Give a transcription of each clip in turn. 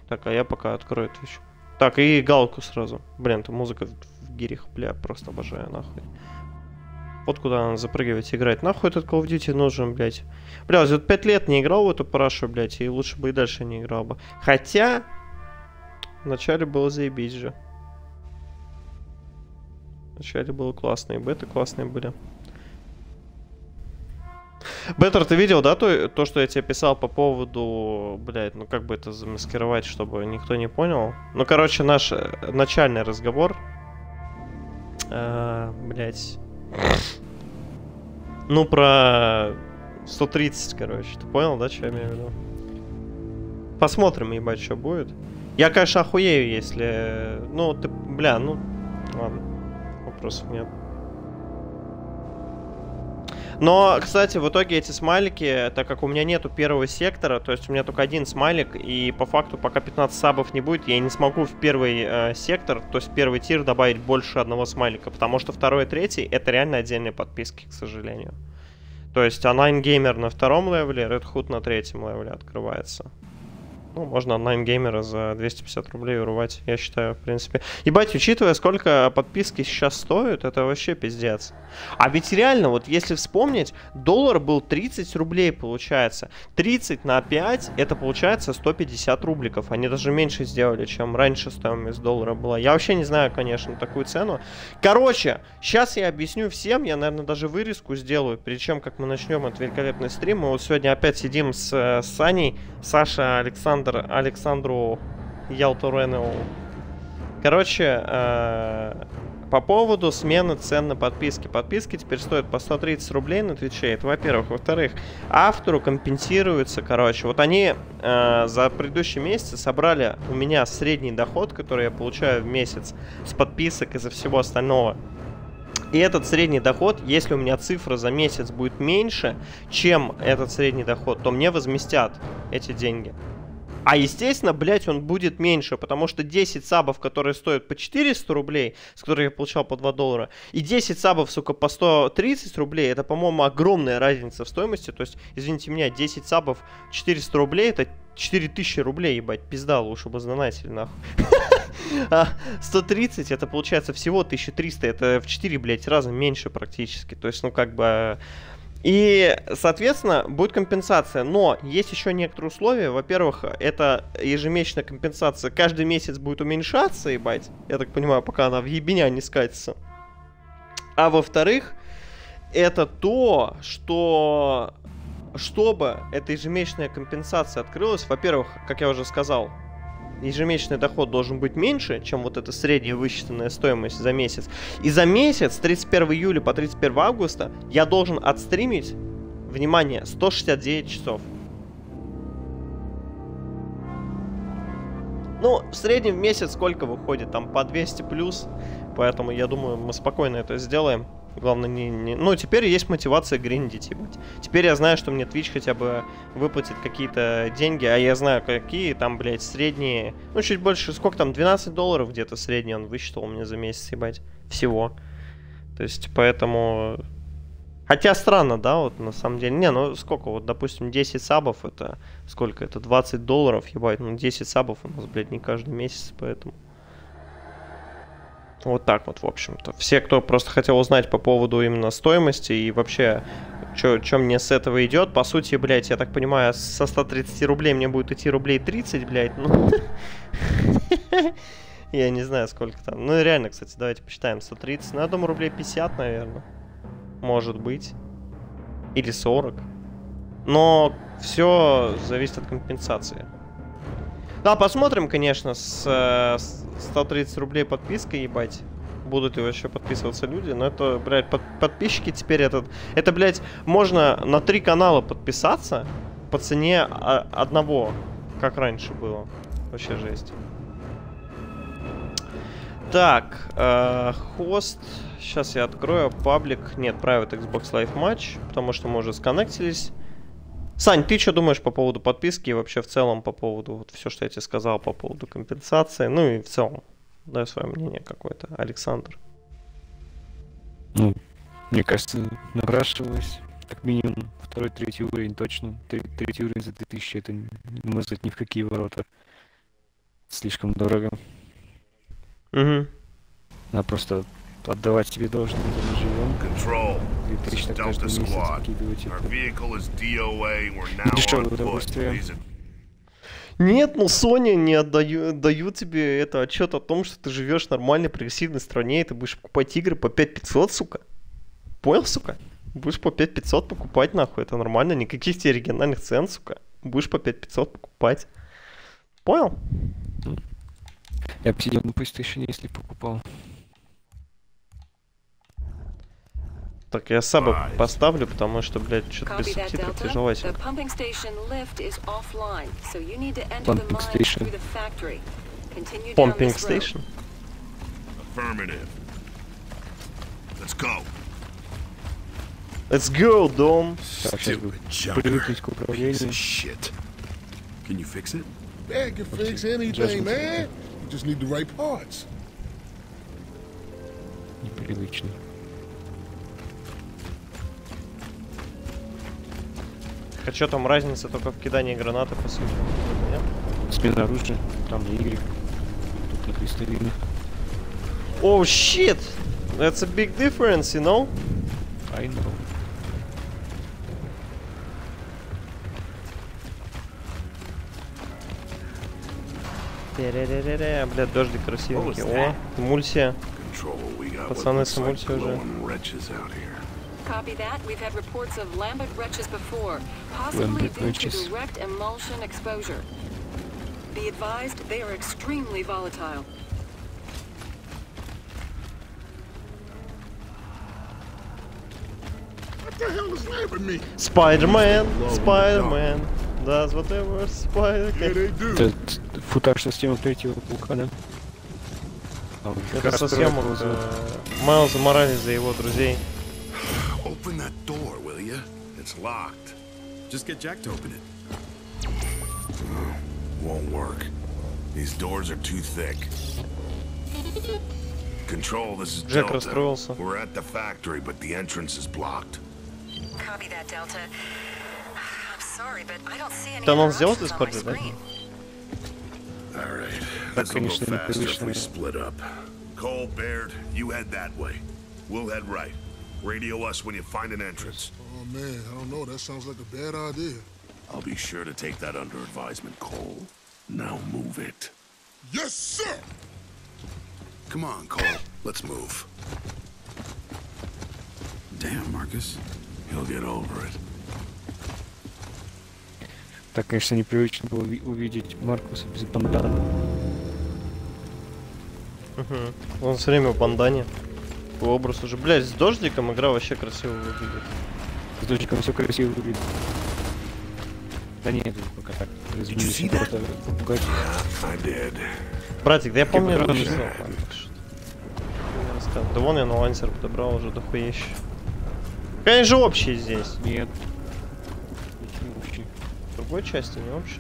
Так, а я пока открою Twitch. Так, и галку сразу. Блин, там музыка в гирях, бля, просто обожаю, нахуй. Вот куда надо запрыгивать и играть. Нахуй этот Call of Duty нужен, блядь. Бля, вот 5 лет не играл в эту парашу, блядь, и лучше бы и дальше не играл бы. Хотя, вначале было заебись же. Вначале было классно, и беты классные были. Беттер, ты видел, да, то, что я тебе писал по поводу, блядь, ну как бы это замаскировать, чтобы никто не понял. Ну, короче, наш начальный разговор, блядь, ну про 130, короче, ты понял, да, что я имею в виду? Посмотрим, ебать, что будет. Я, конечно, охуею, если, ну, ты, бля, ну, ладно, вопросов нет. Но, кстати, в итоге эти смайлики, так как у меня нету первого сектора, то есть у меня только один смайлик, и по факту пока 15 сабов не будет, я не смогу в первый сектор, то есть первый тир добавить больше одного смайлика, потому что второй и третий это реально отдельные подписки, к сожалению. То есть онлайн геймер на втором левеле, Red Hood на третьем левеле открывается. Ну, можно онлайн-геймера за 250 рублей урвать, я считаю, в принципе. Ебать, учитывая, сколько подписки сейчас стоят, это вообще пиздец. А ведь реально, вот если вспомнить, доллар был 30 рублей, получается. 30 на 5, это получается 150 рубликов. Они даже меньше сделали, чем раньше стоимость доллара была. Я вообще не знаю, конечно, такую цену. Короче, сейчас я объясню всем, я, наверное, даже вырезку сделаю, перед чем, как мы начнем этот великолепный стрим. Мы вот сегодня опять сидим с Саней, Саша, Александру Ялтуренову. Короче, по поводу смены цен на подписки. Подписки теперь стоят по 130 рублей на Твиче. Это, во-первых. Во-вторых, автору компенсируется, короче. Вот они за предыдущий месяц собрали у меня средний доход, который я получаю в месяц с подписок и за всего остального. И этот средний доход, если у меня цифра за месяц будет меньше, чем этот средний доход, то мне возместят эти деньги. А естественно, блять, он будет меньше, потому что 10 сабов, которые стоят по 400 рублей, с которых я получал по 2 доллара, и 10 сабов, сука, по 130 рублей, это, по-моему, огромная разница в стоимости. То есть, извините меня, 10 сабов 400 рублей, это 4000 рублей, ебать, пизда, лучше бы сдонатили, нахуй. А 130 это получается всего 1300, это в 4, блять, раза меньше практически. То есть, ну, как бы... И, соответственно, будет компенсация. Но есть еще некоторые условия. Во-первых, это ежемесячная компенсация. Каждый месяц будет уменьшаться, ебать. Я так понимаю, пока она в ебеня не скатится. А во-вторых, это то, что... Чтобы эта ежемесячная компенсация открылась, во-первых, как я уже сказал, ежемесячный доход должен быть меньше, чем вот эта средняя высчитанная стоимость за месяц. И за месяц, с 31 июля по 31 августа, я должен отстримить, внимание, 169 часов. Ну, в среднем в месяц сколько выходит? Там по 200 плюс. Поэтому я думаю, мы спокойно это сделаем. Главное, ну, теперь есть мотивация гриндить, ебать. Теперь я знаю, что мне Twitch хотя бы выплатит какие-то деньги, а я знаю, какие там, блядь, средние... Ну, чуть больше, сколько там, 12 долларов где-то средний он высчитал мне за месяц, ебать. Всего. То есть, поэтому... Хотя странно, да, вот, на самом деле. Не, ну, сколько, вот, допустим, 10 сабов, это... Сколько это? 20 долларов, ебать. Ну, 10 сабов у нас, блядь, не каждый месяц, поэтому... Вот так вот, в общем-то. Все, кто просто хотел узнать по поводу именно стоимости и вообще, что мне с этого идет, по сути, блядь, я так понимаю, со 130 рублей мне будет идти рублей 30, блядь, ну... Я не знаю, сколько там. Ну, реально, кстати, давайте посчитаем. 130, ну, я думаю, рублей 50, наверное. Может быть. Или 40. Но все зависит от компенсации. Да, посмотрим, конечно, с 130 рублей подписка, ебать. Будут ли вообще подписываться люди. Но это, блядь, подписчики теперь это, блядь, можно на 3 канала подписаться по цене одного, как раньше было. Вообще жесть. Так, хост. Сейчас я открою паблик. Нет, Private Xbox Live Match, потому что мы уже сконнектились. Сань, ты что думаешь по поводу подписки и вообще в целом по поводу вот все, что я тебе сказал по поводу компенсации, ну и в целом, дай свое мнение какое-то, Александр. Ну, мне кажется, напрашивалось как минимум второй, третий уровень точно. Третий уровень за 2000 это не может ни в какие ворота. слишком дорого. Угу. Надо просто отдавать себе должное, где мы живем. Control. И This is точно Delta каждый месяц Squad. вкидывать Our это. vehicle is DOA. We're now Дешевое on foot. удовольствие. Please. Нет, ну Sony не дают тебе это отчет о том, что ты живешь в нормальной прогрессивной стране, и ты будешь покупать игры по 5500, сука. Понял, сука? Будешь по 5500 покупать, нахуй, это нормально, никаких тебе оригинальных цен, сука. Будешь по 5500 покупать. Понял? Я бы сидел на PlayStation, если покупал. Так, я сабы поставлю, потому что, блядь, что-то без Copy that, субтитров Delta. тяжеловато. The pumping station lift is offline, so you need to enter the Pumping mine station. through the factory. Continue down Помпинг this road. стейшн. Affirmative. Let's go. Let's go, Dom. Так, сейчас бы Stupid jumper. привыкнуть к Piece управлению. of shit. Can you fix it? Man can fix anything, man. You just need the right parts. Непривычно. А что там разница только в кидании гранаты, по сути? Нет? Смена оружия, там на Y. Тут на крестовине. Oh shit! That's a big difference, you know? I know. Блядь, дождик красивенький. О, эмульсия. Control. We got what Пацаны looks с like эмульсией уже. glowing wretches out here. Copy that. We've had reports of lambent wretches before, possibly Lambent due to wretches. direct emulsion exposure. Be advised, they are extremely volatile. What the hell is lamping me? Spider-Man, Spider-Man. Does whatever Spider Yeah, can. they do. Это футаж со съемок третьего паука, да? А, вот как Это раз со второй съемок эпизод. Майлза Моралеса за его друзей. Open that door, will you? It's locked. Just get Jack to open it. Won't work. These doors are too thick. Control, this is Джек Delta. расстроился. We're at the factory, but the entrance is blocked. Copy that, Delta. I'm sorry, but I don't see any Да, он other сделал options on my Discord, да? screen. All right. Так, This'll go конечно, faster if we непривычно. split up. Cole, Baird, you head that way. We'll head right. Radio us when you find an entrance. Oh man, I don't know. That sounds like a bad idea. I'll be sure to take that under advisement, Cole. Now move it. Yes, sir. Come on, Cole. Let's move. Damn, Marcus. He'll get over it. Так, конечно, непривычно было увидеть Маркуса без бандана. Угу. Он все время в бандане. По образу уже. Блядь, с дождиком игра вообще красиво выглядит. С дождиком все красиво выглядит. Да нет, это пока так. Извините, see that? просто пугать. I did. Братик, да я помню, правда что- не ладно, так что- я рассказываю. Да вон я на лансер подобрал уже дохуище. Конечно же общий здесь. Нет. Ничего вообще. В другой части не общий.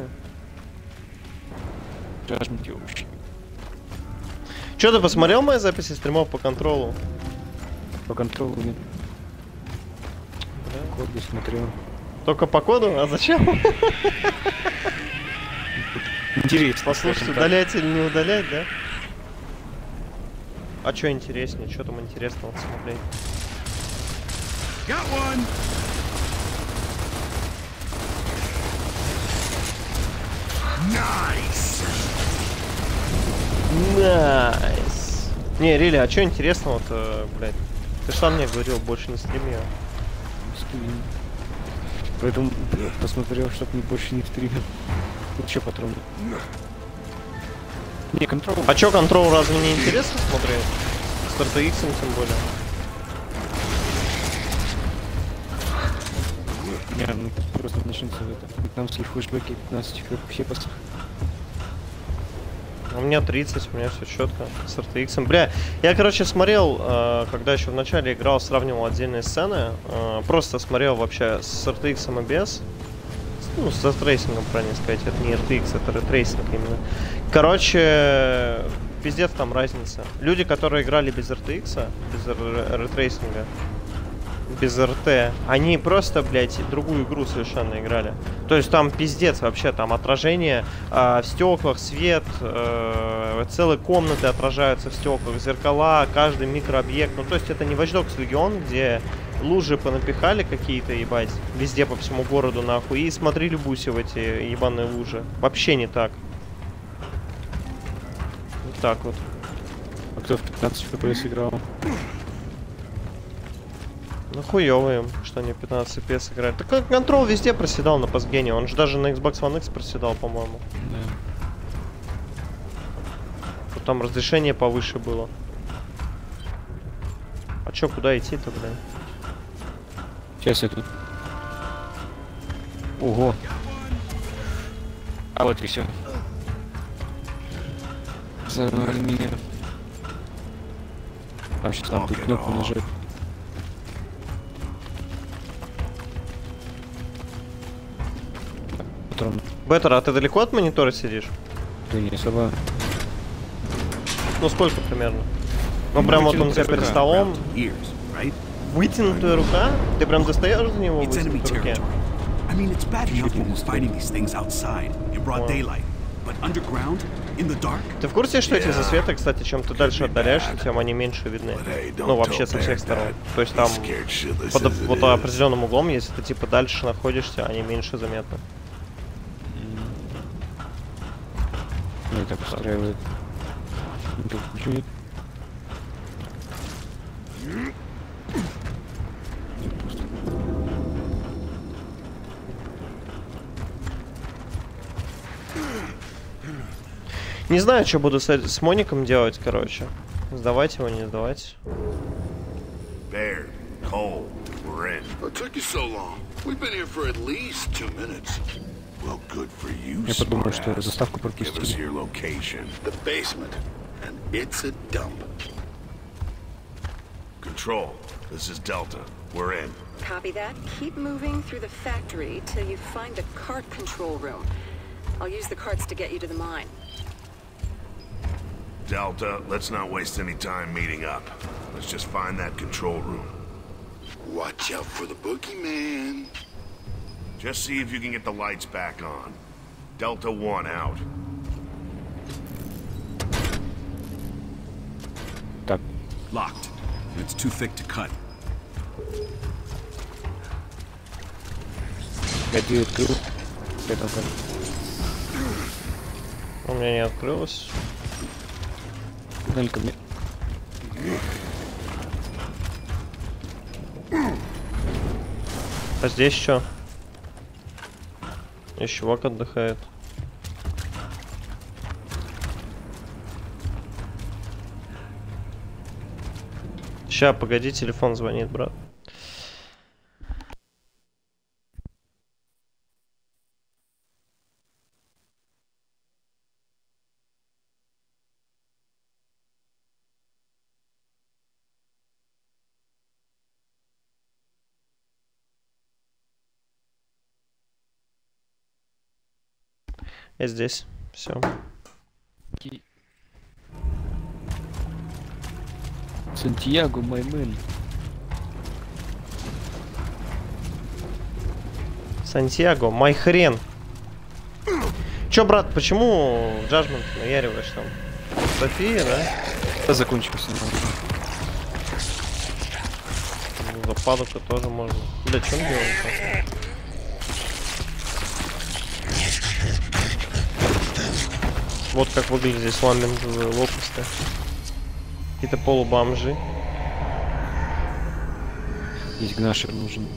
Жажмите вообще. Че, ты посмотрел мои записи стримов по контролу? По контролу нет. Бля. Код смотрел. Только по коду? А зачем? Интересно. Послушать, скажем так. удалять или не удалять, да? А что интереснее? Что там интересного смотреть? Got one! Nice! Найс. Не, Рили, а что интересного-то, блядь? Ты ж сам мне говорил, больше не стримил. Стримим. Поэтому посмотрел, чтоб не больше не стримил. Еще патроны. Не, контрол. А чё, контрол разве не интересно смотреть? С RTX тем более. Не, ну просто начнется это. Вьетнамские флешбеки 15 хепасов. У меня 30, у меня все четко с RTX. Бля, я, короче, смотрел, когда еще в начале играл, сравнивал отдельные сцены. Просто смотрел вообще с RTX и без. Ну, с ретрейсингом, правильно сказать. Это не RTX, это ретрейсинг именно. Короче, пиздец там разница. Люди, которые играли без RTX, без ретрейсинга, без РТ. Они просто, блядь, другую игру совершенно играли. То есть там пиздец вообще, там отражение в стеклах, свет, целые комнаты отражаются в стеклах, зеркала, каждый микрообъект. Ну, то есть это не Watch Dogs Legion, где лужи понапихали какие-то, ебать, везде по всему городу, нахуй, и смотри, любуйся в эти ебаные лужи. Вообще не так. Вот так вот. А кто в 15 FPS играл? Ну хуёвые, что они 15 FPS играют. Так как Control везде проседал на постгене, он же даже на Xbox One X проседал, по-моему. Да. Вот там разрешение повыше было. А чё, куда идти-то, блин? Сейчас я тут. Ого. А вот и все. Загнали меня. А сейчас там тут кнопку нажать. Патрон. Беттер, а ты далеко от монитора сидишь? Да не особо. Ну сколько примерно? Ну прям вот он у тебя перед столом. Вытянутая рука? Ты прям достаешь за него в вытянутой руке? Ты в курсе, что эти засветы, кстати, чем ты дальше отдаляешься, тем они меньше видны? Ну, вообще со всех сторон. То есть там под вот определенным углом, если ты типа дальше находишься, они меньше заметны. Ну, так устраивает. Тут ничего нет. Не знаю, что буду с Моником делать, короче. Сдавать его, не сдавать. Baird, Cole, we're in. What took you so long? We've been here for at least 2 minutes. Well, good for you, Я подумал, что smartass. заставку Give us пропустили. your location. The basement. And it's a dump. Control, this is Delta. We're in. Copy that. Keep moving through the factory till you find the cart control room. I'll use the carts to get you to the mine. Delta, let's not waste any time meeting up. Let's just find that control room. Watch out for the boogeyman. Just see if you can get the lights back on. Delta 1 out. Так. Locked. It's too thick to cut. Я дверь открыл. Это как? У меня не открылось. Дай ко мне. А здесь что? Здесь чувак отдыхает. Ща, погоди, телефон звонит, брат. Я здесь. Все. Сантьяго, маймен. Сантьяго, май хрен. Чё, брат, почему Judgment наяриваешь там? София, да? Да, закончился. Ну, западок-то тоже можно. Бля, что он делает? Вот как выглядит здесь ламбинговые лопасти. Какие-то полубомжи. Здесь гнашер нужен.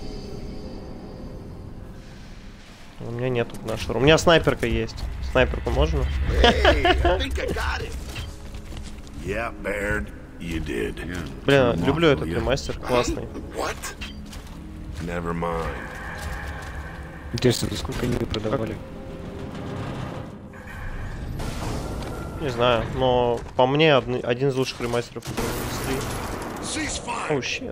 У меня нету гнашера. У меня снайперка есть. Снайперку можно? Hey, I think I got it. Yeah, Baird, you did. Блин, люблю этот ремастер, классный. What? Never mind. Интересно, за сколько они его продавали? Не знаю, но по мне один из лучших ремастеров в индустрии. Ceasefire! Оу, щит.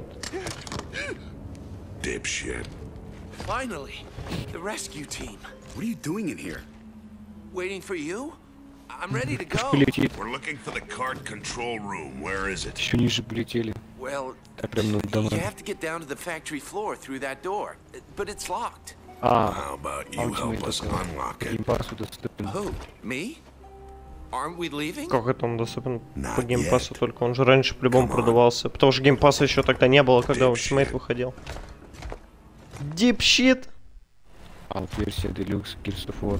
Dipshit. Finally, the rescue team. What are you doing in here? Waiting for you? I'm ready to go. Полетит. We're looking for the cart control room. Where is it? Еще ниже полетели. Well, Так прям ну дома. you have to get down to the factory floor through that door, but it's locked. How about you Ultimate help us такой. unlock it? Геймпасу доступен. Who? Me? Aren't we leaving? Как это он доступен по Not геймпасу yet. только? Он же раньше по-любому Come on. продавался. Потому что геймпаса еще тогда не было, когда Dipshit. Ultimate выходил. Dipshit. А вот версия Deluxe Gears of War.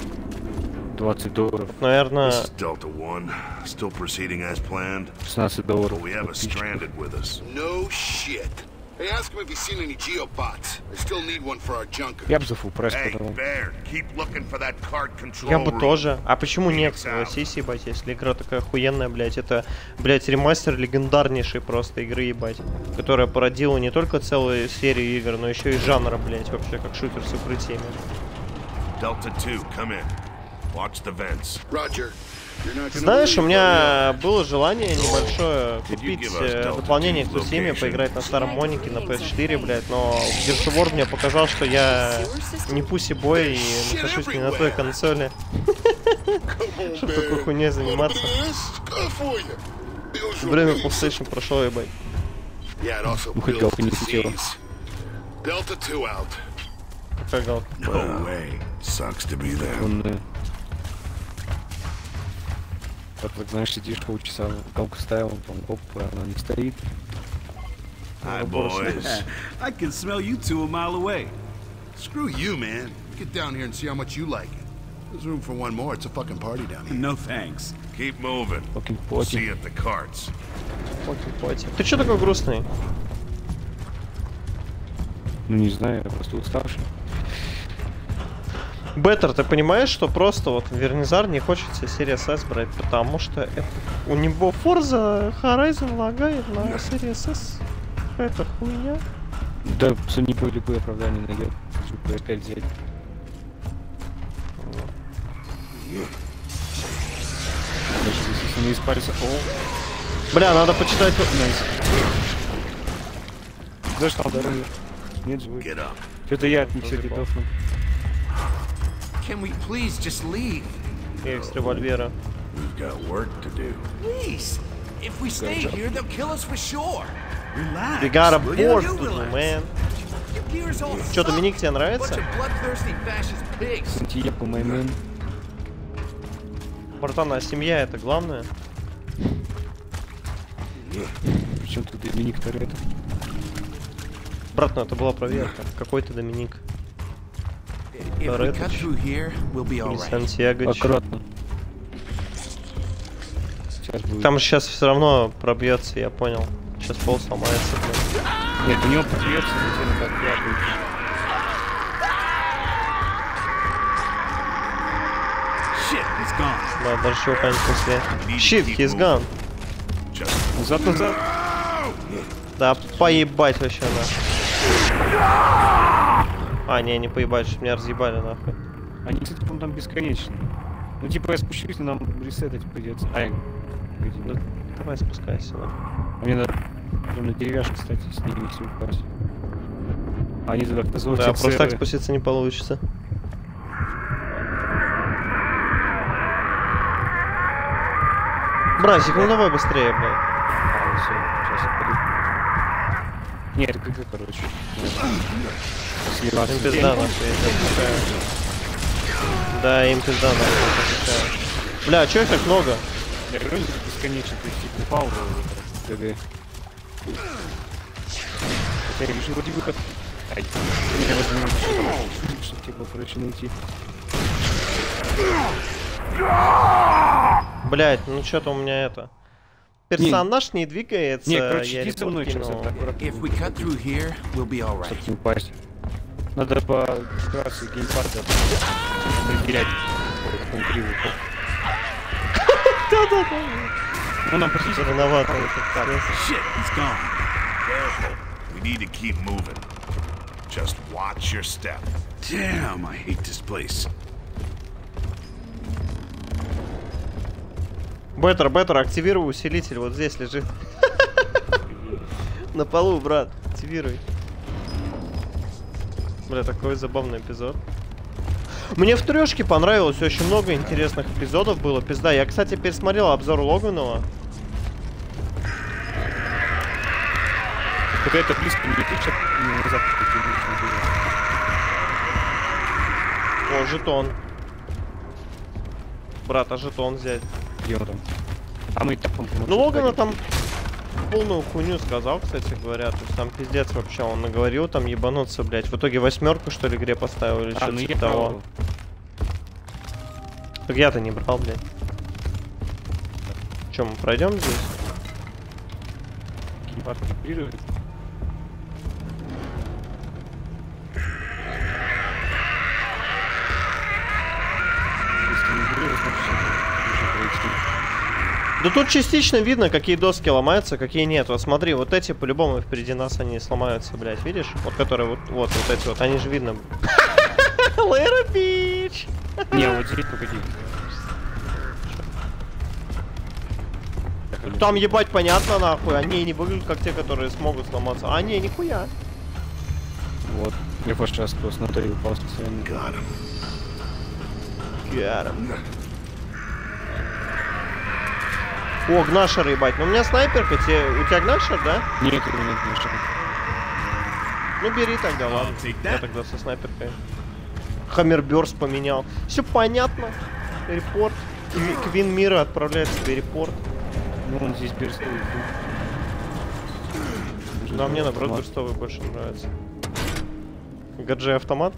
$20. Наверное, This is Delta One, still proceeding as planned, $16. but we have a подписчиков. stranded with us. No shit. Hey, ask him if he's seen any geobots. I still need one for our junker. Я бы за full прайс Hey, продавал. Baird, keep looking for that cart control я бы room. тоже. А почему нет? Phoenix out. Согласись, ебать, если игра такая охуенная, блядь. Это, блядь, ремастер легендарнейшей просто игры, ебать. Которая породила не только целую серию игр, но еще и жанра, блядь, вообще, как шутер с укрытиями. Delta 2, come in. Watch the vents. Roger. You're not gonna Знаешь, у believe меня было желание небольшое Did you купить give us Delta дополнение к 2's Тусиме, location? поиграть на старом Монике, на PS4, блядь, но Gears of War мне показал, что я не пуси-бой и нахожусь не на той консоли, Come on, чтобы такой Barry. хуйней Look заниматься. at this. Good for you. Builds your Время business. PlayStation прошло, ебать. Yeah, it also Ну, хоть builds галка не слетела. disease. Delta 2 out. Какая галка? No way. Sucks to be them. Он, так, знаешь, сидишь полчаса, галку ставил, потом оп, она не стоит. Hi, boys. I can smell you two a mile away. Screw you, man. Get down here and see how much you like it. There's room for one more. It's a fucking party down here. No thanks. Keep moving. Fucking See поти. you at the carts. Ты чё такой грустный? Ну не знаю, я просто уставший. Беттер, ты понимаешь, что просто вот Вернизар не хочет себе Series S брать, потому что это... у него Forza Horizon лагает на Series S. Это хуйня. Да, Sony по любые оправдания найдет, чтобы PS5 взять. Даже если не испарится. О, Бля, надо почитать... зашел дорогу. Нет, живой. Get up. Что-то я от них сегодня дохну. Can we please just leave? Я с револьвера. We've got work to do. Please. If we stay here, they'll kill us for sure. Relax. We got a will ya? board You to do, relax. man. Your gear's all Чё, suck. Доминик, тебе Bunch нравится? of bloodthirsty fascist pigs. Сантьяго, маймен. Братан, а семья это главное? Причем тут Доминик Торетто. Брат, ну это была проверка. Какой ты Доминик? If we Toretto. cut through here, we'll be all Или right. Сантьяго? Аккуратно. Сейчас будет. Там же сейчас все равно пробьется, я понял. Сейчас пол сломается, блин. Нет, у него пробьется, но тебе так будет. Shit, it's gone. Да, даже чего понять после. Shift, he's gone. Just Назад, назад. Да, поебать вообще нахуй. А, не поебать, что меня разъебали нахуй. Они, кстати, по-моему, там бесконечные. Ну, типа, я спущусь, но нам ресетать придется. Ай, Ну, давай спускайся нахуй. а мне надо прям на деревяшку, кстати, с ними все упасть. А они туда как-то Да, просто так спуститься не получится. Братик, ну давай быстрее, блядь. Все, сейчас я пойду. Не, это ГГ, короче. Им пизда нахуй, я тебя отпускаю. Да, им пизда нахуй, я тебя отпускаю. Бля, а чё их так много? Я говорю, это бесконечно, то есть типа пауза, ГГ. Хотя я вижу вроде выход. Ай, я возьму, чтобы тебе было проще найти. Блять, ну что-то у меня это... Персонаж не двигается, Не, короче, я иди со мной репорт сейчас, кинул. аккуратно. If we cut through here, we'll be all right. Чтобы не упасть. Надо по ситуации геймпада определять кривую. Ну, нам практически Рановато. Shit, it's gone. careful. We need to keep moving. Just watch your step. Damn, I hate this place. Беттер, активируй усилитель, вот здесь лежит. На полу, брат, активируй. Бля, такой забавный эпизод. Мне в трешке понравилось, очень много интересных эпизодов было, пизда. Я, кстати, пересмотрел обзор Логанова. Какая-то близко не летит, сейчас назад О, жетон. Брат, а жетон взять? где он там? А мы и так, по-моему, Ну, Логана там полную хуйню сказал, кстати говоря. То есть там пиздец вообще, он наговорил там ебануться, блядь. В итоге 8 что ли игре поставил или что-то типа того. Так я-то не брал, блядь. Че, мы пройдем здесь? Геймпад вибрирует. Если не вибрирует, значит уже пройти. Да тут частично видно, какие доски ломаются, какие нет. Вот смотри, вот эти по-любому впереди нас они сломаются, блядь, видишь? Вот которые вот эти вот, они же видно. Лэра Бич! Не, вот здесь погоди. Там ебать понятно нахуй, они не выглядят как те, которые смогут сломаться. А не, нихуя. Вот. Я в прошлый раз просто на то и упал специально. Got him. О, гнашер, ебать. Ну у меня снайперка, у тебя гнашер, да? Нет, у меня нет гнашера. Ну бери тогда, ладно. Я тогда со снайперкой. Хаммерберст поменял. Все понятно. Репорт. Квин Мира отправляет себе репорт. Ну он здесь берстовый. Да, мне наоборот берстовый больше нравится. Гаджи автомат.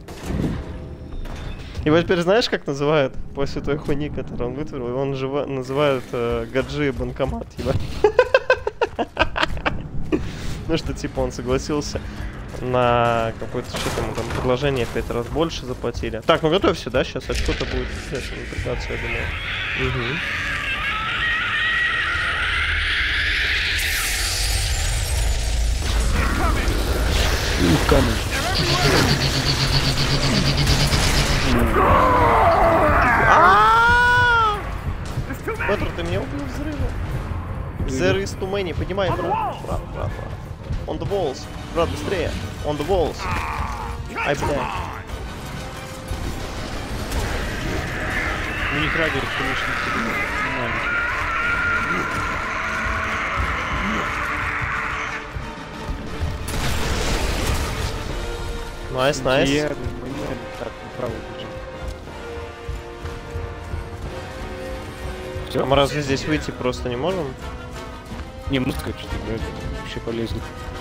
И вот теперь знаешь, как называют после той хуйни, которую он вытворил? Он же называют гаджи банкомат, ебать. Ну что, типа, он согласился на какое-то что-то ему там предложение 5 раз больше заплатили. Так, ну готовься, да? Сейчас очко-то будет напрягаться, я думаю. Угу. Камень. Бэтр, ты меня убил взрывом. There is too many. Поднимай, брат. Брат. On the walls. Брат, быстрее. On the walls. Ай, бля. У них радиус, конечно, маленький. Найс, найс. Так, направо бежим. Все? А мы разве здесь выйти просто не можем? Не, музыка что-то играет. Вообще полезно.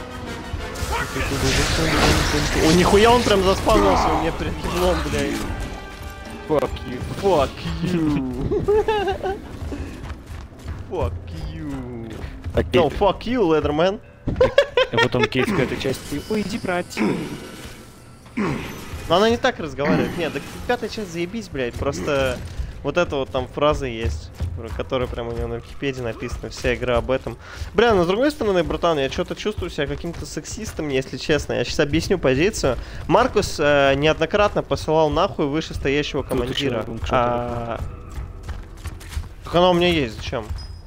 О, нихуя он прям заспавнился у меня перед киблом, блядь. Fuck you. Fuck you. Fuck you. No, fuck you, Leatherman. А потом Кейт в пятой части. Ой, иди, брат. Но она не так разговаривает. Нет, да пятая часть заебись, блядь. Просто вот эта вот там фраза есть, которая прям у него на Википедии написана. Вся игра об этом. Бля, но с другой стороны, братан, я что-то чувствую себя каким-то сексистом, если честно. Я сейчас объясню позицию. Маркус неоднократно посылал нахуй вышестоящего командира. Так она у меня есть, зачем?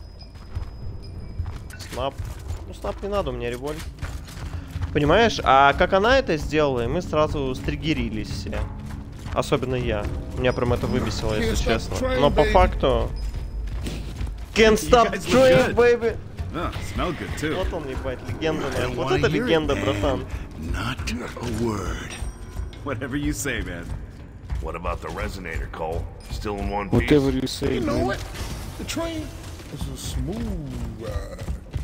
Снап. Ну, снап не надо, у меня револьвер. Понимаешь? А как она это сделала, и мы сразу стригерились все. Особенно я. Меня прям это выбесило, если честно. Но по факту... Can't stop train, baby! Oh, smell good too. Вот он, ебать, легенда. Вот это легенда, братан. Not a word. Whatever you say, man. What about the resonator, Cole? Still in one piece? Whatever you say, You know man. what? The train is a smooth ride.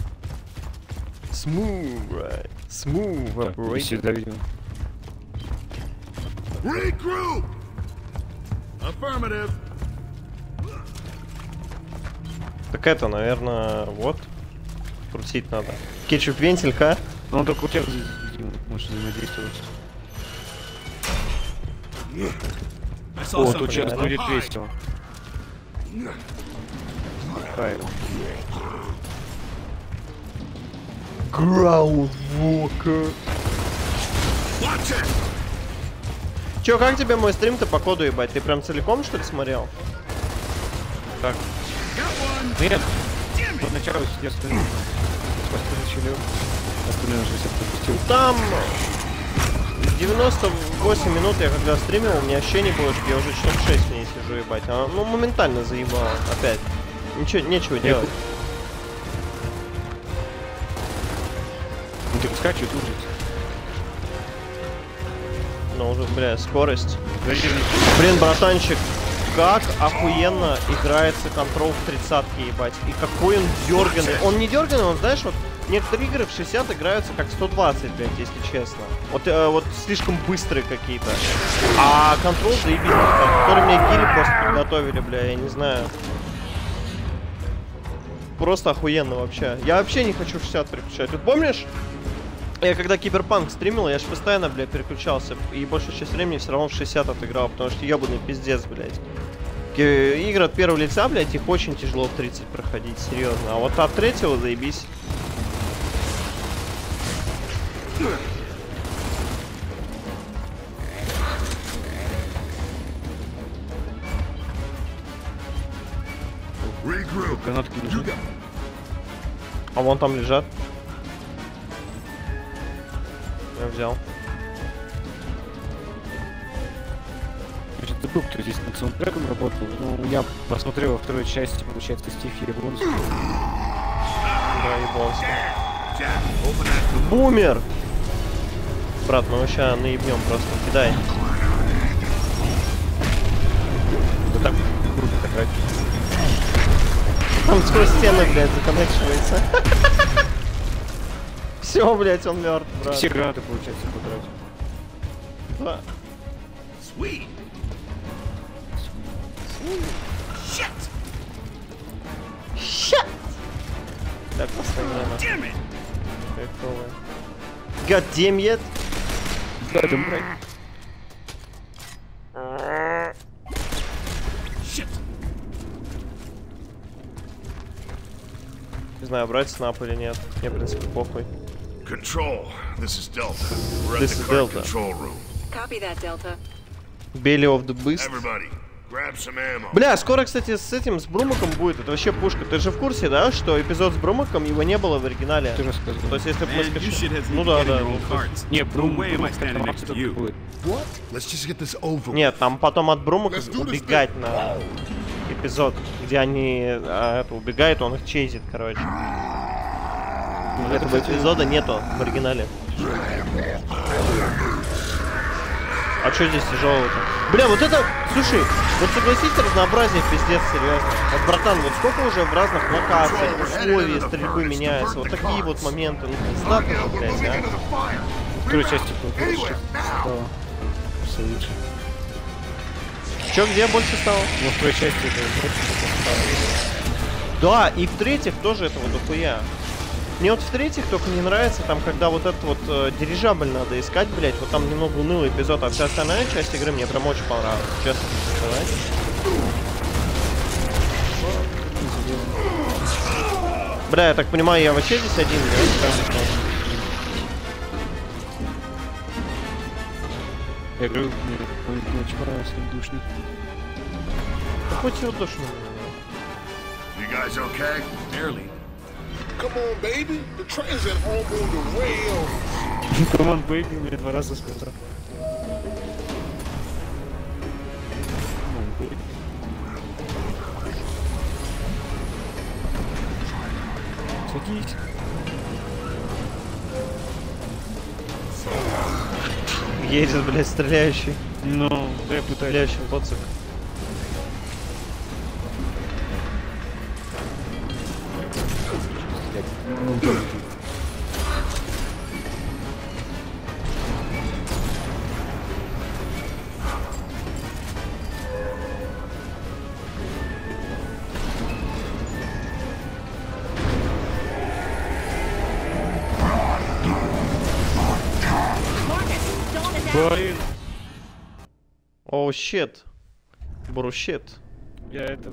Smooth, right? Smooth Так, иди operation. сюда, видимо. Regroup! Affirmative. Так это, наверное, вот. Крутить надо. Кетчуп-вентилька. Ну, он только у тебя здесь, видимо, может взаимодействовать. I saw О, something. тут сейчас да? будет весело. Хайр. Groundwalker. Чё, как тебе мой стрим-то по коду, ебать? Ты прям целиком, что ли, смотрел? Так. Нет. Поначалу я стою. Начали. Остальное уже всех пропустил. Там 98 минут я когда стримил, у меня ощущение было, что я уже часов 6 в ней сижу, ебать. Она, ну, моментально заебала. Опять. Ничего, нечего делать. Будет скачивать, будет. Ну, уже, бля, скорость. Блин, братанчик, как охуенно играется контрол в 30-ке, ебать. И какой он дерганый. Он не дерганый, он, знаешь, вот некоторые игры в 60 играются как 120, блядь, если честно. Вот слишком быстрые какие-то. А контрол заебись, который мне гили просто подготовили, бля, я не знаю. Просто охуенно вообще. Я вообще не хочу в 60 переключать. Вот помнишь, я когда Киберпанк стримил, я же постоянно, бля, переключался. И большую часть времени все равно в 60 отыграл, потому что ебаный пиздец, блядь. Игры от первого лица, блядь, их очень тяжело в 30 проходить, серьезно. А вот от третьего заебись. Гранатки лежат. А вон там лежат. Я взял. Я что-то забыл, кто здесь над саундтреком работал. Ну, я посмотрел во второй части, получается, Стив Ебонский. Да, ебался. Бумер! Брат, мы его сейчас наебнем просто. Кидай. Да так круто так. Он сквозь стены, блядь, законнекшивается. Все, блядь, он мертв, брат. Все гранаты, получается, потратил. Да. Sweet. Shit! Так, постоянно. Кайфово. God damn it! Да, это мрак. Не знаю, брать снап или нет. Мне, в принципе, похуй. Control, this is Delta. We're at This the is cart Delta. control room. Copy that, Delta. Belly of the Beast. Everybody, grab some ammo. Бля, скоро, кстати, с этим, с Брумаком будет. Это вообще пушка. Ты же в курсе, да, что эпизод с Брумаком, его не было в оригинале? Ты же сказал. То есть, если бы мы Man, you скачали... shitheads Ну need to да, get in да. your own carts. Не, No way am I standing next to you. будет. What? Let's just get this over. Нет, там потом от Брумака Let's do this убегать на эпизод, где они убегают, он их чейзит, короче. Этого эпизода нету в оригинале. А что здесь тяжелого-то? Бля, вот это, слушай, вот согласись, разнообразие пиздец, серьезно. Вот, братан, вот сколько уже в разных локациях, условия стрельбы меняются, вот такие вот моменты, ну пизда ты, блядь, а? Второй части получается. Все лучше. Чё, где больше стало? Во второй части это больше. Да, и в-третьих тоже этого дохуя. Мне вот в-третьих только не нравится, там, когда вот этот вот дирижабль надо искать, блять, вот там немного унылый эпизод, а вся остальная часть игры мне прям очень понравилась, честно сказать. Бля, я так понимаю, я вообще здесь один, да? Я говорю, мне очень понравился, душный. Да хоть его душно. You guys okay? Barely. Come on, baby. The train's at home on the rails. Команд Бэйби мне 2 раза сказал. Садись. Едет, блядь, стреляющий. Ну, да я пытаюсь. Стреляющий боцик. Блин. Оу, щит. Бурущит. Я этого...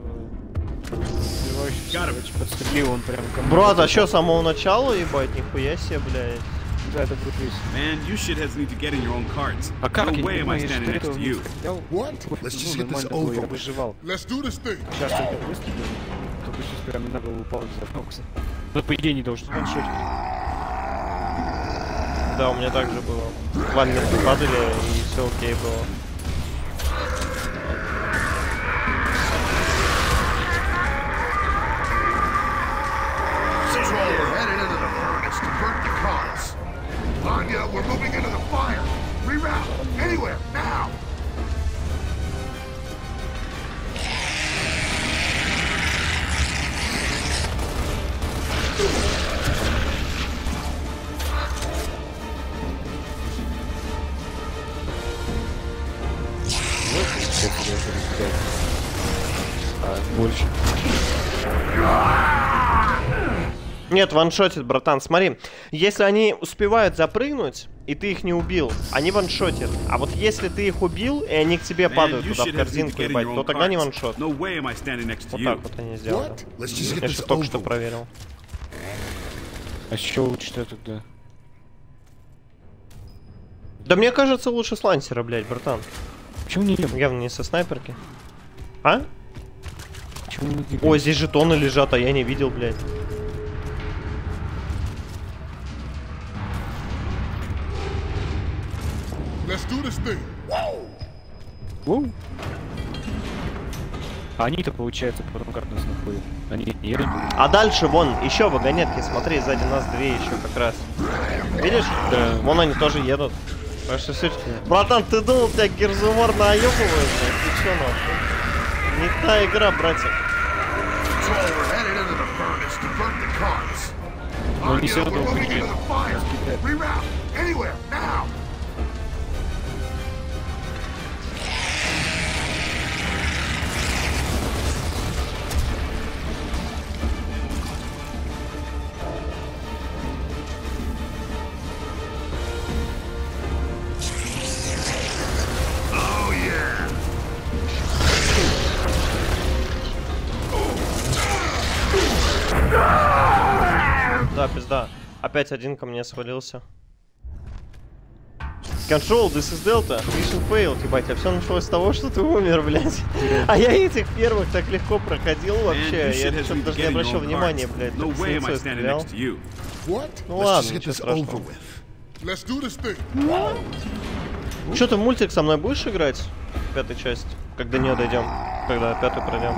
Подстрелил, он прям ко мне. Брат, а чё, с самого начала, ебать, нихуя себе, блядь. Да, это будет весело. Man, you shitheads need to get in your own carts. А как No я way не am I понимаю, я standing же next to этого не you. стрелял. What? Let's just get this Нормально было, я over with. выживал. Let's do this thing. Сейчас только выстрелил, только сейчас прям на голову упал и взорвался. Но по идее не должен ваншотить. Да, у меня так же было. Вальмеры падали, и все окей было. Control, we're headed into the furnace to burn the carts. больше. Нет, ваншотит, братан, смотри. Если они успевают запрыгнуть, и ты их не убил, они ваншотят. А вот если ты их убил, и они к тебе падают туда в корзинку, ебать, то тогда не ваншот. Вот так вот они сделали. Я сейчас только что проверил. А что лучше тогда? Да мне кажется, лучше с лансера, блядь, братан. Почему не Явно не со снайперки. А? Почему не Ой, здесь жетоны лежат, а я не видел, блядь. Let's do this thing. Воу. А они-то, получается, потом как нас находят. Они не А дальше, вон, еще вагонетки, смотри, сзади нас две еще как раз. Видишь? Да. Вон они тоже едут. Так что суть... Братан, ты думал, тебя Герзумор наебывает? Ты че, нахуй? Не та игра, братик. Но не все равно выглядит. Да, пизда. Опять один ко мне свалился. Control, this is Delta. Mission failed, ебать. А все началось с того, что ты умер, блядь. А я этих первых так легко проходил вообще. Я что-то даже не обращал внимания, блядь. Так с лицой стрелял. Ну ладно, ничего страшного. Что, ты в мультик со мной будешь играть? Пятая часть. Когда до нее дойдем. Когда пятую пройдем.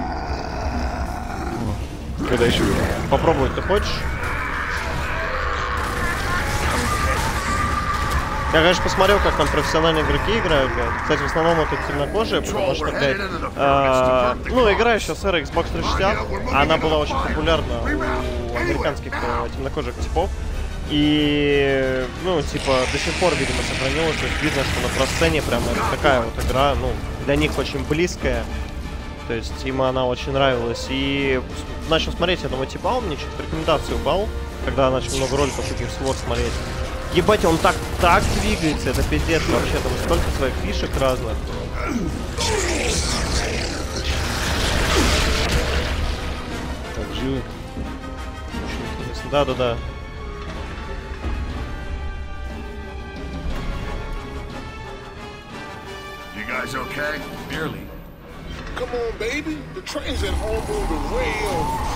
Когда еще? Попробовать ты хочешь? Я, конечно, посмотрел, как там профессиональные игроки играют, блядь. Кстати, в основном это темнокожие, потому что, блядь, ну, игра еще с эрой Xbox 360, она была очень популярна у американских темнокожих типов. И, ну, типа, до сих пор, видимо, сохранилось. То есть видно, что на просцене прям такая вот игра, ну, для них очень близкая. То есть им она очень нравилась. И начал смотреть, я думаю, типа, мне что-то рекомендации упал, когда начал много роликов этих свод смотреть. Ебать, он так двигается, это пиздец вообще, там столько своих фишек разных. Так, живы. Да. You guys okay? Barely. Come on, baby. The train's at home moving way over.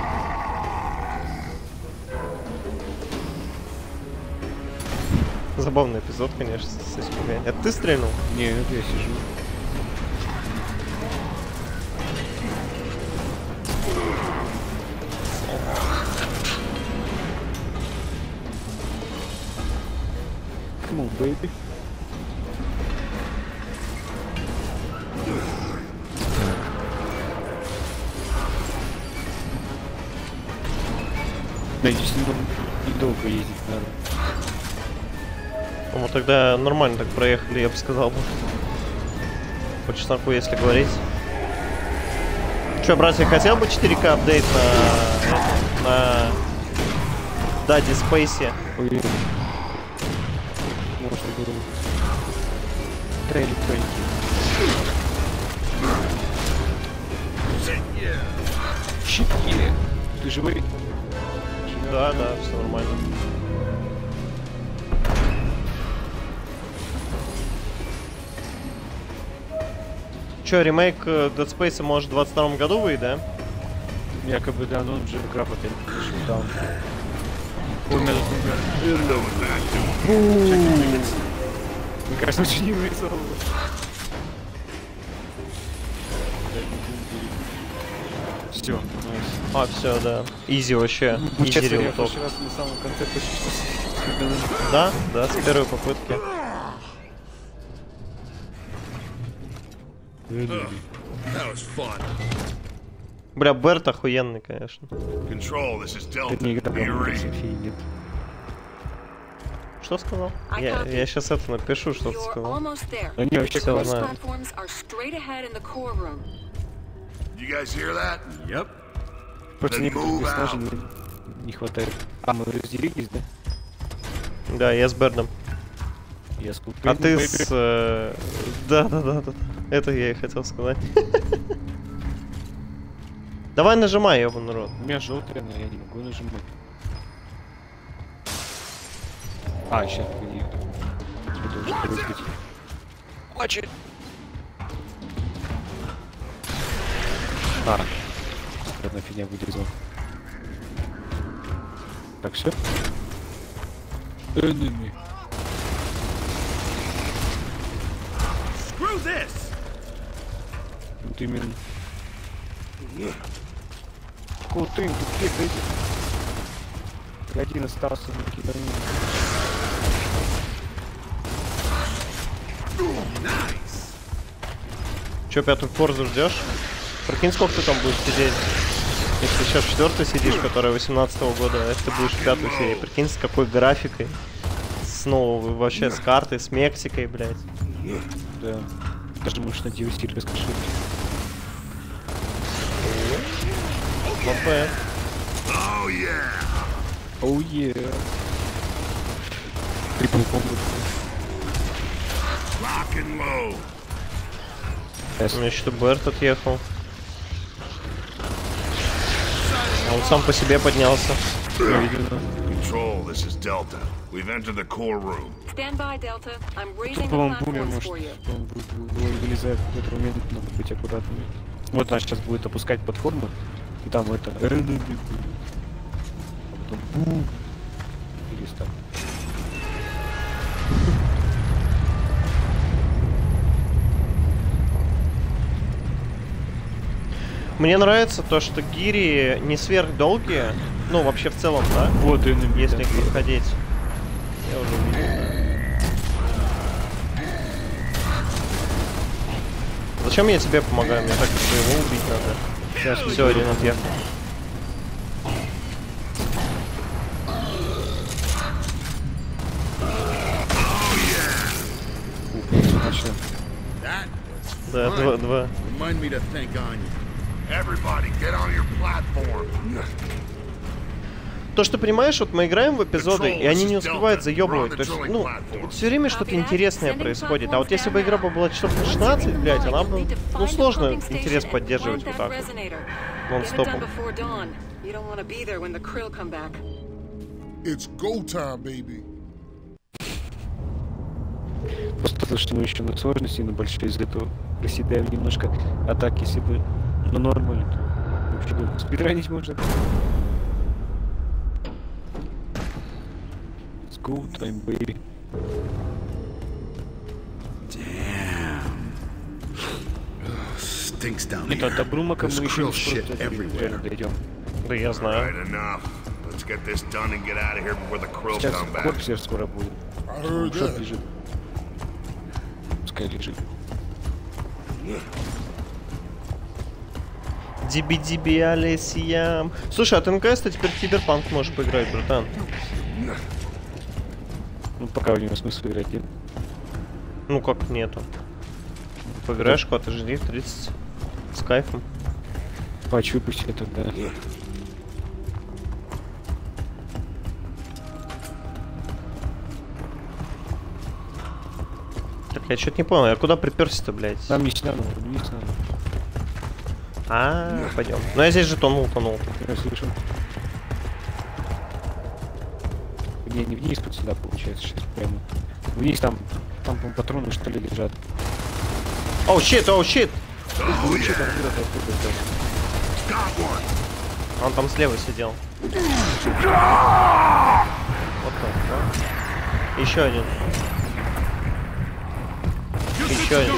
Забавный эпизод, конечно, с этим. Это ты стрельнул? Нет, я сижу. Come on, baby. Да, здесь недолго ездить надо. Ну, тогда нормально так проехали, я бы сказал бы. По чесноку, если говорить. Че, братья, хотел бы 4К апдейт на Даде Спейсе? Ой, может, я говорю. Да, электроники. Щитки. Ты живой? Да, все нормально. Че, ремейк Dead Space может в 22 году выйдет, да? Якобы, да, но он же игра потом шутал. Мне кажется, очень не вырисовал. Все, А, все, да. Изи вообще. Изи я в рилтоп. прошлый раз на самом конце почти. Да, с первой попытки. That was fun. Бля, Берт охуенный, конечно. Control, this is Delta. Это не игра, Be ready. нет. Что сказал? Я сейчас это напишу, что ты You're сказал. almost there. Они вообще Всё, Those знаю. platforms are straight ahead in the core room. you guys hear that? Yep. Просто некоторых персонажей не хватает. А, мы разделились, да? Да, я с Берном. Я с А ты с... Да. Это я и хотел сказать. Давай нажимай, ёбаный рот. У меня желтая, но я не могу нажимать. А, сейчас погоди. Хватит! А, одна фигня выдрезала. Так, все? Enemy. Screw this! Вот именно. Кутын, тут кидайте. Один остался, не кидай. Че, пятую форзу ждешь? Прикинь, сколько ты там будешь сидеть. Если сейчас в 4-й сидишь, которая 18-го года, а если ты будешь в 5-й серии, прикинь, с какой графикой. Снова вообще с картой, с Мексикой, блядь. Да. Даже можешь на DLC расскажи. Not bad. Oh yeah! Оу е. Трипл комбо. Lock and load. У меня еще Берт отъехал. А он сам по себе поднялся. Control, this is Delta. We've entered the core room. Stand by, Delta. I'm raising Тут, the по-моему, бумер platforms может for you. вылезает в этот момент, надо быть аккуратными. Вот она сейчас будет опускать платформу, и там это... А потом бум. Или так. Мне нравится то, что гири не сверхдолгие. Ну, вообще в целом, да? Вот и Если их проходить. Я уже увидел. Зачем я тебе помогаю? Мне так его убить надо. Сейчас все, один отъехал. Да, два. Remind me to think on you. Everybody, get on your platform. То, что понимаешь, вот мы играем в эпизоды, и они не успевают заебывать. То есть, ну, все время что-то интересное происходит. А вот если бы игра была часов на 16, блядь, она бы, ну, сложно интерес поддерживать вот так вот. Нон-стопом. It's go time, baby. Просто то, что мы еще на сложности, на большой, из-за этого проседаем немножко. А так, если бы на нормале, то вообще бы спидранить можно. It's go time, baby. Damn. Stinks down Это here. до Брумака There's мы еще krill не shit просто everywhere. дойдем. Да я знаю. Right, enough. Let's get this done and get out of here before the krill Сейчас come back. Корпсер скоро будет. Шот лежит. Пускай лежит. Диби-диби Алисиям. Слушай, а ты наконец-то теперь в Киберпанк можешь поиграть, братан. Ну, пока у него смысл играть нет. Ну как нету. Поиграешь куда-то, жди в 30 с кайфом. Патч выпусти это, да. Так, я что-то не понял, я куда приперся-то, блядь? Там не надо, вниз надо. Пойдем. Ну я здесь же тонул. Я слышал. Не вниз, вот сюда получается сейчас прямо. Вниз там по-моему, патроны что ли лежат. Оу, щит! Лучше там где-то оттуда, да. Он там слева сидел. Вот так, да? Еще один. Еще один.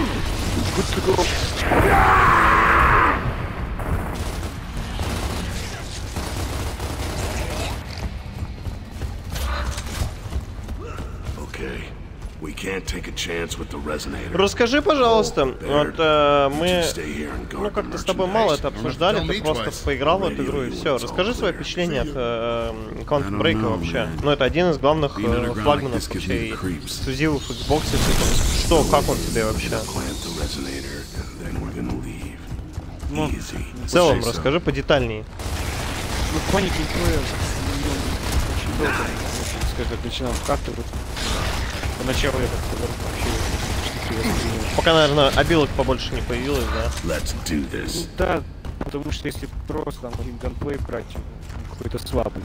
Okay. We can't take a chance with the resonator. Расскажи, пожалуйста, вот мы, Stay here and ну guard the как-то с тобой мало это merchandise. обсуждали, ты просто поиграл в эту игру и все. Расскажи свои впечатления от Quantum Break вообще. Ну это один из главных флагманов вообще эксклюзивов Xbox. Что, как он тебе вообще? Plant the resonator, and then we're gonna leave. Ну, В целом, расскажи подетальнее. ну паники очень долго, скажем, начинал как-то вот. Поначалу я как-то вообще штуки воспринял. Пока, наверное, обилок побольше не появилось, да? Let's do Ну this. да, потому что если просто там один ганплей брать, какой-то слабый.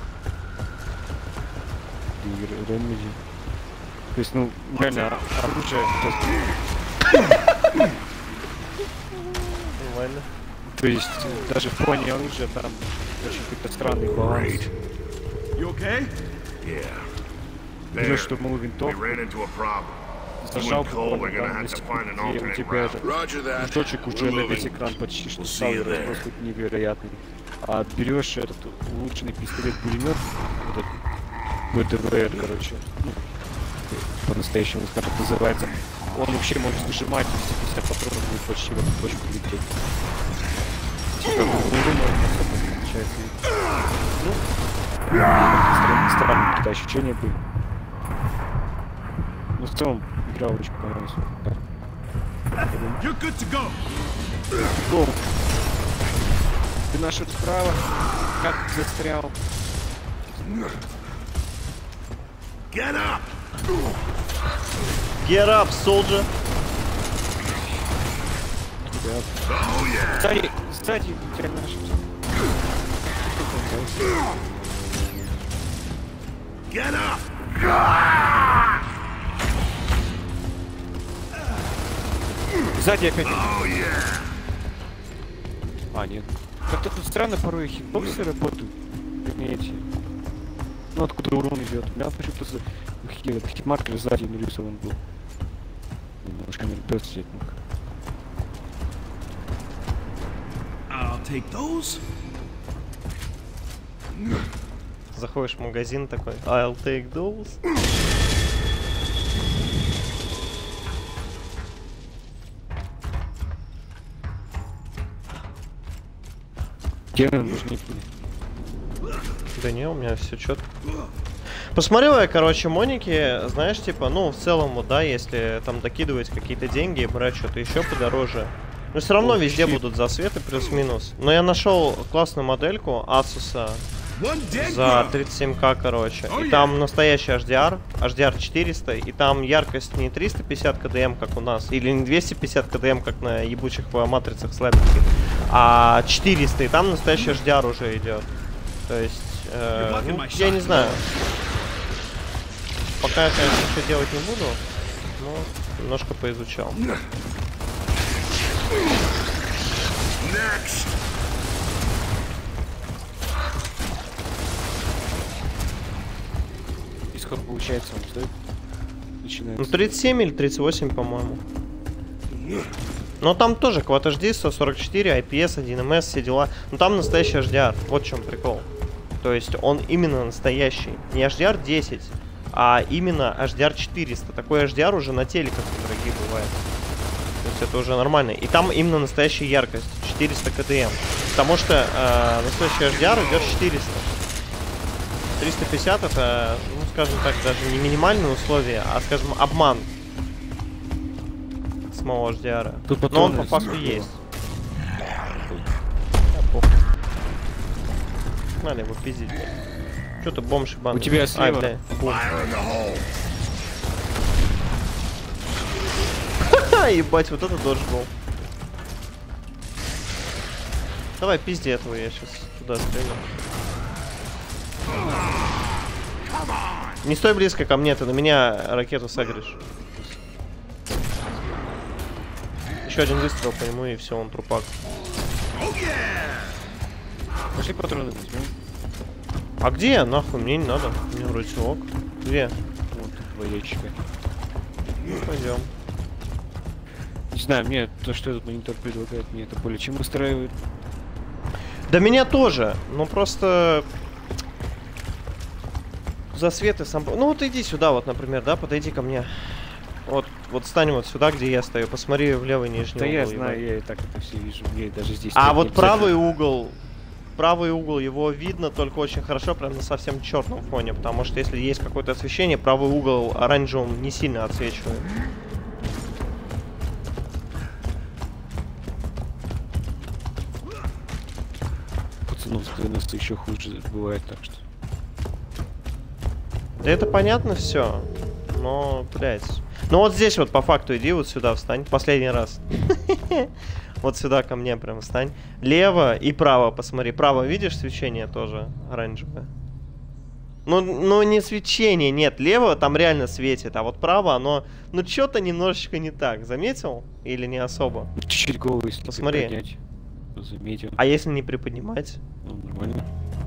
И ремеди. То есть, ну, реально, оружие... Нормально. То есть, даже в плане оружия там очень какой-то странный баланс. Great. You okay? Yeah. Берешь There. штурмовую We винтовку, ran into a problem. зажал When cold, we're буквально gonna там на have to find an секунду, и у alternate тебя route. же Roger that. кружочек уже We're на весь moving. экран почти что We'll стал, see и you there. разброс тут невероятный. А берешь этот улучшенный пистолет-пулемет, этот БТВР, короче, ну, по-настоящему, скажем, называется, он вообще может нажимать, 50 патронов будет почти в эту точку лететь. Типа, получается. Ну, странные какие-то ощущения были. Ну, в целом, игра очень понравилась. You're good to go. Гоу. Ты наша справа, как застрял. Get up! Get up, soldier! Тебя. Oh yeah! Сзади, у тебя наша. Get up! Сзади опять. Oh yeah! А, нет. Как-то тут странно порой хитбоксы работают. Вернее, эти. Ну, откуда урон идет. У меня почему-то хитмаркер сзади нарисован был. Немножко мерпес взять мог. I'll take those. Заходишь в магазин такой, I'll take those. Где нужны? Да не, у меня все четко. Посмотрел я, короче, моники, знаешь, типа, ну, в целом, вот, да, если там докидывать какие-то деньги, брать что-то еще подороже. Но все равно везде будут засветы плюс-минус. Но я нашел классную модельку Asus за 37к, короче. И там настоящий HDR, HDR 400, и там яркость не 350 кдм, как у нас, или не 250 кдм, как на ебучих матрицах слабеньких, а 400, и там настоящий HDR уже идет. То есть, ну, я не знаю. Пока я, конечно, ничего делать не буду, но немножко поизучал. Next! И сколько получается он стоит? Ну, Начинается. 37 или 38, по-моему. Но там тоже Quad HD, 144, IPS, 1ms, все дела. Но там настоящий HDR, вот в чем прикол. То есть он именно настоящий. Не HDR 10, а именно HDR 400. Такой HDR уже на телеках дорогие бывает. То есть это уже нормально. И там именно настоящая яркость, 400 кдм. Потому что настоящий HDR идет 400. 350 это, ну, скажем так, даже не минимальные условия, а, скажем, обман самого HDR. Тут Но он по патроны факту есть. Надо его пиздить. Что ты бомж ебаный? У тебя слева. бля. Fire in the hole! Ха-ха, ебать, вот это додж был. Давай пизди этого, я сейчас туда стрелю. Не стой близко ко мне, ты на меня ракету сагришь. Еще один выстрел по нему, и все, он трупак. Пошли патроны возьмем. А где? Нахуй, мне не надо. Мне вроде ок. Где? Вот тут два ящика. Ну, пойдем. Не знаю, мне то, что этот монитор предлагает, мне это более чем устраивает. Да меня тоже. Ну просто... Засветы сам... Ну вот иди сюда, вот, например, да, подойди ко мне. Вот стань вот сюда, где я стою. Посмотри в левый нижний Да угол. я его. знаю, я и так это все вижу. Мне даже здесь... А стоять вот нельзя. правый угол, его видно только очень хорошо, прям на совсем черном фоне, потому что если есть какое-то освещение, правый угол оранжевым не сильно отсвечивает. пацанов с 90 еще хуже бывает, так что. Да это понятно все. Но, блядь. Ну вот здесь вот по факту иди, вот сюда встань. Последний раз. Вот сюда ко мне прям встань. Лево и право посмотри. Право видишь свечение тоже оранжевое? Ну не свечение, нет. Лево там реально светит, а вот право оно... Ну что-то немножечко не так. Заметил? Или не особо? Чуть-чуть голову, если посмотри. Приподнять, заметил. А если не приподнимать? Ну, нормально.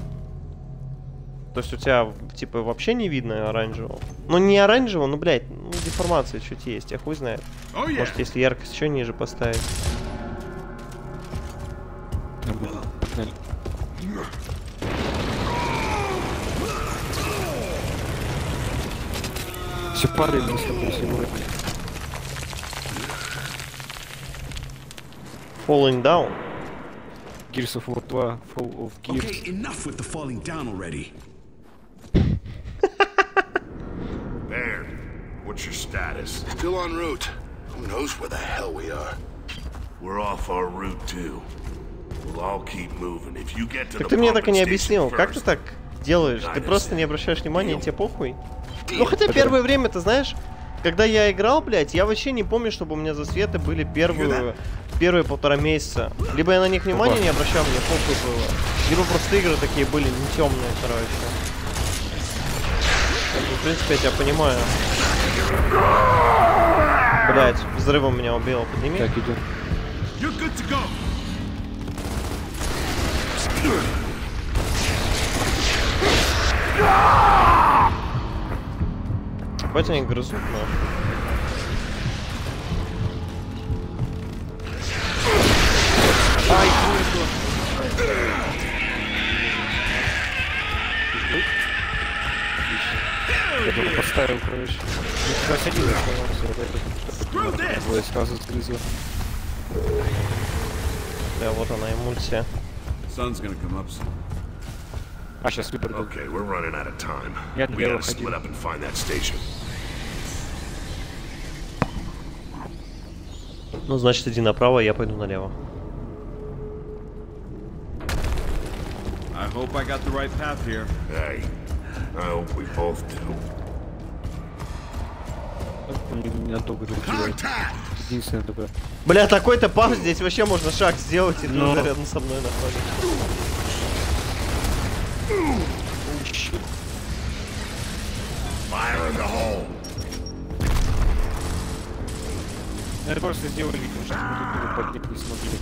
То есть у тебя, типа, вообще не видно оранжевого? Ну, не оранжевого, ну, блядь, ну, деформация чуть есть, я хуй знает. Может, если яркость еще ниже поставить. Погнали. Все падает мы с тобой сегодня. Falling down. Gears of War 2, Fall of Gears. Okay, enough with the falling down already. Baird, what's your status? Still en route. Who knows where the hell we are? We're off our route too. We'll all keep moving. If you get to Так the ты мне так и не pumping объяснил, station как ты first, так делаешь? Ты просто не обращаешь внимания, и тебе похуй? Ну, хотя первое время, ты знаешь, когда я играл, блядь, я вообще не помню, чтобы у меня засветы были первые 1,5 месяца. Либо я на них внимания не обращал, мне похуй было. Либо просто игры такие были не темные, короче. В принципе, я тебя понимаю. Блядь, взрывом меня убило, подними. Так, идем. You're good to go. Хоть они грызут, но... Ай, я только поставил, короче. Я садил, оставался, сразу сгрызло. Да, вот она, эмульсия. Sun's gonna come up soon. А, сейчас выбор дал. Okay, we're running out of time. Я We налево gotta split ходил. up and find that station. Ну, значит, иди направо, я пойду налево. I hope I got the right path here. Hey, I hope we both do. Не надолго долетевает. Единственное только... Бля, такой-то пас, здесь вообще можно шаг сделать, и ты Ну. уже рядом со мной находишься. Fire in the hole. Это просто сделали, потому что мы тут поднять не смогли.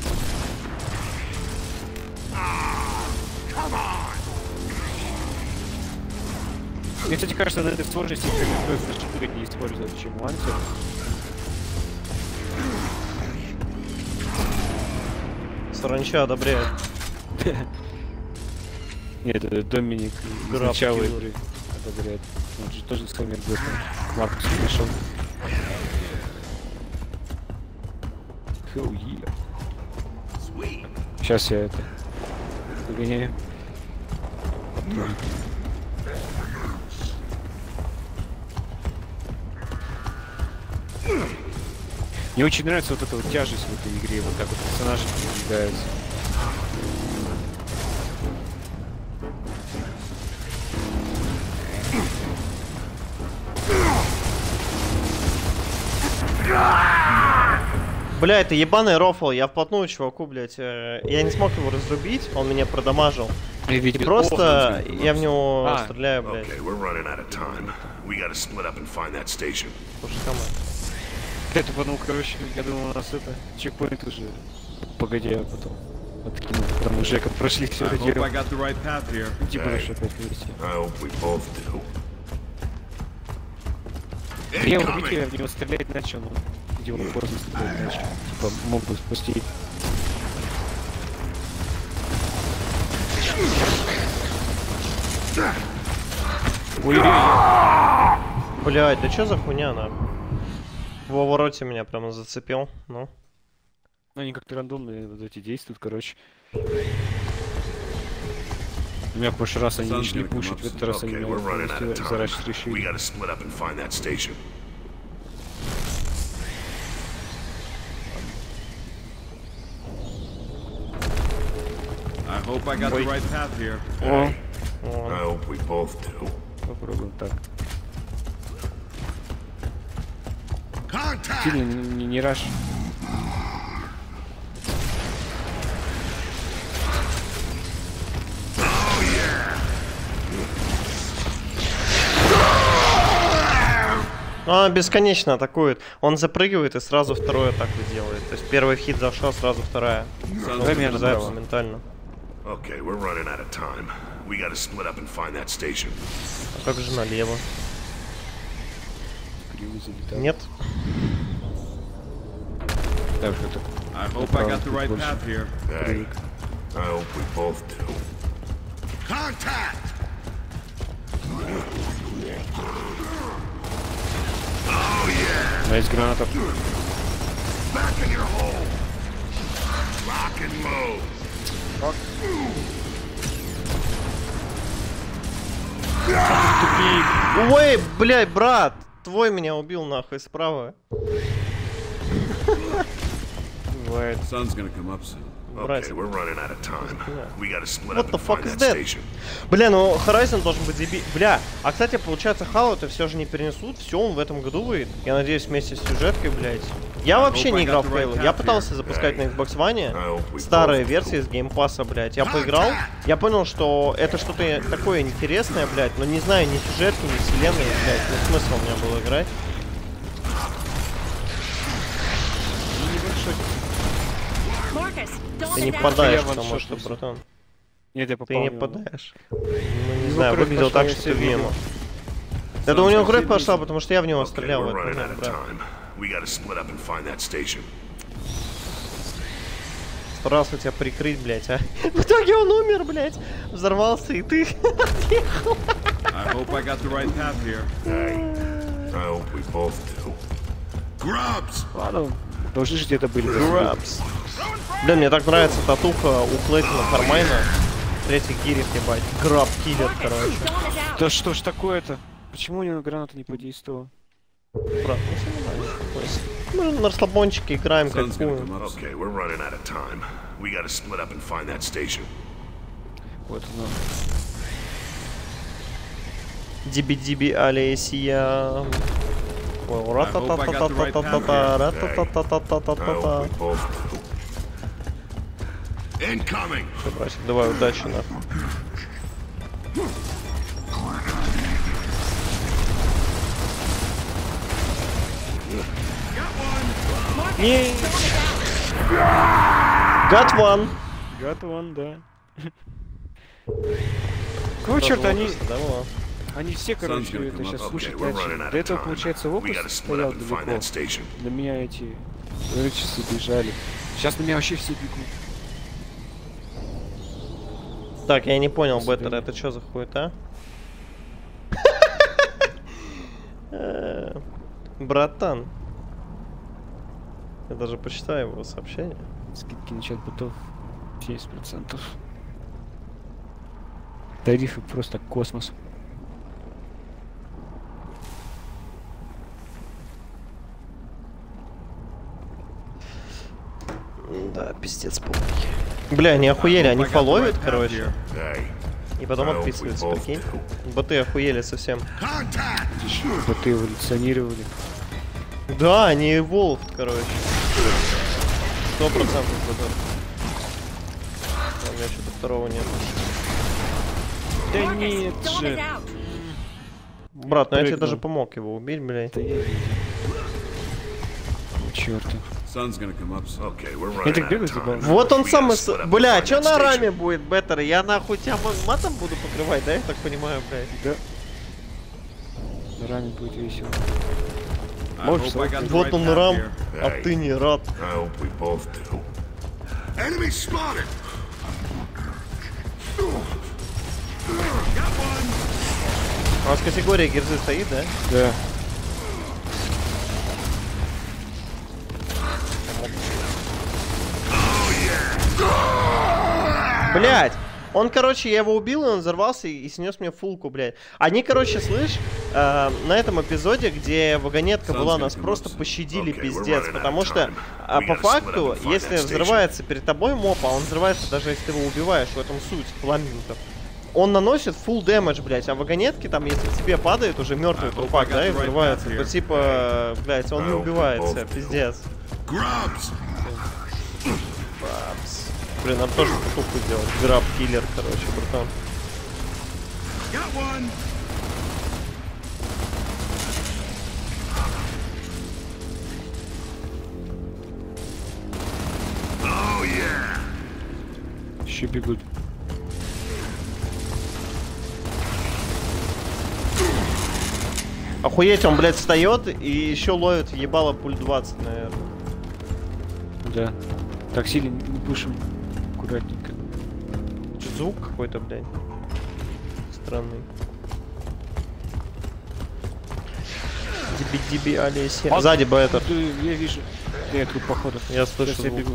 Мне, кстати, кажется, на этой сложности как не использовать, чем лансер. Саранча одобряет. Нет, это Доминик с Граф начала Киллер. игры одобряет. Он же тоже с вами был, Маркус пришел. Hell yeah. Сейчас я это догоняю. Мне очень нравится вот эта вот тяжесть в этой игре, вот так вот персонажи передвигаются. Бля, это ебаный рофл, я вплотную чуваку, блядь, я не смог его разрубить, он меня продамажил. И просто я в него стреляю, блядь. Okay, we're running out of time. We gotta split up and find that station. Слушай, камон. Это потом, короче, я думал, у нас это чекпоинт уже. Погоди, а потом откинул, потому что как прошли все I это hope I дело. got the right path here. Типа еще опять вместе. I hope we both do. Я его видел, я в него стрелять начал, но где он поздно стрелять начал. Типа мог бы спасти. Ой-ой-ой. Блядь, да чё за хуйня, нахуй? В повороте меня прямо зацепил, ну. Ну они как-то рандомные вот эти действуют, короче. У меня в прошлый раз они не шли пушить, в этот раз они Okay, меня we're running out of полностью time. заращить We решили. gotta split up and find that station. I Hope I got the right path here. О, I hope we both do. попробуем так. Contact! Сильно не раш. Он бесконечно атакует. Он запрыгивает и сразу вторую атаку делает. То есть первый хит зашел, сразу вторая. Он заряжается моментально. Okay, we're running out of time. We gotta split up and find that station. А как же налево? Криво залетал. Нет? Так, это... I hope I got the right path here. Hey, I hope we both do. Contact! А есть граната. Back in your hole. Lock and load. Ой, блядь, брат! Твой меня убил нахуй справа. Бывает. Sun's gonna come up soon. Okay, we're running out of time. We gotta split What up the and fuck find is that that? station. Бля, ну Horizon должен быть заби... Бля, а кстати, получается, Halo-то все же не перенесут. Все, он в этом году выйдет. Я надеюсь, вместе с сюжеткой, блядь. Я вообще не играл в Halo. Я пытался запускать на Xbox One старые версии с геймпасса, блядь. Я поиграл, я понял, что это что-то такое интересное, блядь, но не знаю ни сюжетки, ни вселенной, блядь. Ну смысл у меня было играть. Ты не подаешь, потому что, братан. Нет, я Ты попал. не в него. подаешь. Ну, не Его знаю, кровь выглядело пошла, так, я что всё ты видел. Вима. Это у него кровь все пошла, видел. потому что я в него Okay, стрелял. we're Это, running ну, out of брат. time. We gotta split up and find that station. Старался тебя прикрыть, блядь, а. В итоге он умер, блядь. Взорвался, и ты отъехал. I hope I got the right path here. Hey, I hope we both do. Grubs! Ладно, должны же где-то были. Грабс. Бля, мне так нравится татуха у Клейтона Кармайна. Третий гирит, ебать. Граб-киллер, короче. Да что ж такое-то? Почему у него граната не подействовала? Брат, ну все нормально. Мы на расслабончике играем, Sun's gonna кайфуем. come up soon. Okay, we're running out of time. We gotta split up and find that station. Вот оно. Диби-диби Алесия. Ой, ра-та-та-та-та-та-та-та, I hope ра-та-та-та-та-та-та-та-та. we both do. Incoming! Всё, братик, давай, удачи, нахуй. Не, Got one. Got one, да. Какого черта они все, короче, gonna это come сейчас up. слушать Okay, we're начали. running out До of этого, time. получается, We опус gotta split стоял up and find далеко. that station. На меня эти рычасы бежали. Сейчас на меня вообще все бегут. Так, я не понял, Беттер, это что за хуета? Братан. Я даже почитаю его сообщение. Скидки на чат-ботов 70%. Тарифы просто космос. Да, пиздец полный. Бля, они охуели, они фоловят, короче. Hey, И потом I hope we отписываются, both прикинь. do. Боты охуели совсем. Contact! Боты эволюционировали. Да, они evolved, короче. 100% ботов. У меня что-то второго нет. Да нет же. Брат, ну я тебе Прыгнул. даже помог его убить, блядь. Да я видел. Чёрт. Sun's gonna come up soon. Okay, we're Я running так out бегаю of забавно. time. Вот он We самый... gotta split up and Бля, find чё that на station. раме будет, Беттер? Я нахуй тебя матом буду покрывать, да? Я так понимаю, блядь. Да. На раме будет весело. I Можешь hope I got the Вот right он path рам, here. а ты не рад. I hope we both do. Enemy spotted! У нас категория герзы стоит, да? Да. Блять! Он, короче, я его убил, и он взорвался и снес мне фулку, блядь. Они, короче, слышь, на этом эпизоде, где вагонетка была, нас просто пощадили, пиздец. Потому что, по факту, если взрывается перед тобой моб, а он взрывается даже если ты его убиваешь, в этом суть, фламинго. Он наносит full damage, блядь, а вагонетки там, если тебе падает уже мертвый трупак, да, и взрывается, то типа, блядь, он не убивается, пиздец. Grabs. Блин, надо тоже потуху сделать. Граб-киллер, короче, братан. Еще бегут. Охуеть, он, блядь, встает и еще ловит ебало пуль 20, наверное. Да. Так сильно не пушим. Аккуратненько. Что, звук какой-то, блядь? Странный. Диби-диби, Алисия. Сзади Беттер. Я вижу. Я тут походу. Я слышу звук. Я бегу.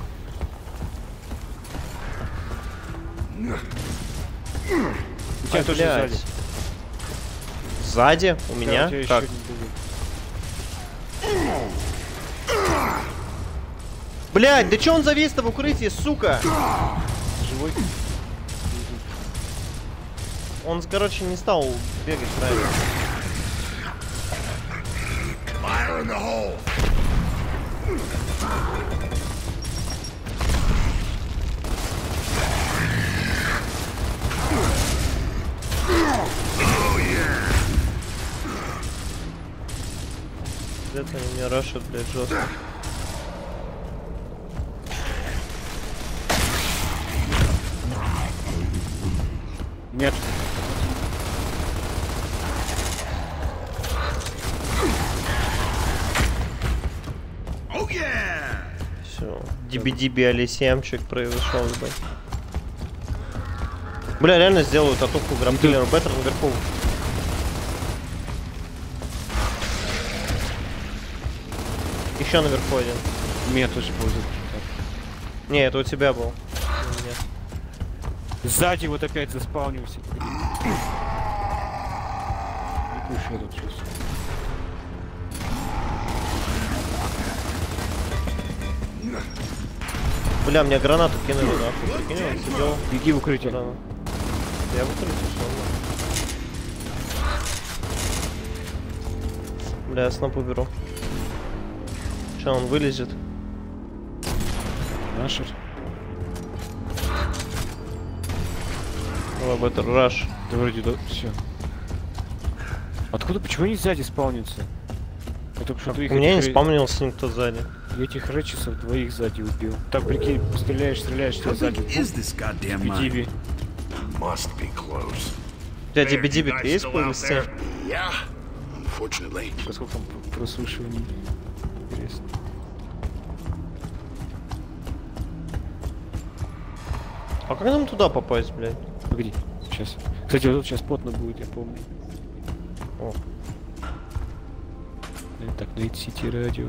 У тебя тоже сзади. Сзади? У меня? Как? Блядь, да чё он завис-то в укрытии, сука? Живой? Он, короче, не стал бегать правильно. Это они меня рашат, блядь, жестко. Нет. Все. Диби-диби Алисиамчик произошел, ебать. Бля, реально сделают атаку грамплееру Беттер наверху. Еще наверху один. У меня тоже был. Не, это у тебя был. Нет. Сзади вот опять заспаунился. Не пушу я тут сейчас. Бля, мне гранату кинули, нахуй. Прикинь, он сидел. Беги в укрытие. Я в укрытие шел. Бля, я сноп уберу. Че, он вылезет? Нашер. Об это раш. Да вроде да, все. Откуда, почему они сзади спаунятся? У меня не спавнился никто сзади. Я этих рэчесов двоих сзади убил. Так, прикинь, стреляешь, тебя сзади. Диби-диби. Да, диби-диби, ты есть полностью? Сколько там прослушиваний? Интересно. А как нам туда попасть, блядь? Погоди, сейчас. Кстати, вот тут сейчас потно будет, я помню. О. Так, Night City радио.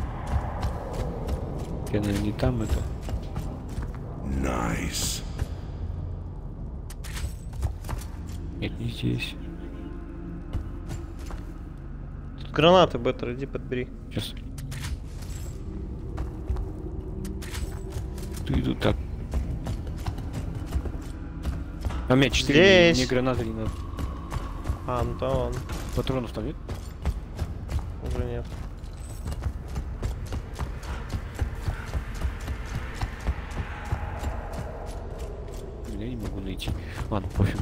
Я, наверное, не там это. Nice. Нет, не здесь. Тут гранаты, Беттер, иди подбери. Сейчас. Иду так. А у меня 4, мне гранаты не надо. А, ну то ладно. Патронов там нет? Уже нет. Я не могу найти. Ладно, пофигу.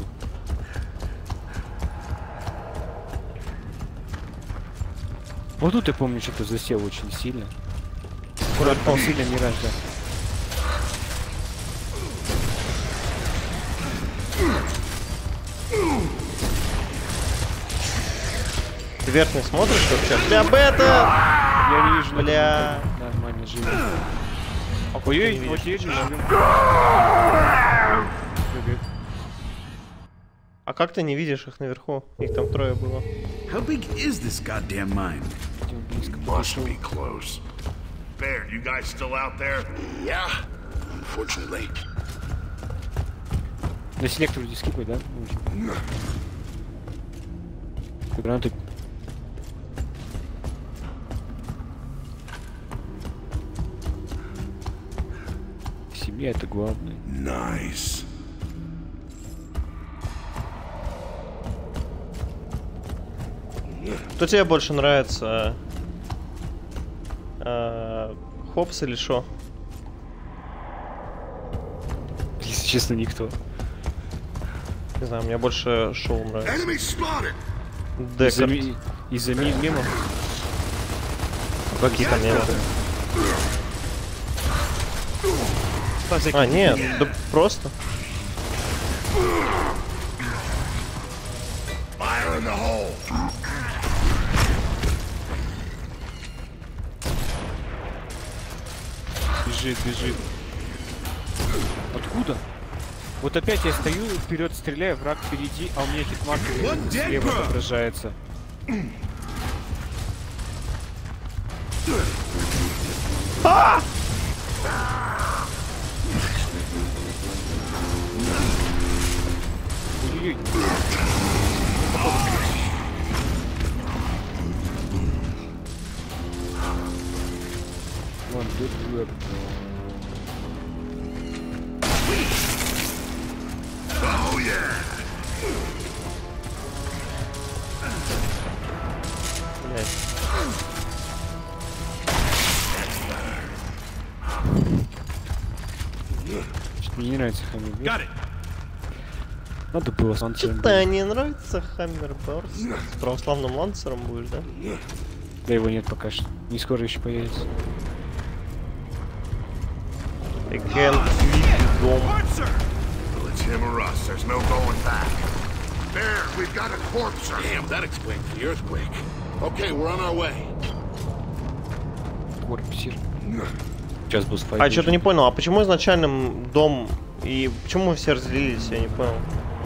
Вот тут я помню, что-то засел очень сильно. Аккуратно, сильно мираж, да. Ты вверх не смотришь вообще? Бля, Беттер! Я не вижу. Бля. Нормально живу. Ой-ой, вот едешь. А как ты не видишь их наверху? Их там трое было. How big is this goddamn mine? Must be close. Baird, you guys still out there? Yeah, unfortunately. На селектор вроде скипать, да? Гранаты. Семья это главное. Nice. Кто тебе больше нравится? Хопс или шо? Если честно, никто. Не знаю, мне больше шоу нравится. Enemy spotted. Декард. Из-за мемов. Какие там мемы? А, нет, да просто. Fire in the hole. Бежит. Откуда? Вот опять я стою, вперед стреляю, враг впереди, а у меня хитмаркер слева отображается. Ой-ой-ой. Вон, тут веб. Oh yeah. Блядь. Что-то мне не нравится Хаммерберст. Got it. Надо было с ланцером. Что-то не нравится Хаммерберст. С православным лансером будешь, да? Да его нет пока что. Не скоро еще появится. I can't leave дом. Well, it's him or us. There's no going back. There, we've got a corpse. Damn, that explains the earthquake. Okay, we're on our way. Корпусир. Сейчас был спать. А что-то не понял, а почему изначально дом и почему мы все разделились, я не понял.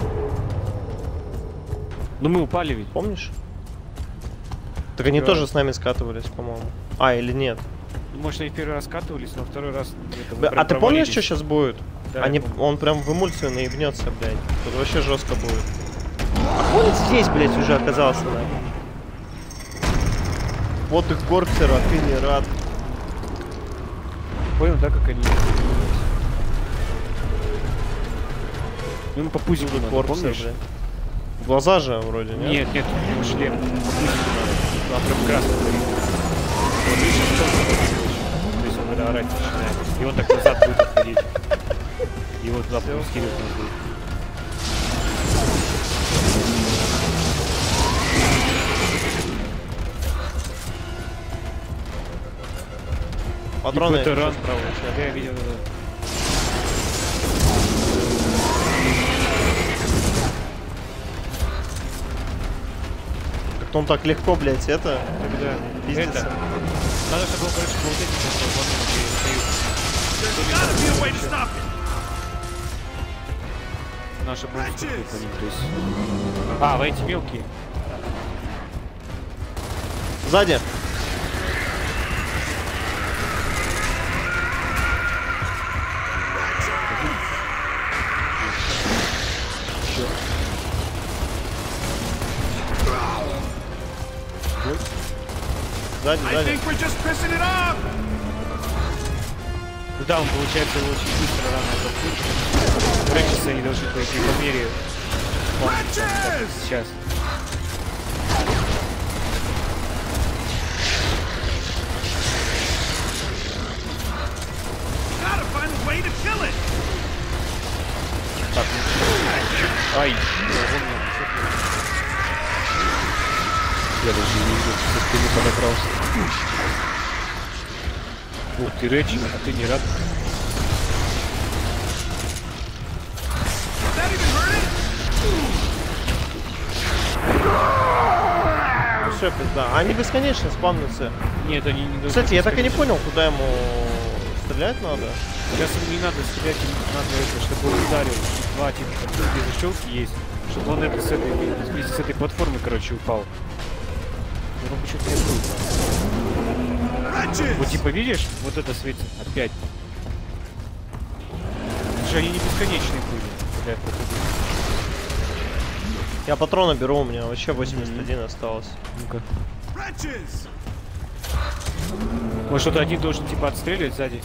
Ну мы упали ведь. Помнишь? Так они тоже с нами скатывались, по-моему. А, или нет? Ну, может, они в первый раз скатывались, но второй раз... А ты помнишь, что сейчас будет? Да, Они, я помню. он прям в эмульсию наебнется, блядь. Тут вообще жестко будет. А он здесь, блядь, уже оказался, да? Вот их корпсер, а ты не рад. Понял, да, как они... Ну, ему по пузику надо, Корпсер, помнишь? блядь. Глаза же вроде, нет? Нет, у него шлем. По пузику надо. А прям красный горит. Вот видишь, то есть он когда орать начинает. И он так назад будет отходить. И вот туда скидывать надо будет. Патроны. Это ран справа. Да, я видел, да. Как-то он так легко, блядь, это... Да. Пиздится. Это. Надо, чтобы он, короче, был вот эти, There's gotta be a way to stop it. наша бомба по ним, то есть... А, вы эти мелкие. Сзади. Сзади, I сзади. think we're just pissing it up. Ну да, он, получается, его очень быстро рано подпустит. Раньше они должны пойти по мере. Сейчас. Gotta find a way to kill it. Так, ай, я даже не вижу, что ты не подобрался. Ух ты, Рэч, а ты не рад? That even hurt it? Ну все, пизда. Они бесконечно спавнятся. Нет, они не должны... Кстати, я так и не понял, куда ему стрелять надо. Сейчас ему не надо стрелять, ему надо это, чтобы он ударил. Два типа, где защелки есть. Чтобы он это с этой, вместе с этой платформы, короче, упал. Ну, почему-то не будет. Вот типа видишь, вот это светит опять. Потому что они не бесконечные были. стреляет по тебе. Я патроны беру, у меня вообще 81 осталось. Ну-ка. Может, что-то один должен типа отстреливать сзади?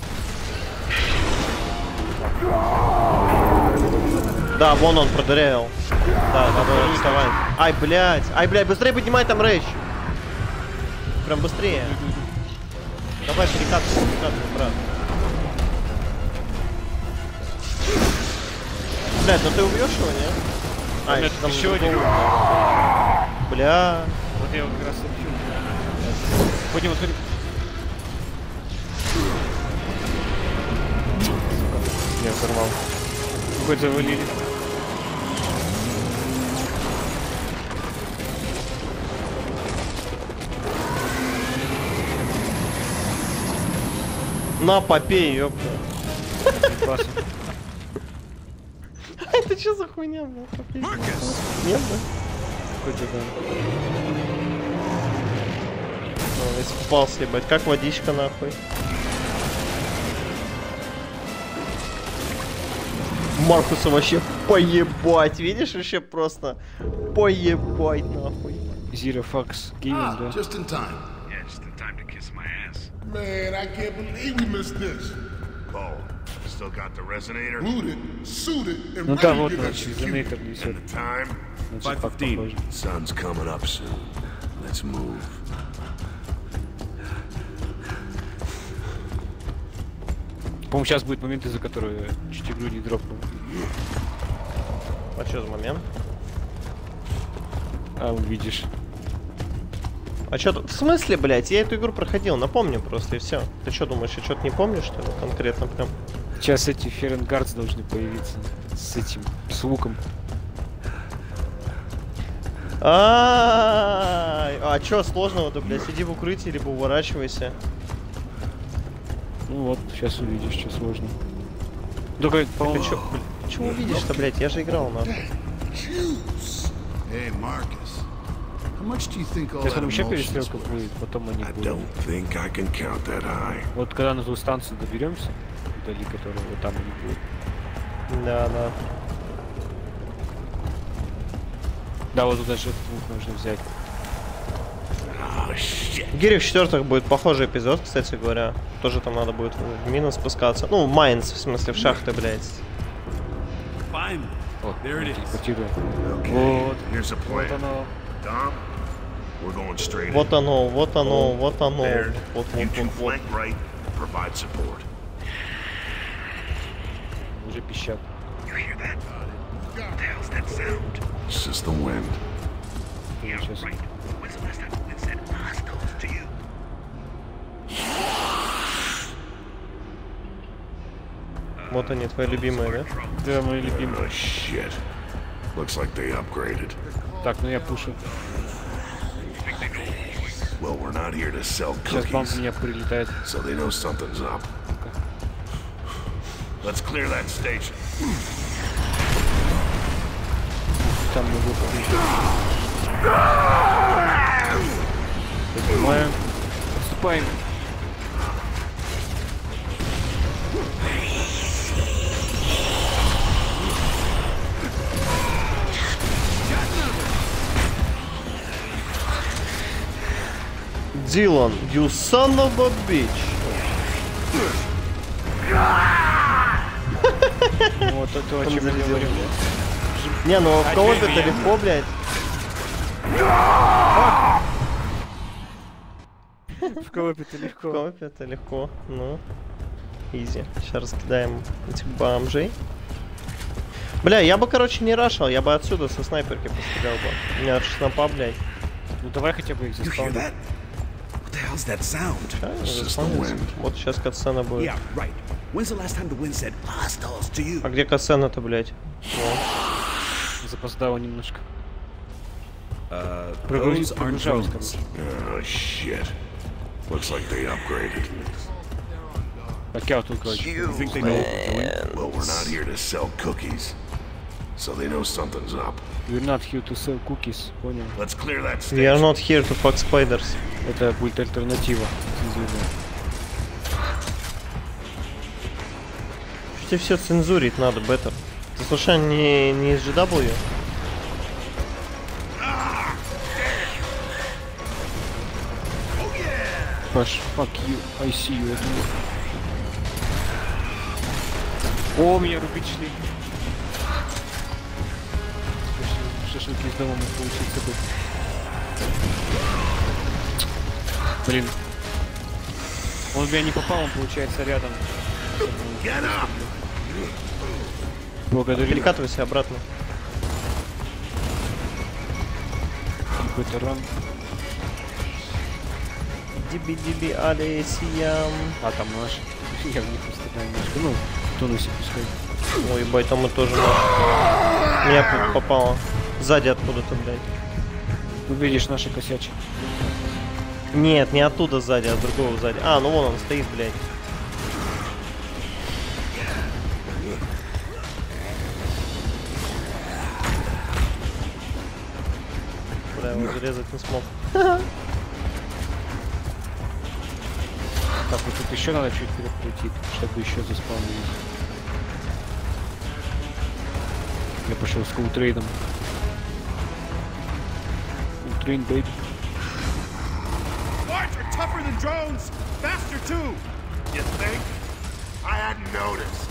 Да, вон он продырявил. Да, давай, вставай. Ай, блядь, быстрее поднимай там рейдж. Прям быстрее. Давай, перекатывай, брат. Блядь, ну ты убьешь его, нет? А, Нет, там еще один. Бля. Вот я его как раз убью. Пойдем, вот смотри. Я взорвал. Хоть завалили. На, попей, ёпта. Это что за хуйня, блядь? Попей. Нет, да? Какой-то да. О, искупался, ебать. Как водичка, нахуй. Маркуса вообще поебать. Видишь, вообще просто поебать, нахуй. Zero Fox Gaming, да? Just in time. Yeah, just in time to kiss my ass. Man, I can't believe we missed this. Oh, still got the resonator? Rooted, suited, and Ну ready да, to вот get он, executed. резонатор And несет. the time? Значит, так похоже. Sun's coming up soon. Let's move. По-моему, сейчас будет момент, из-за которого я чуть игру не дропнул. А что за момент? А, увидишь. А что тут? В смысле, блядь? Я эту игру проходил, напомню просто и все. Ты что думаешь, я что-то не помню, что ли? Конкретно прям. Сейчас эти Ференгардс должны появиться с этим, с луком. А что сложного-то, блядь? Сиди в укрытии, либо уворачивайся. Ну вот, сейчас увидишь, что сложно. Только, по-моему, Ты чё увидишь-то, блядь? Я же играл, нахуй. Juice. Hey, Marcus. How much do you think all сейчас that там еще emulsion's перестрелка worth? будет, потом они I будут. don't think I can count that high. Вот когда на ту станцию доберемся, вдали, которая вот там они будут. Да, да. Да, вот тут даже этот лук нужно взять. Oh, shit. Гири в 4-х будет похожий эпизод, кстати говоря. Тоже там надо будет в минус спускаться. Ну, в майнс, в смысле, в шахты, блядь. Finally. Вот, There it is. телепортирую. Okay, Вот, here's a вот plan. оно. Dom, we're going straight Вот in. оно, вот оно, вот оно. There, Вот, you вот, can вот, вот. flank right, provide support. Уже пищат. You hear that? What the hell's that sound? It's just the wind. Сейчас. When's the last time it said hostiles to you? Вот они, твои любимые, да? Да, мои любимые. Oh, shit. Looks like they upgraded. Так, ну я пушу. Well, we're not here to sell Сейчас бамп cookies, меня прилетает. so they know something's up. Let's clear that station. Там мы выходим. Поднимаем. Отступаем. Дилан, you son of a bitch. Вот это о чем я говорю. Не, ну в коопе-то легко, блядь. В коопе-то В легко. коопе это легко. Ну, изи. Сейчас раскидаем этих бомжей. Бля, я бы, короче, не рашал, я бы отсюда со снайперки пострелял бы. У меня снапа, блядь. Ну давай хотя бы их You hear заспавним. that? What the hell's that sound? Сейчас, вот сейчас катсцена будет. Yeah, right. When's the last time the wind said hostiles to you? А где катсцена-то, блядь? Запоздало немножко. Those Прогрузить, aren't прогружалось, drones. короче. Oh, shit. Looks like they upgraded. Так я вот тут, короче. You think they know what we're doing? Well, we're not here to sell cookies, so they know something's up. We're not here to sell cookies. Понял. Let's clear that We are station. not here to fuck spiders. Это будет альтернатива. Цензурная. Тебе все цензурить надо, better. Ты слушай, не из GW? Паш, fuck you, I see you. О, меня рубить шли. Шашлыки из дома мог получиться бы. Блин. Он в меня не попал, он получается рядом. Благодарю. Перекатывайся обратно. Какой-то ран. Диби-диби алесиям. А, там наш. Я в них пострадаю немножко. Ну, в тонусе пускай. Ой, ебать, там мы тоже наш. Меня попало. Сзади откуда-то, блядь. Ну, видишь, наши косячи. Нет, не оттуда сзади, а с другого сзади. А, ну вон он стоит, блядь. Бля, его зарезать не смог. Так, вот тут еще надо чуть вперед пройти, чтобы еще заспавнились. Я пошел с култрейдом. Култрейн, бейби. Large are tougher than drones. Faster too. You think? I hadn't noticed.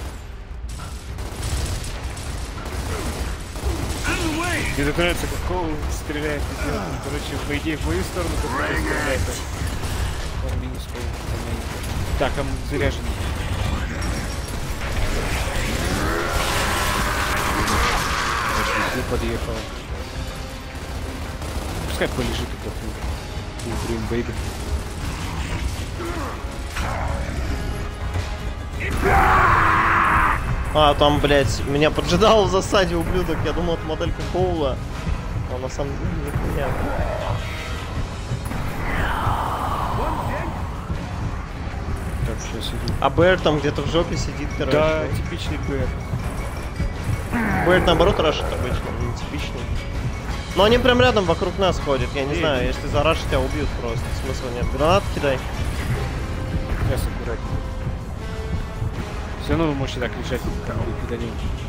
Out of the way. Мне так нравится, как Коул стреляет. Короче, по идее, в мою сторону как стреляет. Минус Коул. Так, он заряжен. Подъехал. Пускай полежит это. Култрейн, бейби. А, там, блядь, меня поджидал в засаде ублюдок. Я думал, это моделька Коула. А на самом деле нихуя. Так, сейчас иду. А Бэр там где-то в жопе сидит, короче. Да, типичный Бэр. Бэр наоборот рашит обычно, не типичный. Но они прям рядом вокруг нас ходят, я не знаю, если зарашить, тебя убьют просто. Смысла нет. Гранат кидай. Сейчас аккуратнее. Все равно вы можете так лежать, там вы педалил.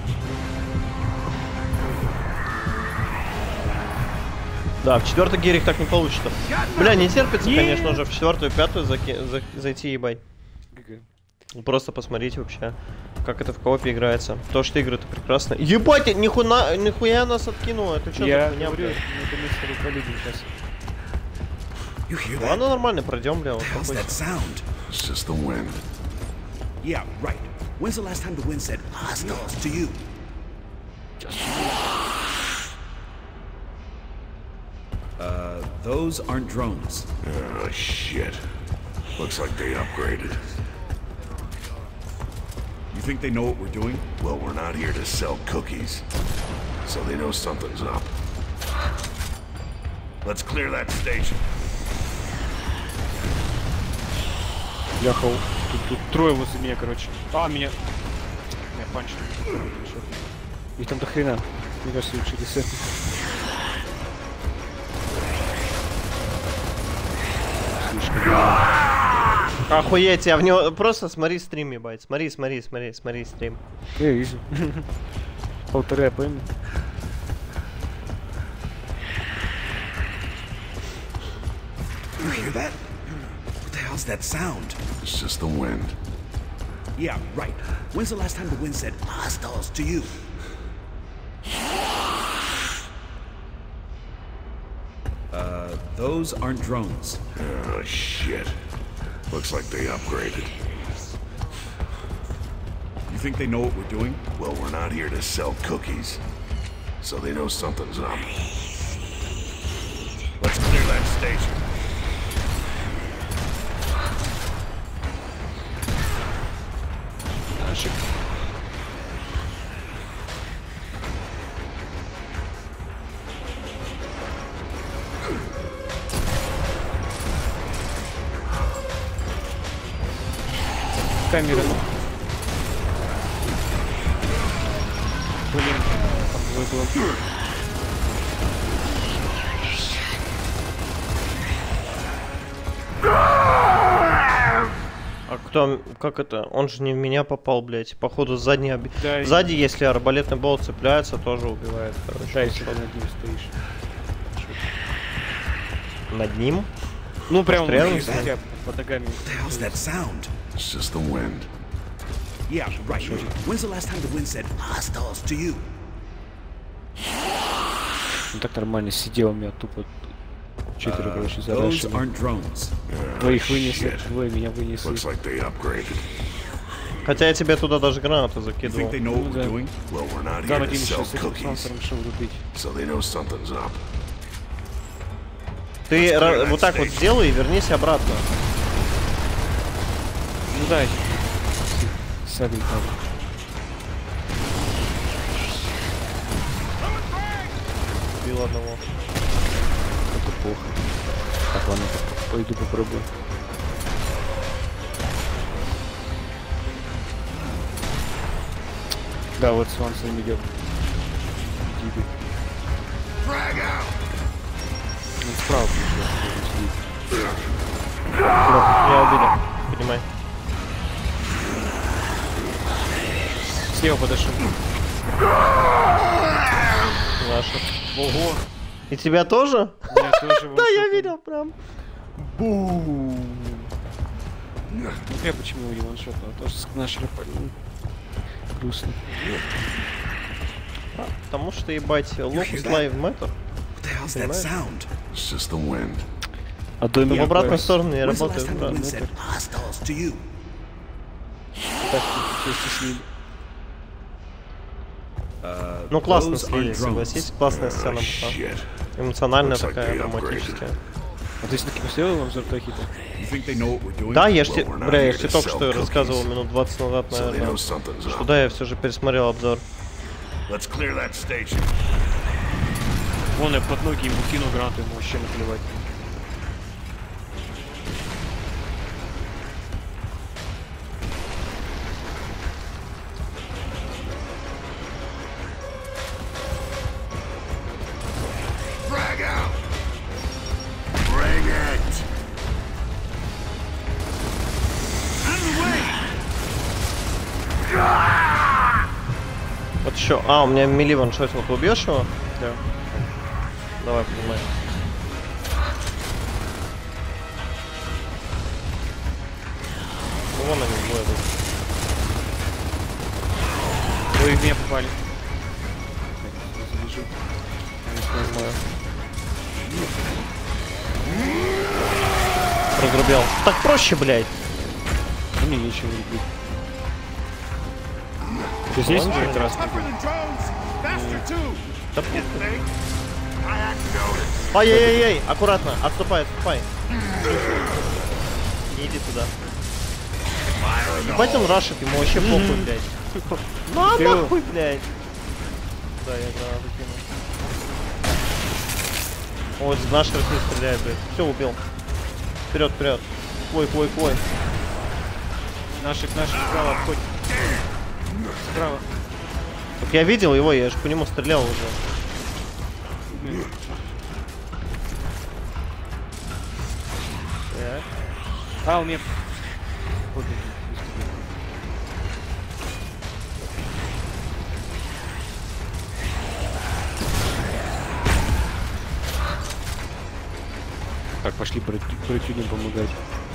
Да, в 4-й гирик так не получится. Бля, не терпится, конечно же, в 4-ю, 5-ю зайти ебать. Просто посмотрите вообще, как это в коопе играется. То, что игры-то прекрасно. Ебать, нихуя нас откинуло. Это что за хуйня, блядь? Ладно, нормально, пройдем, бля. Вот How's that sound? It's just the wind. Yeah, right. When's the last time the wind said hostiles to you? Those aren't drones. Oh, shit. Looks like they upgraded. You think they know what we're doing? Well, we're not here to sell cookies, so they know something's up. Let's clear that station. Ляхал. Тут трое возле меня, короче. А, меня панчили. Их там до хрена. Мне кажется, лучше десерт. Охуеть, я в него... Просто смотри стрим, ебать. Смотри стрим. Я вижу. Полтора, пойми. You hear that? What the hell's that sound? It's just the wind. Yeah, right. When's the last time the wind said hostiles to you? Those aren't drones. Oh, shit. Looks like they upgraded. You think they know what we're doing? Well, we're not here to sell cookies, so they know something's up. Let's clear that station. Камера. Блин, там было. А кто, как это? Он же не в меня попал, блядь. Походу сзади, Да, сзади, если арбалетный болт цепляется, тоже убивает, короче. Да, если ты над ним стоишь. Над ним? Ну, прям Стрелы? у тебя под ногами. What the hell's that sound? It's just the wind. Yeah, right. When's the last time the wind said hostiles to you? Он так нормально сидел, у меня тупо 4, короче, Those задачи. aren't drones. Двоих вынесли, двое меня вынесли. Looks like they upgraded. Хотя я тебе туда даже гранату You закидывал. think they know what we're Да. doing? Well, we're not Там here to один еще sell с этим cookies, сансором решил рубить. so they know something's up. Ты вот так вот сделай и вернись обратно. Ну да, сабель там. Бил одного. Это плохо. Так, ладно, пойду попробую. Да, вот Свансон идет. Иди. Он справа пришел, сидит. Я убили. Понимай. Слева подошел. Наши. Ого! И тебя тоже? Я тоже Да, я вышел. видел прям. Бум. Ну я почему его ваншотал? А то, что наш рэпаль. Грустно. Потому что, ебать, Locust Live Matter. What the hell's that sound? It's just the wind. А доме В обратную сторону я When's the работаю. last time the брат. wind said hostiles to you? Так, вместе с ним. Ну классно Those слили, aren't согласись. Классная сцена была. Shit. Эмоциональная Looks like такая, they романтическая. А ты все-таки посмотрел вам Зартахи-то? You think they know what we're doing? Да, я ж Well, тебе, we're not бля, я here ж to тебе только sell что cookies. рассказывал минут 20 назад, So they know наверное. something's Что up. да, я все же пересмотрел обзор. Let's clear that station. Вон я под ноги ему кину гранату, ему вообще наплевать. Frag out! Bring it! Вот еще. А, у меня мили ваншотил. Ты убьешь его? Да. Давай, поднимай. Ну, вон они двое тут. Ой, в меня попали. Забежу. Не знаю. Разрубил. Так проще, блядь. А мне нечего рубить. Ты здесь Ладно. как раз? Да похуй. Ай-яй-яй-яй, аккуратно, отступай, отступай. Не иди туда. Ебать он рашит, ему вообще похуй, блядь. Ну Ты- нахуй, блядь. Да, я гранату кинул. Ой, наш Россия стреляет, блядь. Все, убил. Вперед, вперед. Клой, клой, клой. Наших справа обходит. Справа. Так я видел его, я же по нему стрелял уже. Так. А, у меня... Так, пошли братюням помогать.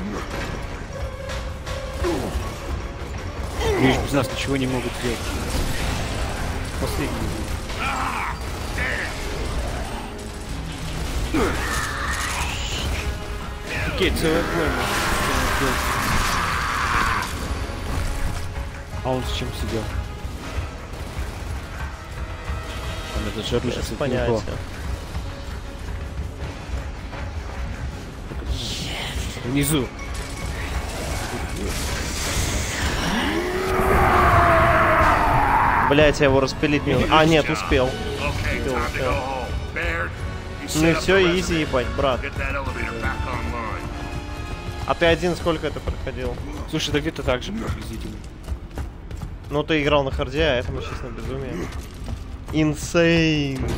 Видишь, без нас ничего не могут сделать. Последний. Окей, целая плойма. А он с чем сидел? Он это же оружие, Без кстати, понятия. неплохо. Внизу. Блять, я его распилить не... А, нет, успел. Okay, Go, time to go. go home. Baird, you Ну set и up все, the rest изи, of it. ебать, брат. Get that elevator back online. А ты один сколько это проходил? Слушай, да где-то так же приблизительно. Ну ты играл на харде, а это мы сейчас на безумие. Инсейн.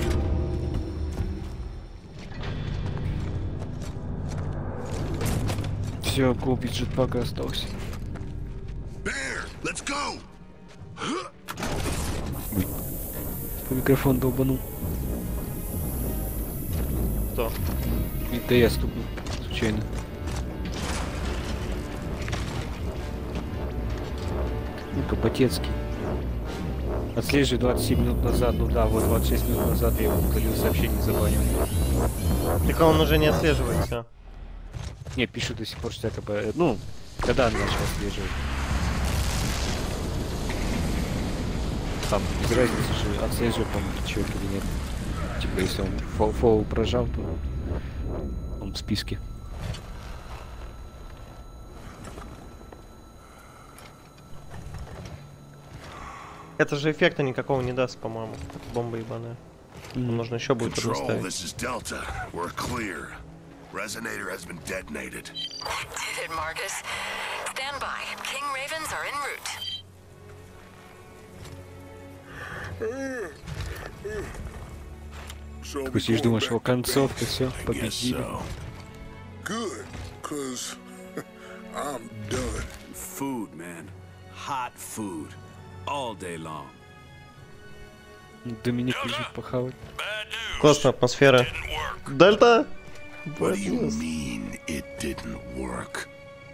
Все, копий джетпака остался. Let's go. По микрофон долбанул. Кто? Да я стукнул случайно. Ну, Капотецкий. Отслеживай 27 минут назад, ну да, вот 26 минут назад я его удалил, сообщение забанил. Так он уже не отслеживает все. Не, пишу до сих пор, что якобы, ну, когда он начал отслеживать. Там без разницы же отслеживает, по-моему, человек или нет. Типа, если он фоллоу прожал, то он в списке. Это же эффекта никакого не даст, по-моему. Это бомба ебаная. Нужно еще будет одну Control, ставить. this is Delta. We're clear. Resonator has been detonated. Did it, Marcus? Stand by. King Ravens are en route. So Такой сидишь, думаешь, его концовка, все, I guess победили. so. Good, cause I'm done. Food, man. Hot food. All day long. Доминик лежит похавать. Классная атмосфера. Дельта! What do you mean it didn't work?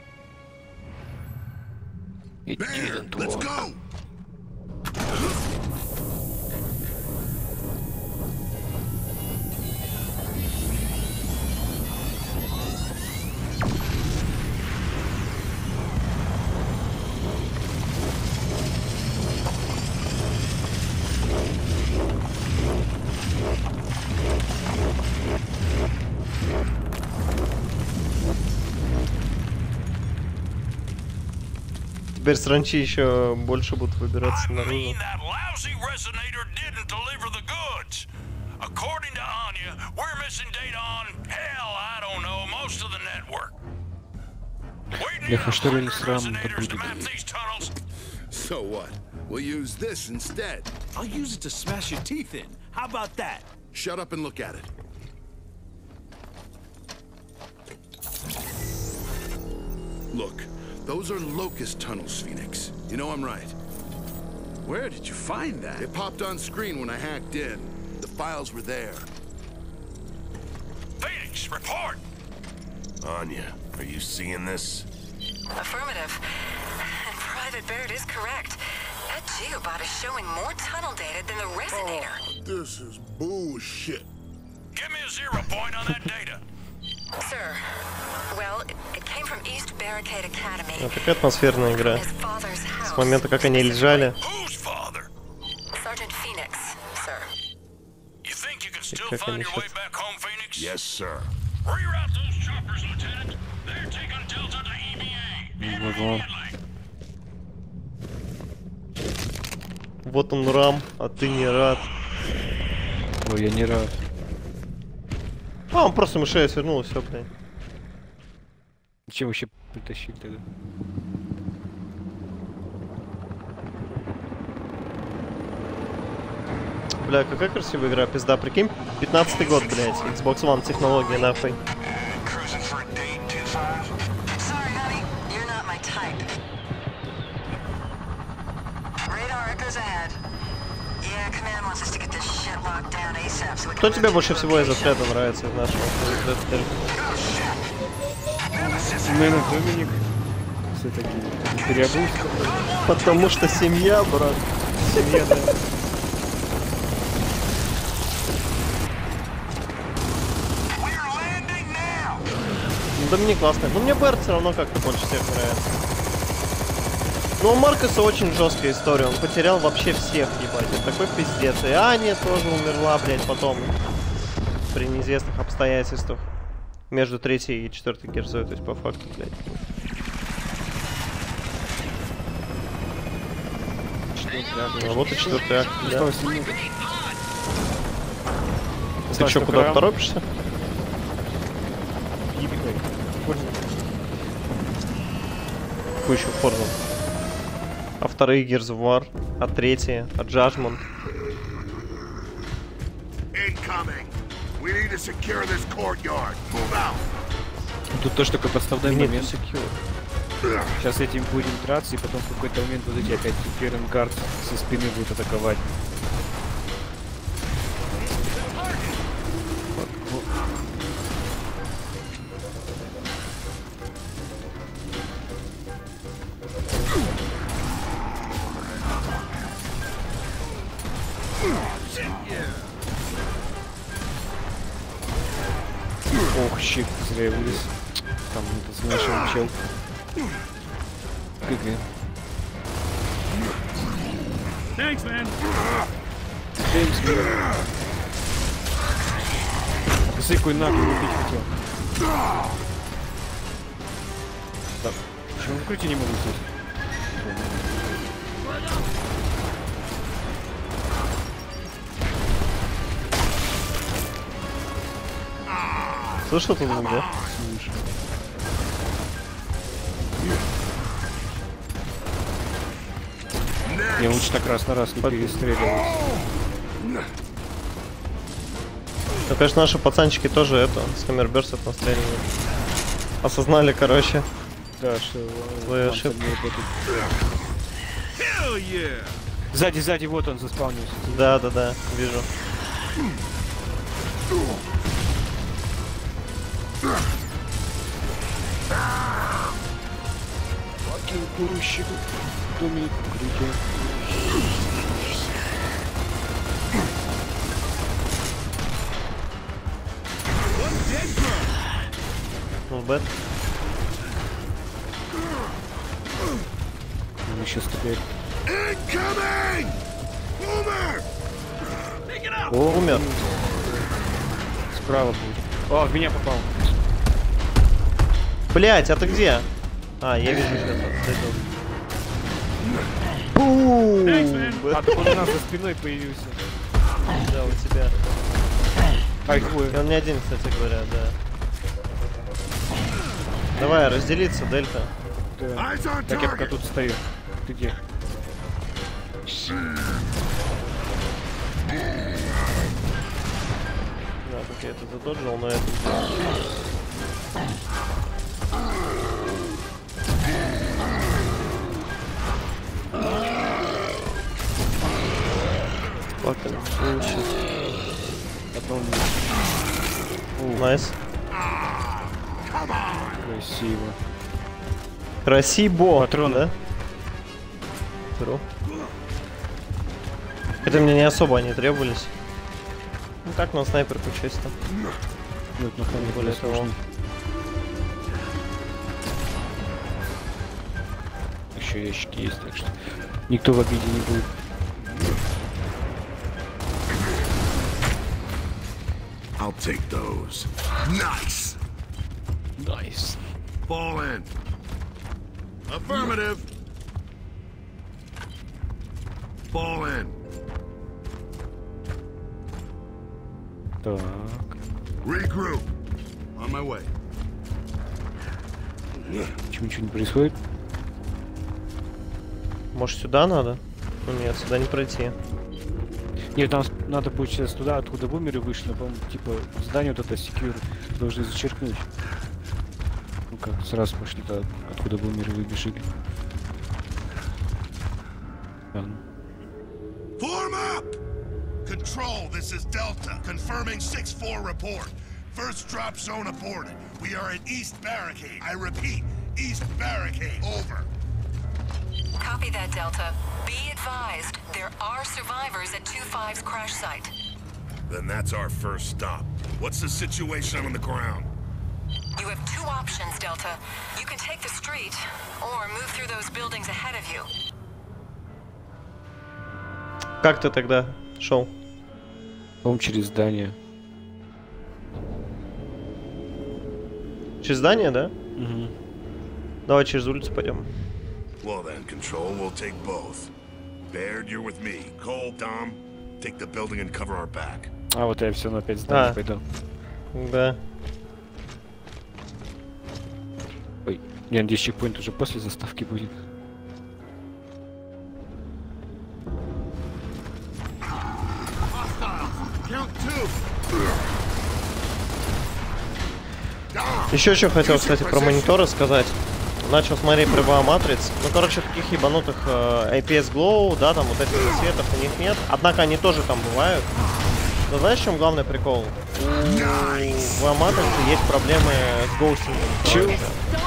There, let's go. Теперь сранчи еще больше будут выбираться наружу. That lousy resonator didn't deliver the goods. According to Anya, we're missing data on, hell, I don't know, most of the network. Бляха, что ли срам это будет? So what? We'll use this instead. I'll use it to smash your teeth in. How about that? Shut up and look at it. Look, those are locust tunnels, Phoenix. You know I'm right. Where did you find that? It popped on screen when I hacked in. The files were there. Phoenix, report! Anya, are you seeing this? Affirmative. And Private Baird is correct. That geobot is showing more tunnel data than the resonator. Oh, this is bullshit. Give me a 0 point on that data. Sir, well, it came from East Barricade Academy. Вот такая атмосферная игра. His father's house. С момента, как они лежали. Whose father? Sergeant Phoenix, sir. You think you can still как find они your way сейчас- back home, Phoenix? Yes, sir. Reroute those choppers, Lieutenant. They're taking Delta to EVA. Ого. Вот он рам, а ты не рад. Ой, я не рад. А, он просто мышей свернул и все, блядь. Зачем вообще притащили тогда? Бля, какая красивая игра, пизда, прикинь, 15-й год, блядь, Xbox One технология, нахуй. Cruising for a date, 2-5. Sorry, honey, you're not my type. Radar echoes ahead. Yeah, command wants us to get this shit locked down ASAP so we can... Кто тебе больше всего из отряда нравится из нашего? Мэн Доминик. Все-таки переобулся. Потому что семья, брат. Семья, да. Ну, Доминик классный. Но мне Берт все равно как-то больше всех нравится. Ну, у Маркуса очень жесткая история. Он потерял вообще всех, ебать. Это такой пиздец. И Аня тоже умерла, блядь, потом. При неизвестных обстоятельствах. Между 3-й и 4-й герзой, то есть по факту, блядь. А вот и 4-й акт, да. Осталось немного. Ты что, куда торопишься? Какой еще Форзен? А 2-й Gears of War, а 3-й, а Judgment. Incoming. We need to secure this courtyard. Move out. Тут тоже такой подставной Нет, момент. secure. Сейчас этим будем драться, и потом в какой-то момент вот эти опять Суперенгард со спины будут атаковать. Ох, щит, зря я вылез. Там это значит чел. ГГ. Thanks, man. Thanks, man. Зыкуй нахуй убить хотел. Так, почему в укрытие не могу здесь? Слышал тут звук, да? Слышу. Я лучше так раз на раз не перестреливать. Ну, конечно, наши пацанчики тоже это, с камерберсов настреливают. Осознали, короче. Да, что... Свою ошибку. Сзади, вот он заспаунился. Да, вижу. Курущий домик укрытия. Ну, бэт. Он еще стреляет. О, умер. Справа будет. О, в меня попал. Блять, а ты где? А, я вижу сейчас. Бум! А так он у нас за спиной появился. Да, у тебя. Ай, хуй. И он не один, кстати говоря, да. Давай, разделиться, Дельта. Да. Так я пока тут стою. Ты где? Да, так я это задоджил, но это... Fucking bullshit. Одного Найс. красиво. Красиво. Патрон, да? Тру. Это мне не особо они требовались. Ну так, на снайперку чисто. Нет, на хаме Более того. сложный. Еще ящики есть, так что никто в обиде не будет. I'll take those. Nice. Nice. Fall in. Affirmative. Fall in. Так. Regroup. On my way. Почему ничего не происходит? Может сюда надо? Ну нет, сюда не пройти. Нет, там надо получается туда, откуда бумеры вышли, но, по-моему, типа здание вот это secure должны зачеркнуть. Ну как, сразу пошли туда, откуда бумеры выбежали. Ладно. Form up! Control, this is Delta. Confirming 6-4 report. First drop zone aborted. We are at East Barricade. I repeat, East Barricade. Over. Copy that, Delta. Be advised, there are survivors at 2-5's crash site. Then that's our first stop. What's the situation on the ground? You have two options, Delta. You can take the street, or move through those buildings ahead of you. Как ты тогда шел? По-моему, через здание. Через здание, да? Угу. Давай через улицу пойдем. Well then, Control, we'll take both. Baird, you're with me. Cole, Dom, take the building and cover our back. А, вот я все равно опять в здание пойду. Да. Ой, я надеюсь, чекпоинт уже после заставки будет. Еще что хотел, кстати, про мониторы сказать. начал смотреть прибава матриц. Ну, короче, таких ебанутых APS Glow, да, там вот этих засветов у них нет. Однако они тоже там бывают. Но знаешь, в чем главный прикол? У матрицы есть проблемы с гоустингом.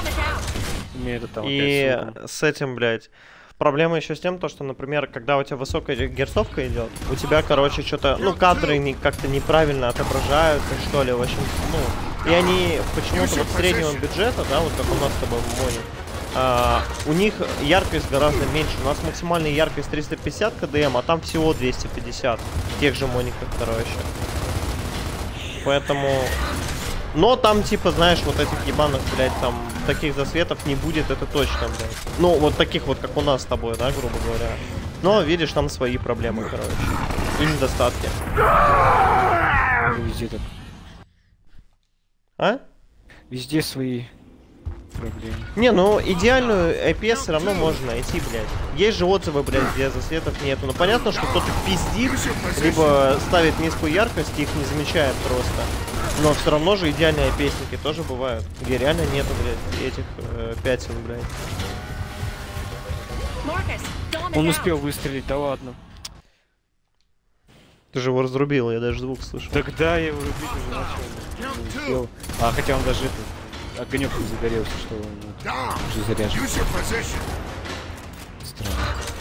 И с этим, блядь. Проблема еще с тем, то, что, например, когда у тебя высокая герцовка идет, у тебя, короче, что-то, ну, кадры как-то неправильно отображаются, что ли, в общем, ну, и они почему-то вот среднего бюджета, да, вот как у нас с тобой в моне, у них яркость гораздо меньше. У нас максимальная яркость 350 КДМ, а там всего 250 в тех же мониках, короче. Поэтому... Но там, типа, знаешь, вот этих ебаных, блядь, там, таких засветов не будет, это точно, блядь. Ну, вот таких вот, как у нас с тобой, да, грубо говоря. Но, видишь, там свои проблемы, короче. И недостатки. Везде так. А? Везде свои проблемы. Не, ну, идеальную IPS все равно можно найти, блядь. Есть же отзывы, блядь, где засветов нету. Но понятно, что кто-то пиздит, либо ставит низкую яркость и их не замечает просто. Но все равно же идеальные песники тоже бывают, где реально нету, блядь, этих пятен, блядь. Он успел выстрелить, да ладно. Ты же его разрубил, я даже звук слышу. Тогда я его рубить уже начал. А хотя он даже это, огонек не загорелся, что он уже заряжен. Странно.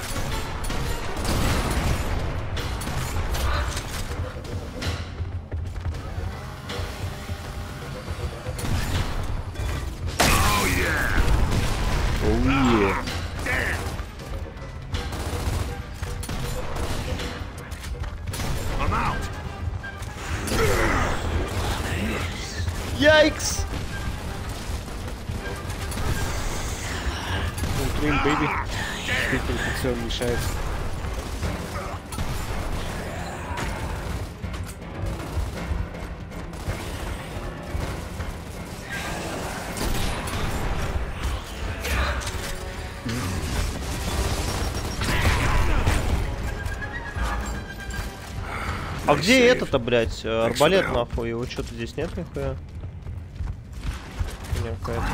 Яйкс! Блин, бэйби. Прицел мешается. А где это-то, блядь, арбалет, нахуй? Его что-то здесь нет, нихуя? Не, какая-то.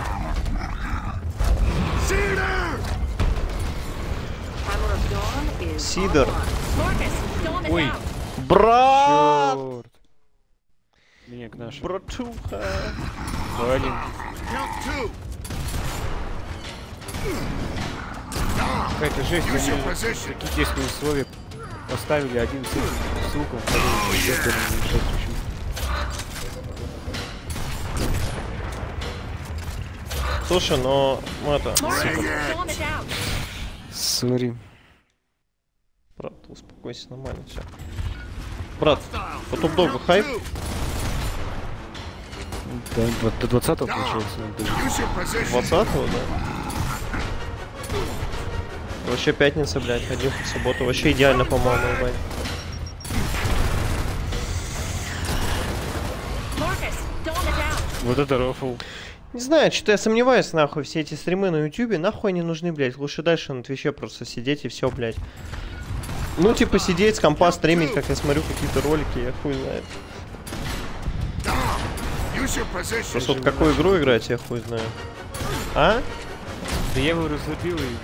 Сидор. Ой. Брат! Черт. Меня к нашему. Братуха. Блин. Какая-то жесть, они такие тесные условия поставили, один с луком, второй с сектором, Слушай, но это... Сори. Брат, успокойся, нормально все. Брат, по топ-догу хайп? Да, до 20-го получается. 20-го, да? Вообще пятница, блядь, ходил в субботу. Вообще идеально, по-моему, ебать. Вот это рофл. Не знаю, что-то я сомневаюсь, нахуй, все эти стримы на ютубе, нахуй они нужны, блядь. Лучше дальше на твиче просто сидеть и все, блядь. Ну, типа, сидеть с компа, стримить, как я смотрю какие-то ролики, я хуй знает. Просто вот какую игру играть, я хуй знаю. А? Да я его разлюбил и...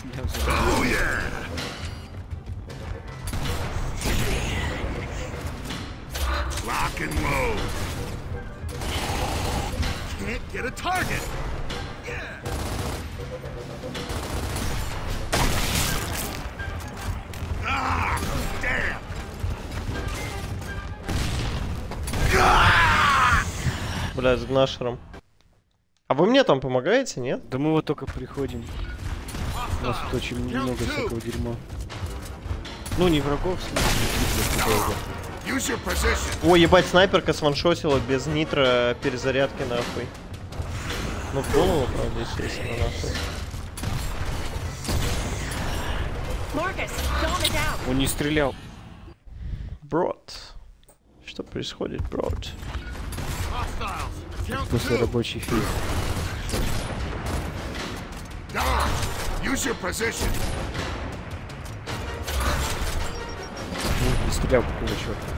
Lock and load. Can't get a target. Ah, damn. Бля, с гнашером. А вы мне там помогаете, нет? Да мы вот только приходим. У нас тут очень много всякого дерьма. Ну, не врагов, в смысле. О, ебать, снайперка сваншотила без нитро перезарядки, нахуй. Ну, в голову, правда, естественно, нахуй. Он не стрелял. Брод. Что происходит, брод? После рабочий фильм. Не стрелял, какого черта.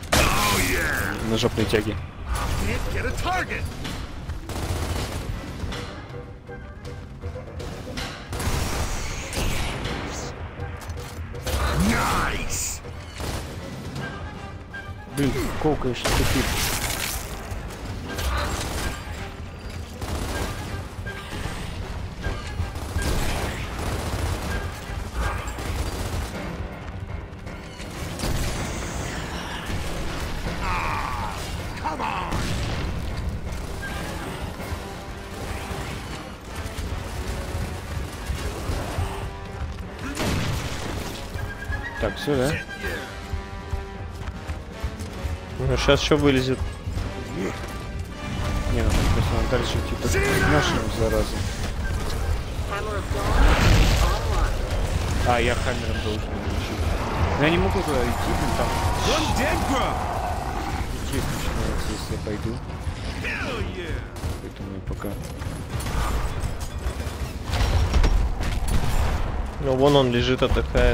На жопной тяге. Nice. Блин, колкаешь, тупик. Come on. Так, все, да? Ну, сейчас еще вылезет. Не, ну просто он дальше типа нашим зараза. Hammer of Dawn is online. А, я хаммером должен учить. Но я не могу туда идти, блин, там One dead grub. идти начинается, если я пойду. Hell yeah. Поэтому я пока... Ну, вон он лежит, отдыхает.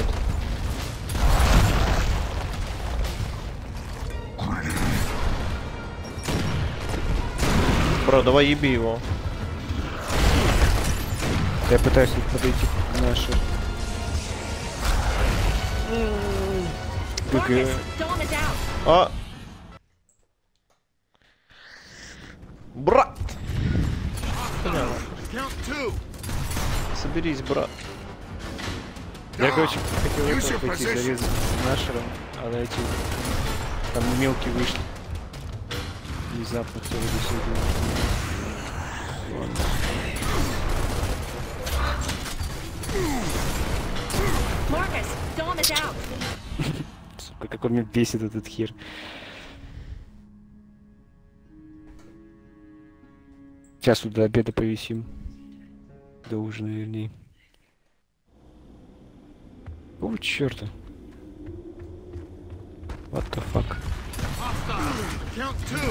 Бро, давай еби его. Я пытаюсь подойти к нашей. Marcus, Dawn is out. А! Брат! Count 2. Соберись, брат. Я, короче, хотел Use этого your пойти position. зарезать нашером, а на эти... Там мелкие вышли. Внезапно все сегодня. Marcus, Dawn is out. Сука, как он меня бесит этот хер. Сейчас тут до обеда повисим. До ужина, вернее. О, черта. What the fuck? Count 2.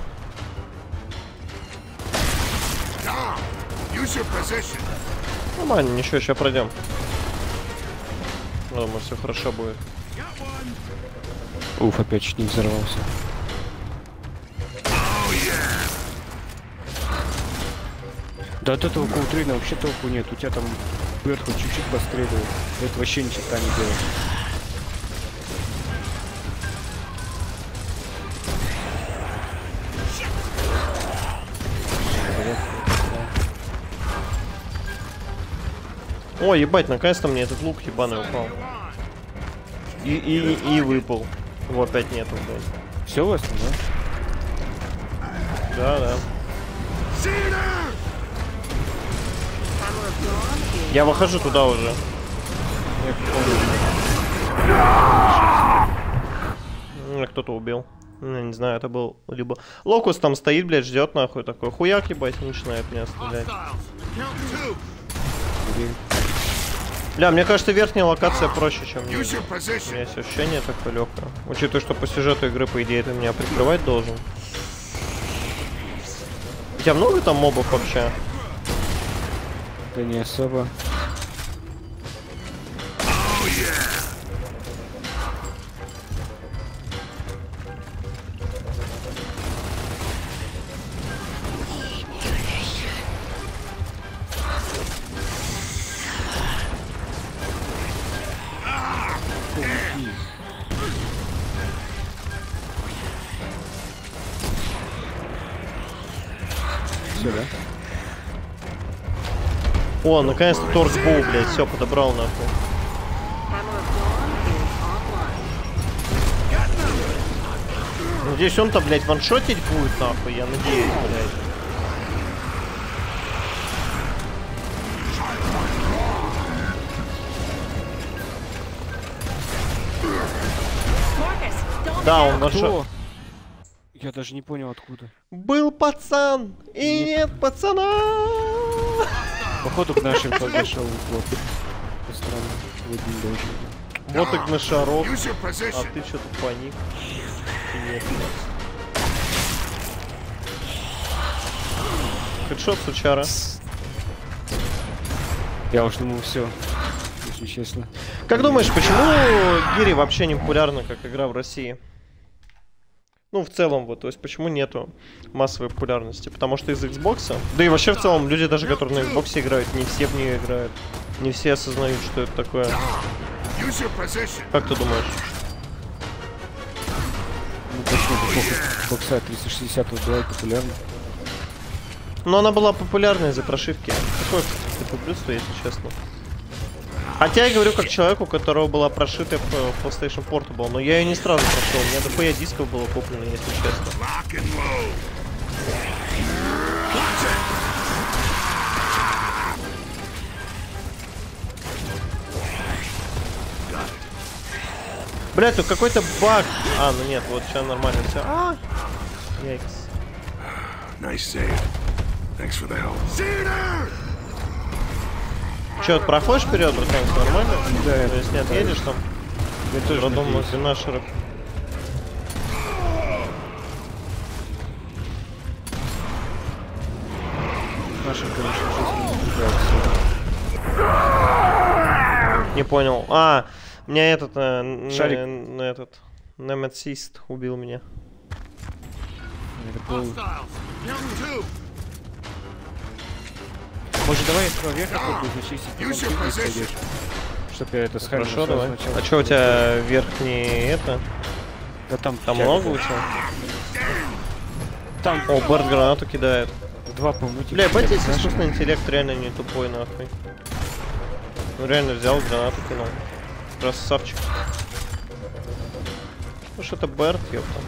Dom, use your position. Нормально, ничего, сейчас пройдем. Я думаю, все хорошо будет. Уф, опять чуть не взорвался. Oh yeah. Да от этого Колтрейна вообще толку нет. У тебя там Берт хоть чуть-чуть постреливает. Это вообще ни черта не делает. Ой, ебать, наконец-то мне этот лук ебаный упал. И выпал. Его опять нету, блядь. Все у вас, да? Да, да. Cedar! Hammer of Dawn is Я выхожу туда уже. Кто-то убил. Я не знаю, это был либо... Локус там стоит, блядь, ждет нахуй такой. Хуяк, ебать, начинает меня стрелять. Count 2. Бля, мне кажется, верхняя локация проще, чем Use нижняя. your У меня position. есть ощущение такое легкое. Учитывая, что по сюжету игры, по идее, ты меня прикрывать должен. У тебя много там мобов вообще? Да не особо. Oh yeah. Все, да? О, наконец-то торсбоу, блядь, все, подобрал нахуй. Hammer of Dawn is online. Надеюсь, он-то, блядь, ваншотить будет, нахуй, я надеюсь, блядь. Marcus, Dawn Да, is он out. ваншот... Кто? Я даже не понял откуда. Был пацан, и нет пацана! Походу к нашим подошел вот. По странам. Вот не должен. Вот и Гнашаров. Use your А position. ты что тут паник? Нет, нет. Хедшот, сучара. Я уж думал, все. Если честно. Как думаешь, почему Гири вообще не популярна как игра в России? Ну, в целом, вот, то есть, почему нету массовой популярности? Потому что из Xbox, да и вообще в целом, люди даже, которые на Xbox играют, не все в нее играют. Не все осознают, что это такое. Use Use your position. Как ты думаешь? Ну, почему бокса 360 была популярна? Но она была популярна из-за прошивки. Какое, кстати, плюс-то, если честно. Хотя я говорю как человеку, у которого была прошита в PlayStation Portable, но я ее не сразу прошел. У меня дохуя дисков было куплено, если честно. Блять, тут какой-то баг. А, ну нет, вот сейчас нормально все. Яйкс. Nice save. Thanks for the help. Че, проходишь вперед, братан, все нормально? Да, если не отъедешь там, я тоже родом для наших. Наши, конечно, жизнь не понял. А, меня этот, Шарик. этот, немецист убил меня. Это был... Может, давай я справа вверх попробую зачистить, потом ты вниз сойдешь. Чтоб я это схожу. Хорошо, давай. А что у тебя верхний это? Да там много у тебя? Там. О, Берт гранату кидает. Два, по-моему, бля, бать, если искусственный интеллект реально не тупой, нахуй. Ну реально взял, гранату кинул. Красавчик. Ну что это Берт, ёпта.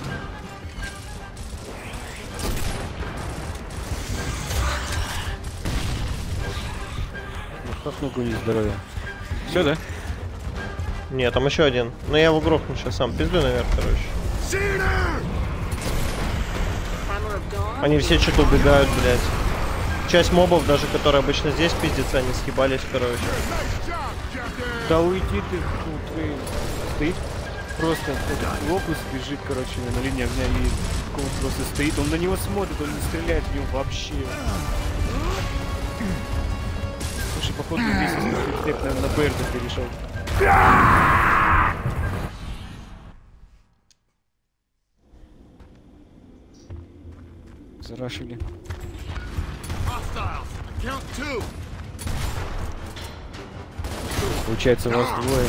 Как много у них здоровья. Все, да? Нет, там еще один. Но я его грохну сейчас сам. Пизду наверх, короче. Они все что-то убегают, блядь. Часть мобов, даже которые обычно здесь пиздятся, они съебались, короче. Да уйди ты, ты стоит просто локус бежит, короче, на линии огня и он просто стоит, он на него смотрит, он не стреляет в него вообще. Слушай, походу весь интеллект на Берда перешел. Зарашили. Получается, вас двое.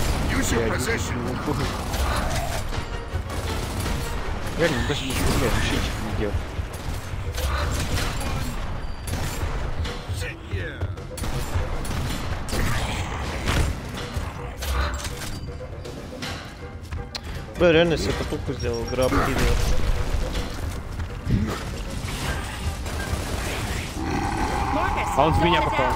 Реально, он даже не стреляет, вообще ничего не делает. Бля, реально себе татуку сделал, граб кидает. А он в меня попал.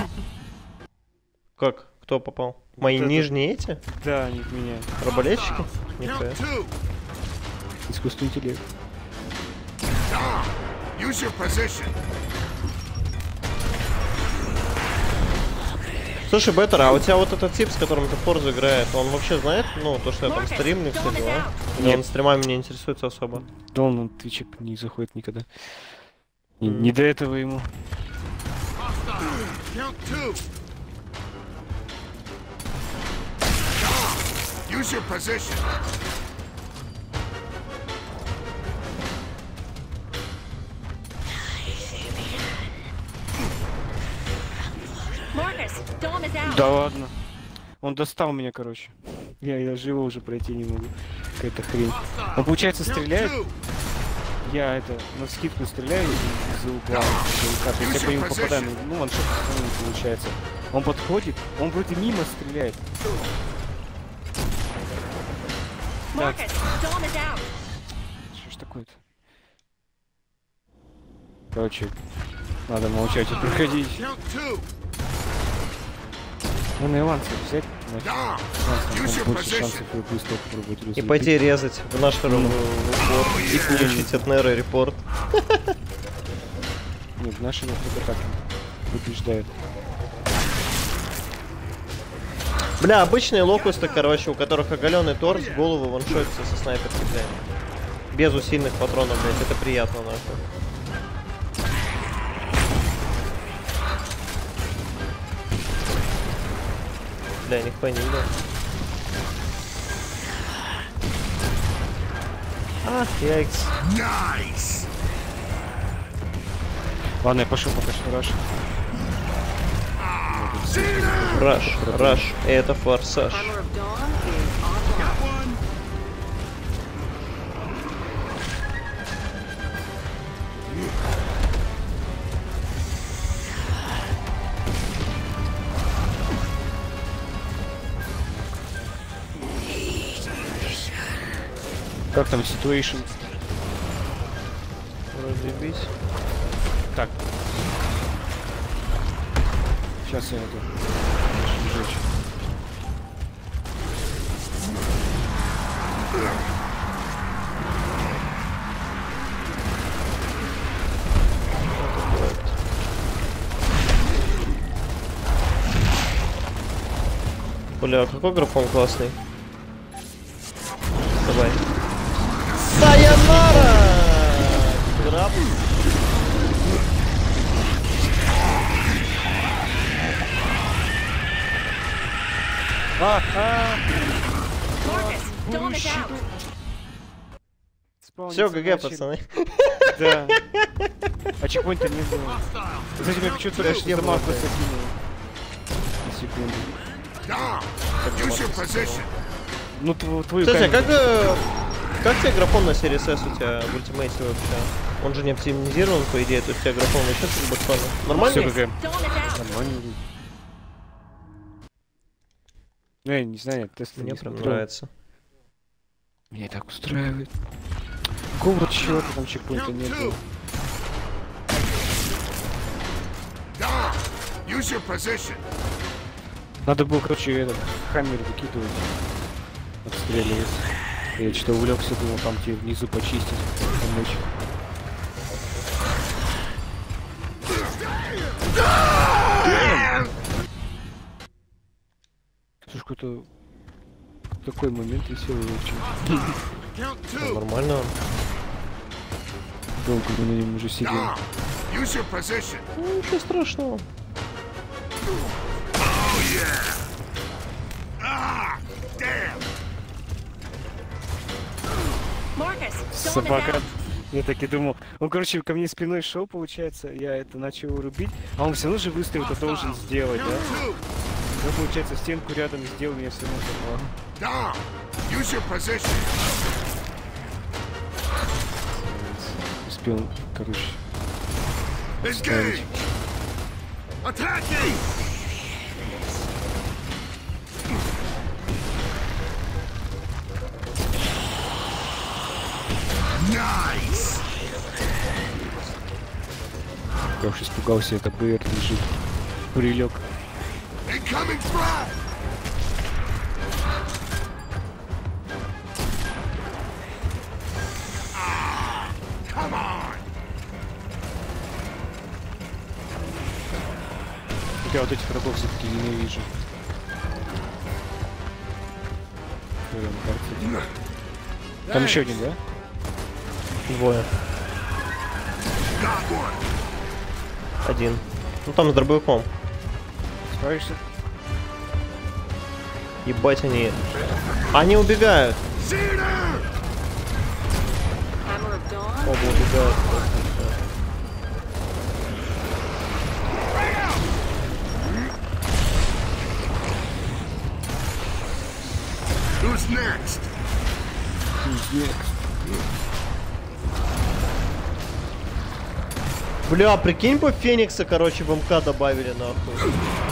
Как? Кто попал? Мои вот нижние эти? Да, они в меня. Арбалетчики? Нихуя. Искусственный интеллект. Слушай, Беттер, а у тебя вот этот тип, с которым ты Форзу играет, он вообще знает, ну, то, что я там стримлю, все дела? Или он стримами не интересуется особо? Да он на твичек не заходит никогда. Не до этого ему. Use your position. Да ладно. Он достал меня, короче. Я живо уже пройти не могу. Какая-то хрень. Он, получается, стреляет. Я это на скидку стреляю из-за угла. То есть я по нему попадаю. Ну, ваншот получается. Он подходит, он вроде мимо стреляет. Да. Что ж такое-то? Короче, надо молчать и проходить. Ну, на Иванца взять, значит, больше шансов быстро попробовать разлететь. И пойти резать в наш упор и получить от Нера репорт. Нет, в нашем только так побеждает. Бля, обычные локусты, короче, у которых оголенный торс, голову ваншотятся со снайперки, блядь. Без усиленных патронов, блядь, это приятно, нахуй. Бля, нихуя не видел. Ах, яйкс. Nice. Ладно, я пошел пока что раш. Раш, это форсаж. Как там ситуация? Разъебись. Так. Сейчас я это сжечь. Бля, какой графон классный. Давай. Сайонара! Граф. Все, ГГ, пацаны. Да. А чекпоинта не было. Кстати, меня почему-то только что дамаг просто кинул. На секунду. Ну, твою Кстати, камеру. как тебе графон на Series S у тебя в ультимейте вообще? Он же не оптимизирован, по идее, то есть у тебя графон вообще с бэкфона. Нормально? Все ГГ. Нормально. Ну, я не знаю, тест Мне прям нравится. Меня так устраивает. Какого вот черта там чекпоинта не было? Надо было, короче, этот хаммер выкидывать. Отстреливать. Я что-то увлекся, думал, там тебе внизу почистить. Помочь. Слушай, какой-то такой момент веселый очень. Нормально. Долго мы на нем уже сидим. Ну, ничего страшного. Собака. Я так и думал. Он, короче, ко мне спиной шел, получается. Я это начал его рубить. А он все равно же выстрел это должен сделать, да? Ну, получается, стенку рядом сделал, меня все равно попало. Успел, короче. Отставить. Nice. Я уж испугался, это БР лежит. Прилег. Я вот этих врагов все-таки ненавижу. Там еще один, да? Двое. Один. Ну там с дробовиком. Справишься? Ебать они. Они убегают. Оба убегают. Who's next? Бля, прикинь, бы Феникса, короче, в МК добавили, нахуй.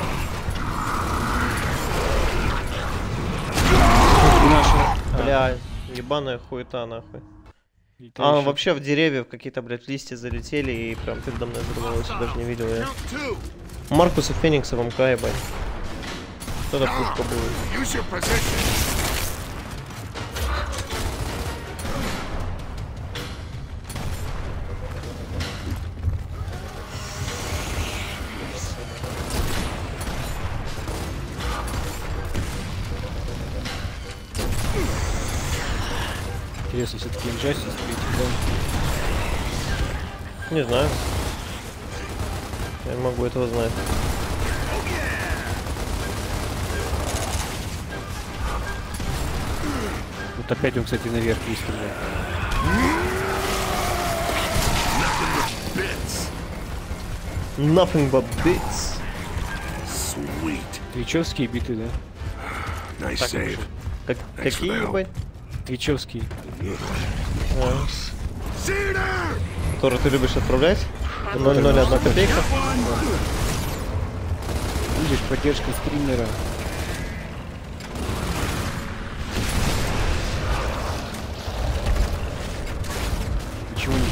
Бля, ебаная хуета, нахуй. А, вообще в деревья, в какие-то, блядь, листья залетели и прям передо мной взорвалось, даже не видел я. Маркуса Феникса в МК, ебать. Что-то пушка будет. Интересно, все-таки Injustice третий, да? Не знаю. Я не могу этого знать. Вот опять он, кстати, наверх выстрелил. Nothing but bits. Sweet. Твичевские биты, да? Nice save. Какие, ебать? Твичевские. Который ты любишь отправлять? 0,01 копейка. Видишь, поддержка стримера.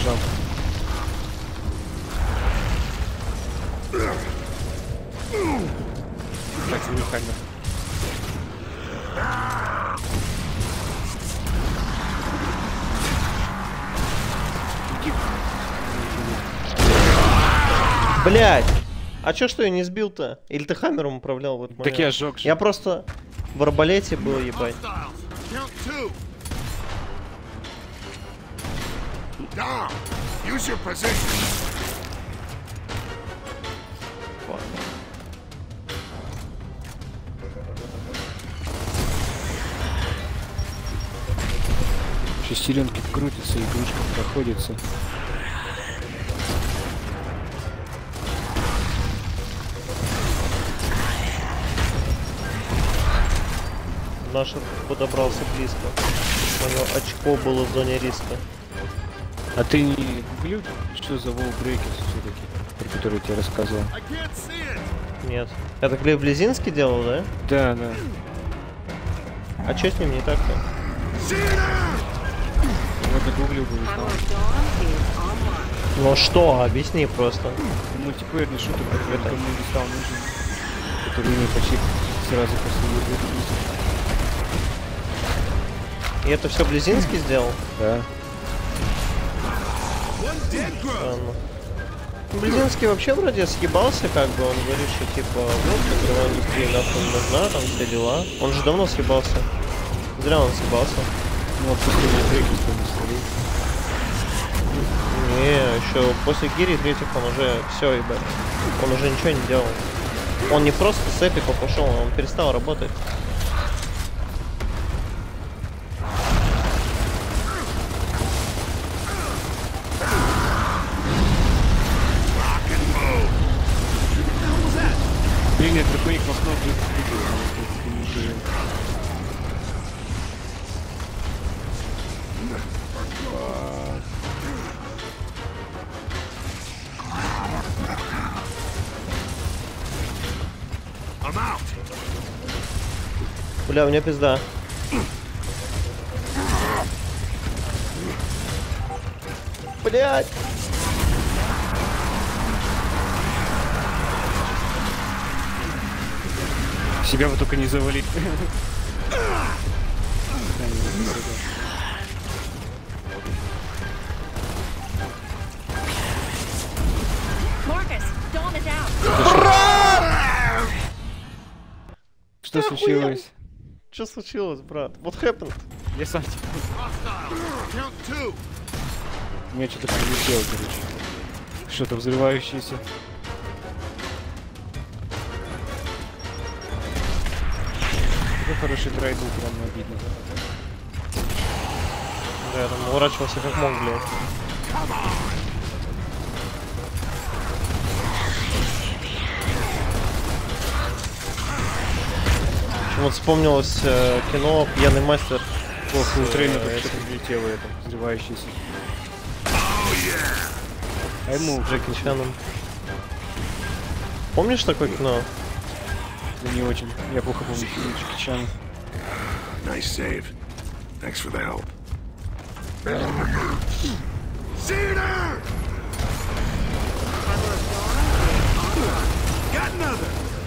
жалко. Так, не хаммер. Блять! А чё, что я не сбил-то? Или ты хаммером управлял в этот момент? Так я сжёг же. Я просто в арбалете был, ебать. Dom, use your position. Шестеренки крутятся, игрушка проходится. Наш подобрался близко. У него очко было в зоне риска. А ты не гуглил, что за Wallbreakers все-таки, про который я тебе рассказывал? Нет. Это Глеб Близинский делал, да? Да, да. А чё с ним не так-то? Вот нагуглил бы, узнал. Ну что, объясни просто. Мультиплеерный шутер, который никому не стал нужен, который мне почти сразу после выпуска. И это все Близинский сделал? Да. Странно. Близинский вообще вроде съебался, как бы он говорит, что типа, вот, игровая индустрия нахуй нужна, там все дела. Он же давно съебался. Зря он съебался. Ну вот после Wallbreakers он не стал. Не, еще после Гири третьих он уже все, ебать. Он уже ничего не делал. Он не просто с эпиков ушел, он перестал работать. Блин, я драконик в окно вдруг. Бля, у меня пизда. Блять! Себя бы только не завалить. Что случилось? Что случилось, брат? What happened? Я сам типа. У меня что-то прилетело, короче. Что-то взрывающееся. Какой хороший трай был, прям обидно. Да, я там уворачивался как мог, блядь. Вот вспомнилось кино «Пьяный мастер». О, фулл-трейнер что-то прилетело, это взрывающееся. А ему Джеки Чаном. Помнишь такое кино? Да не очень. Я плохо помню Джеки Чана. Nice save. Thanks for the help. Got another.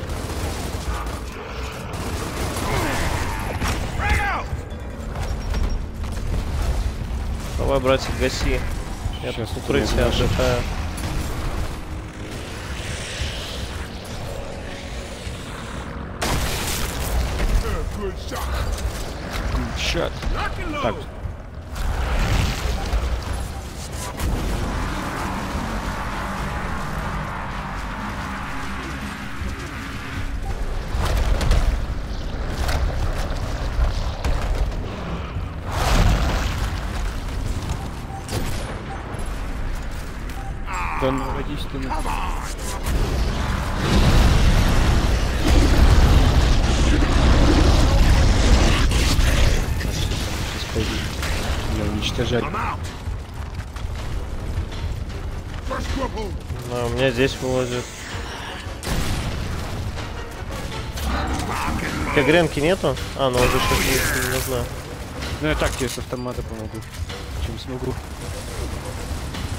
Давай, братик, гаси. Я тут с укрытия отдыхаю. Shot. Так. Да ну, родись ты. Сейчас пойду. Меня уничтожать. Да, у меня здесь вылазит. Гренки нету? А, ну уже сейчас не нужна. Ну я так тебе с автомата помогу. Чем смогу.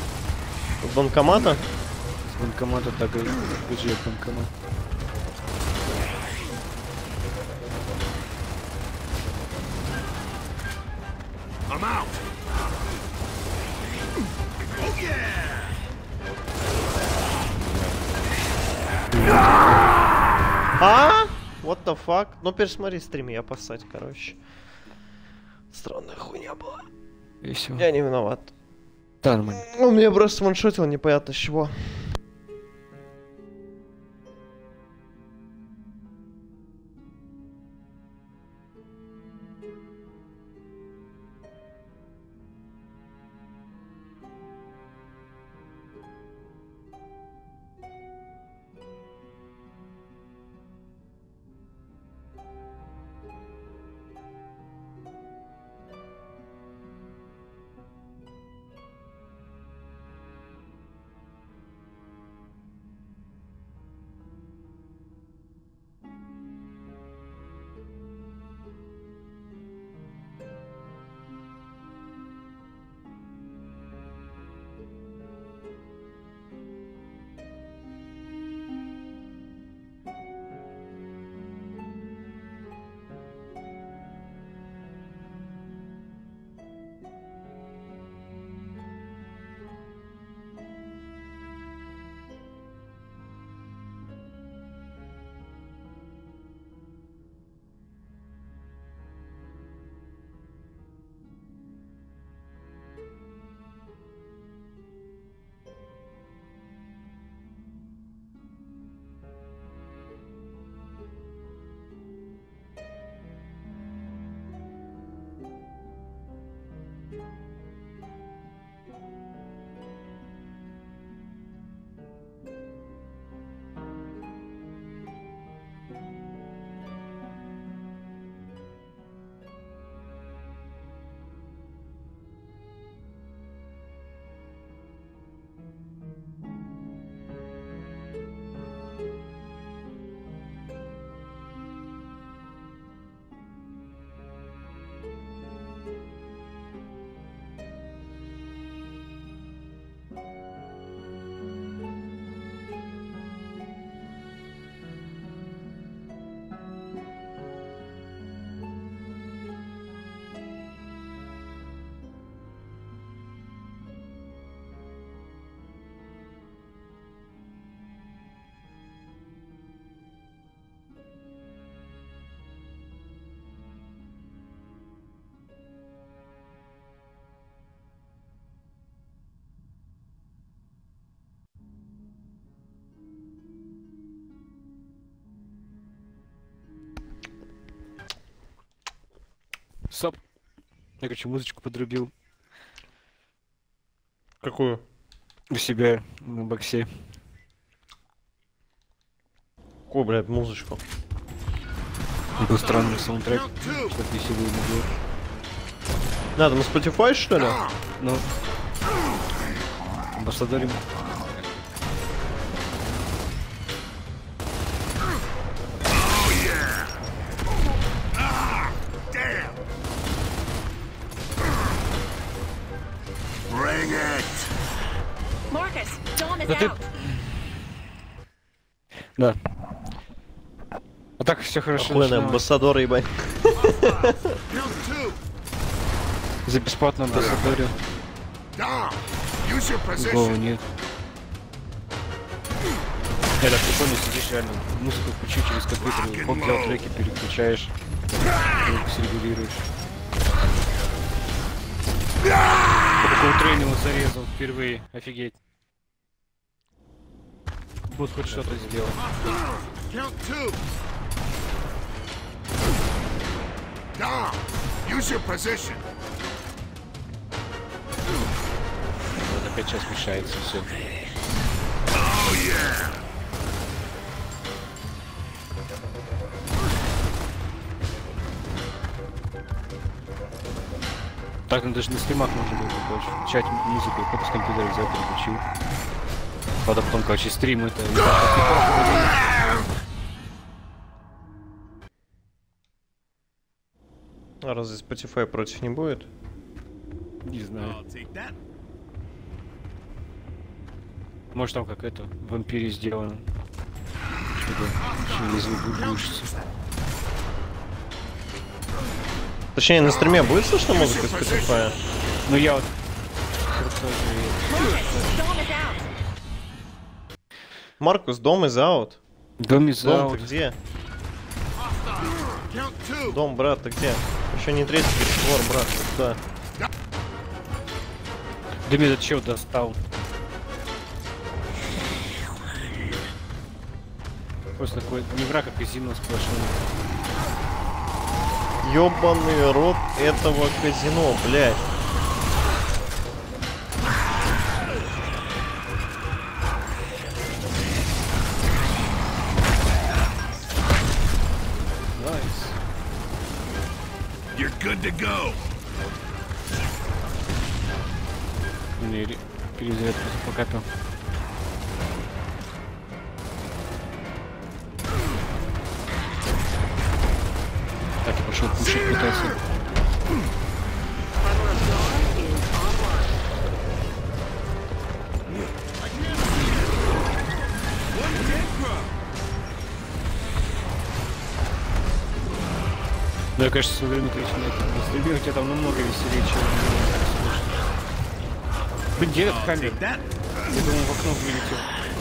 С банкомата? С банкомата так и бюджет банкомат. I'm out. Oh А? What the fuck? Ну пересмотри стрим, я поссать, короче. Странная хуйня была. И все. Я не виноват. Да, нормально. Ну, меня просто ваншотил непонятно с чего. Стоп. Я, короче, музычку подрубил Какую? у себя на боксе. Какую, блядь, музычку? Был странный саундтрек, что-то веселое не было. Надо на Spotify, что ли? Ну, амбассадорим. Bring it! Marcus, Dom is Да ты... out. Да. А так все хорошо Охуенный начиналось. амбассадор, ебать. Count two. За бесплатно амбассадорил. Dom, use your Голову position. нет. Это прикольно, сидишь реально, музыку включи через компьютер, коктейл треки переключаешь, громкость регулируешь. Такого тренинга зарезал впервые, офигеть. Вот хоть что-то сделал. Count two. Dom, use your position. Вот опять сейчас мешается все. Oh yeah! Так, ну даже на стримах можно было больше. Включать музыку, потом с компьютера взял, переключил. Потом, короче, стрим это... А разве Spotify против не будет? Не знаю. I'll take that. Может там как это, в вампире сделано. Чтобы через звук глушиться. Точнее, на стриме будет слышно музыку из Spotify? Ну я вот... Маркус, дом из аут. Дом из Дом, аут. ты где? Дом, брат, ты где? Еще не третий переговор, брат, ты куда? Да меня этот чел достал. Просто такой не враг, а казино сплошное. Ёбаный рот этого казино, блядь. You're good to go. Мне перезаряд просто покатал. Так, я пошел пушить пытаться. Ну я, конечно, со временем кричу на это. У тебя там намного веселее, чем блин, где этот хаммер? Я думал, в окно вылетел.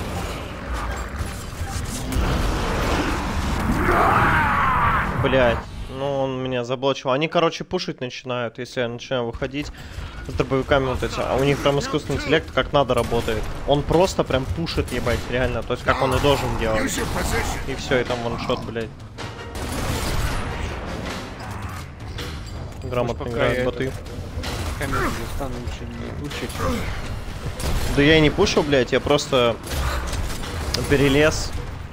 Блядь, ну он меня заблочил. Они, короче, пушить начинают, если я начинаю выходить с дробовиками вот эти. А у них прям искусственный интеллект как надо работает. Он просто прям пушит, ебать, реально. То есть как он и должен делать. И все, и там ваншот, блядь. Грамотно играют боты. Камеру достану, лучше не пушить. Да я и не пушил, блядь, я просто перелез.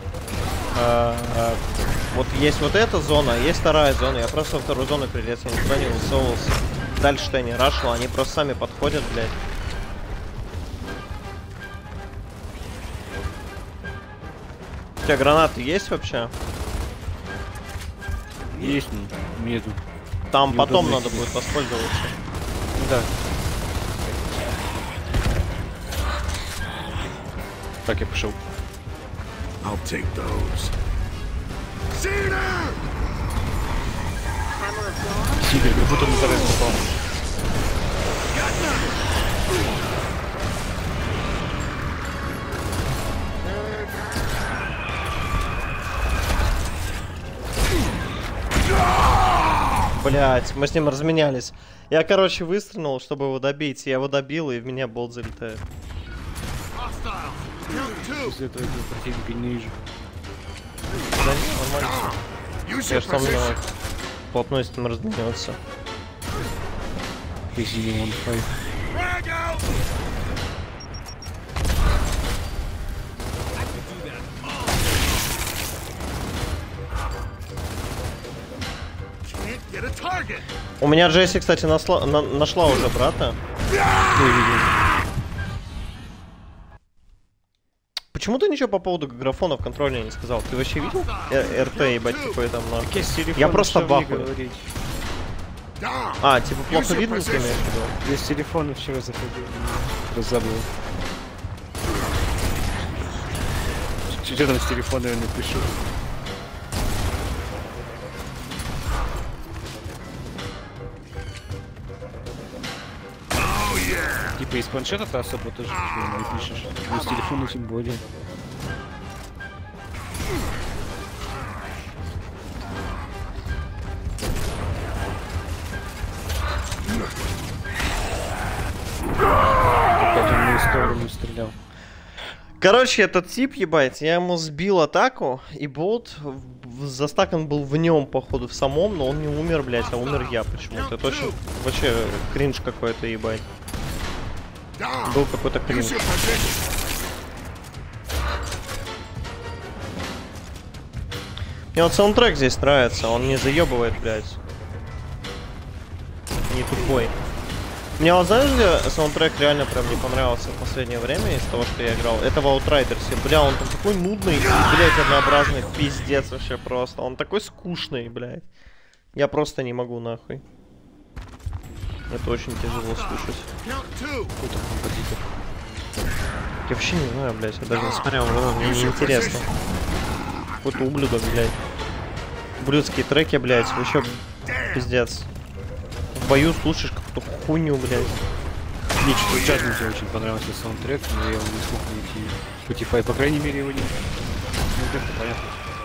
Вот есть вот эта зона, есть вторая зона. Я просто во вторую зону перелез, я никуда не высовывался. Дальше-то я не рашил, они просто сами подходят, блядь. У тебя гранаты есть вообще? Есть, нету. Там потом надо будет воспользоваться. Да. Так, я пошел. I'll take those. Сигель, как будто на зарез попал. Блять, мы с ним разменялись. Я, короче, выстрелил, чтобы его добить. Я его добил, и в меня болт залетает. После этого я противника не вижу. Да нет, нормально. Я же со мной вплотную с ним разменялся. Если он файт. У меня Джесси, кстати, нашла уже брата. Почему ты ничего по поводу графонов контрольно не сказал? Ты вообще видел РТ, ебать, типа там на... Я просто в ахуе. А, типа плохо видно, ты имеешь в виду? Я с телефона вчера заходил, разобрал. Что там с телефона я напишу? Типа из планшета ты особо тоже ничего не пишешь, но с телефона тем более. Опять он в мою сторону стрелял. Короче, этот тип, ебать, я ему сбил атаку, и болт застакан был в нем, походу, в самом, но он не умер, блядь, а умер я почему-то. Это очень, вообще, кринж какой-то, ебать. Был какой-то кринж. Мне вот саундтрек здесь нравится, он не заебывает, блядь. Не тупой. Мне вот, знаешь, где саундтрек реально прям не понравился в последнее время из того, что я играл? Это в Outriders'е. Бля, он там такой нудный и, блядь, однообразный. Пиздец вообще просто. Он такой скучный, блядь. Я просто не могу, нахуй. Это очень тяжело слушать. Какой-то композитор. Я вообще не знаю, блядь, я даже не смотрел, мне не интересно. Какой-то ублюдок, блядь. Ублюдские треки, блядь, вообще пиздец. В бою слушаешь какую-то хуйню, блядь. Мне честно, мне очень понравился саундтрек, но я его не смог найти Spotify, по крайней мере, его нет. Ну, это понятно.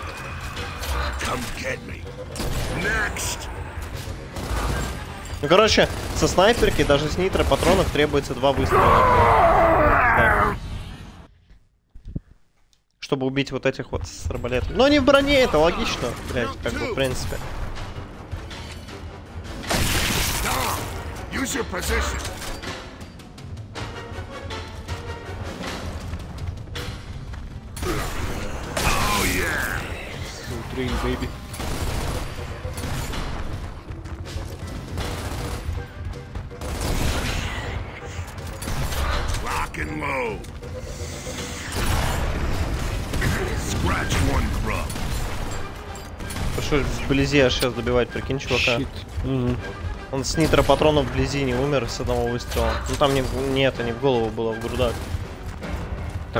Ну, короче, со снайперки даже с нитро патронов требуется 2 выстрела. Да. Чтобы убить вот этих вот с арбалетом. Но не в броне, это логично, блядь, как бы в принципе. Train, baby. Lock and load. Scratch one grub. Пришлось вблизи аж сейчас добивать, прикинь, чувака. Он с нитро патронов вблизи не умер с одного выстрела. Ну там не в голову было, в грудак. Так.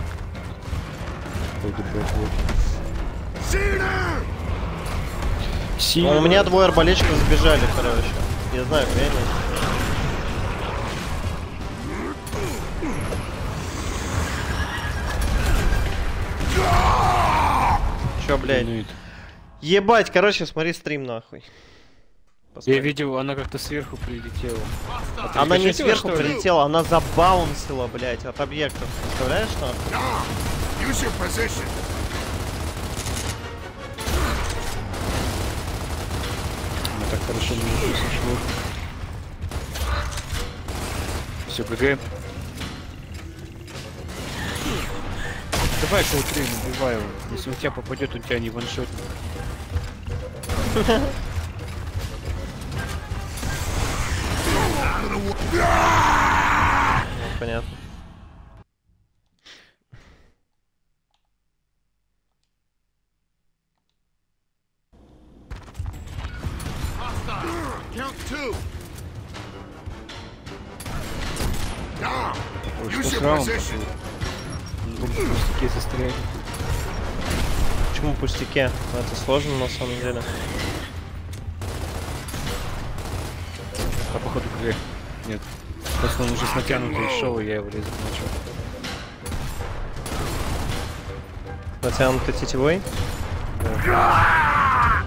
Ну, у меня 2 арбалетчиков сбежали, короче. Я знаю, время. Чё, блядь? Ебать, короче, смотри стрим нахуй. Посмотри. Я видел, она как-то сверху прилетела. Она не сверху прилетела, она забаунсила, блядь, от объектов. Представляешь, что? Так хорошо мне сошло. Все, ГГ. Давай Колтрейн, убивай его. Если он тебя попадет, он тебя не ваншотит. Понятно. Пустяки застряли. Почему пустяки? Это сложно на самом деле. А походу ГГ. Нет. Просто он уже с натянутой шел, и я его резать начал. Натянутый тетевой? Да.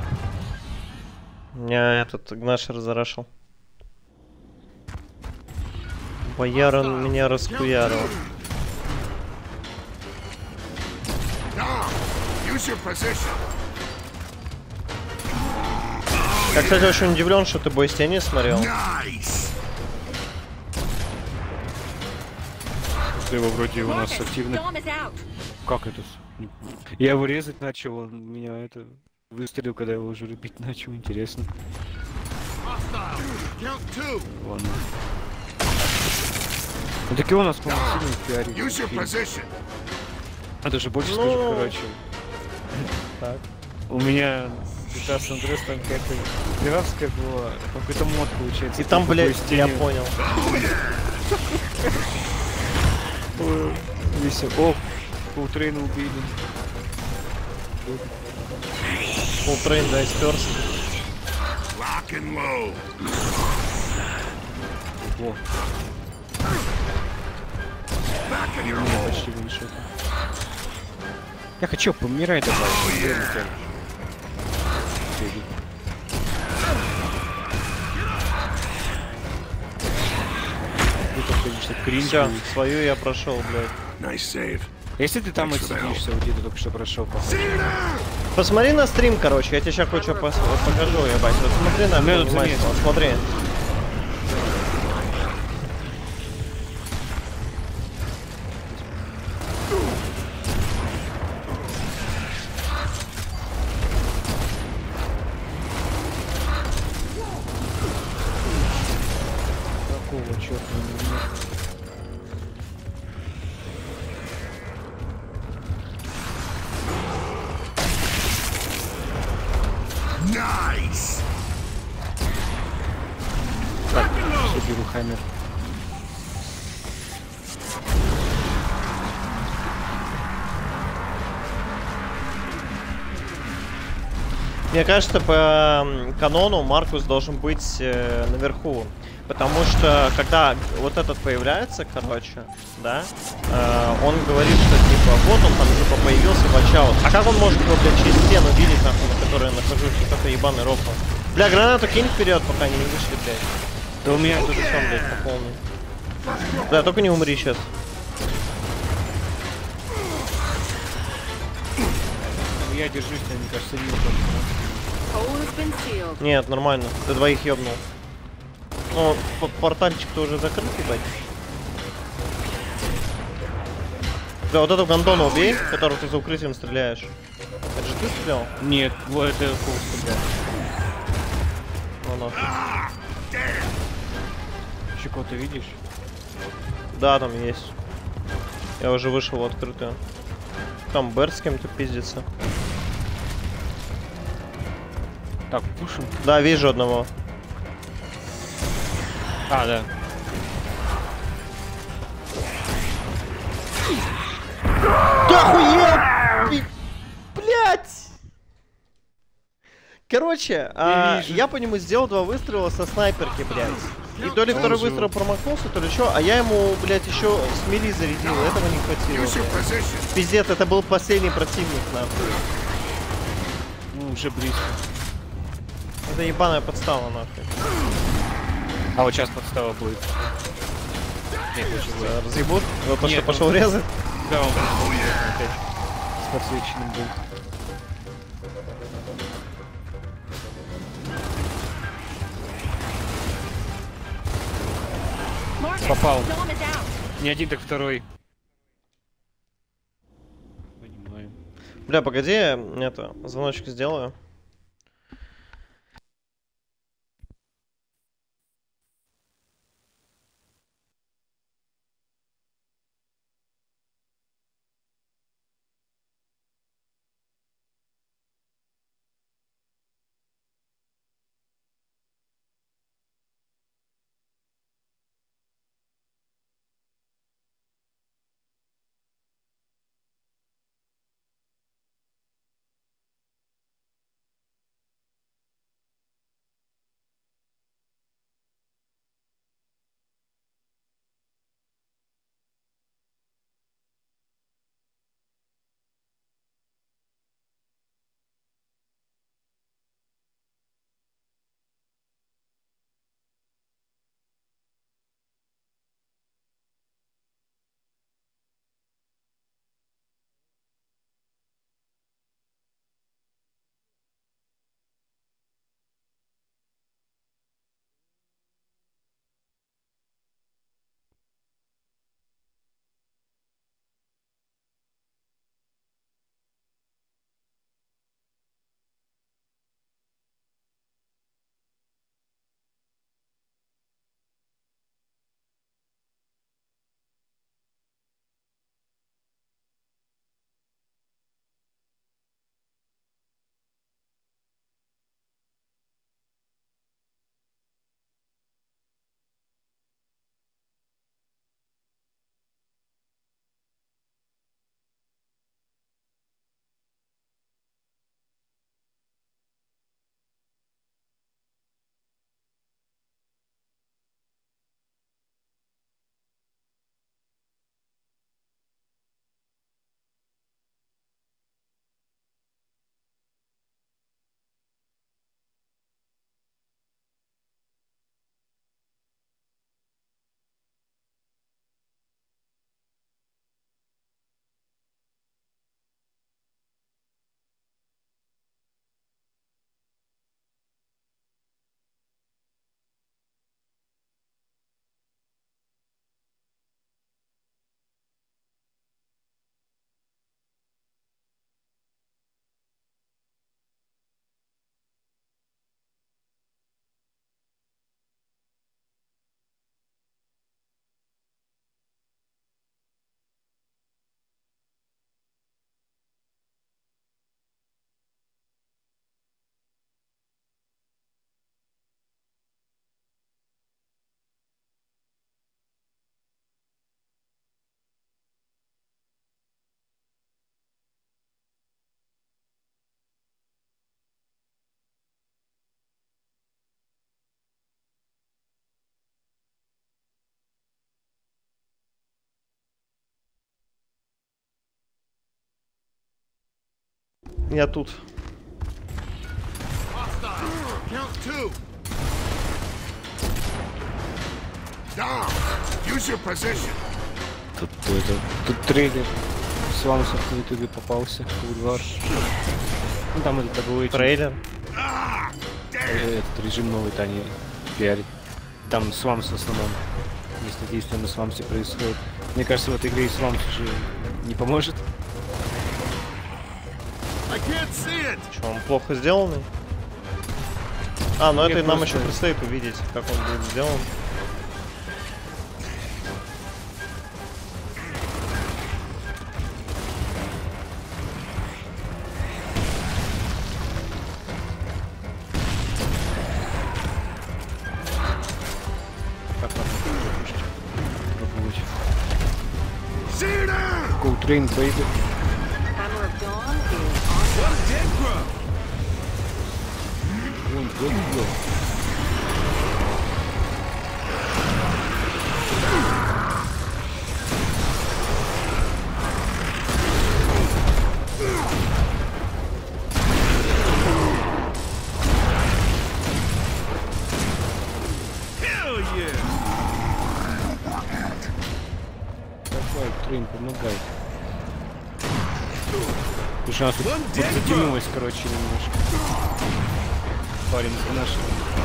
Меня этот Гнашер зарашил. Боярин меня раскуярил. Я, кстати, очень удивлен, что ты бой с тени смотрел. Его вроде у нас активно. Как это? Я его резать начал, он меня это выстрелил, когда его уже любить начал, интересно. Ладно. Ну так и у нас, по-моему, сильный пиарит. Это же больше скажу, короче. Так. У меня GTA San Andreas там какая-то пиратская была, какой-то мод получается. И там, блядь, я понял. Весело. О, Колтрейна убили. Колтрейн, да, сперся. О. Почти ваншот. Я хочу помирать давай. Все, свою я прошел, блядь. Если ты там отсидишься, где ты только что прошел, посмотри на стрим, короче, я тебе сейчас кое-что покажу, ебать. Вот смотри на меня, вот смотри. Какого черта у меня? Nice. Так, все беру хаммер. Мне кажется, по канону Маркус должен быть наверху. Потому что, когда вот этот появляется, короче, да, он говорит, что, типа, вот он там, типа, появился ватчаут. А как он может его, блядь, через стену видеть, нахуй, на которой я нахожусь? Что это ебаный рофл? Бля, гранату кинь вперед, пока они не вышли, блядь. Да у меня тут сам, блядь, по полной. Бля, только не умри сейчас. Я держусь, мне кажется, не. Нет, нормально. Ты двоих ёбнул. Ну, портальчик-то уже закрыт, ебать. Бля, вот эту гондону убей, которую ты за укрытием стреляешь. Это же ты стрелял? Нет, вот это Коул стрелял. Ну нахуй. Еще кого-то видишь? Да, там есть. Я уже вышел в открытую. Там Берт с кем-то пиздится. Так, пушим. Да, вижу одного. А, да. Да охуел! Блять! Короче, я по нему сделал 2 выстрела со снайперки, блядь. И то ли второй выстрел промахнулся, то ли что, а я ему, блядь, еще с мили зарядил, этого не хватило. Пиздец, это был последний противник, нахуй. Ну, уже близко. Это ебаная подстава, нахуй. А вот сейчас подстава будет. Нет, будет. Разъебут? За то, что он- пошел резать? Да, он опять с подсвеченным был. Попал. Не один, так второй. Понимаю. Бля, погоди, это, звоночек сделаю. Я тут. Count 2. Dom, use your position. Тут трейлер с Вамсов на ютубе попался. Бульвар. Ну там это был Трейлер. этот режим новый Тани пиарит. Там Свамс в основном. Если действие на Свамсе происходит. Мне кажется, в этой игре и Свамс уже не поможет. Что, он плохо сделанный? А, ну это нам просто... еще предстоит увидеть, как он будет сделан. Train, baby. Hammer of Dawn is on. One dead bro. Hell yeah! Давай, Трейн, помогай. Слушай, у нас тут подзатянулось, короче, немножко. Парень за нашего.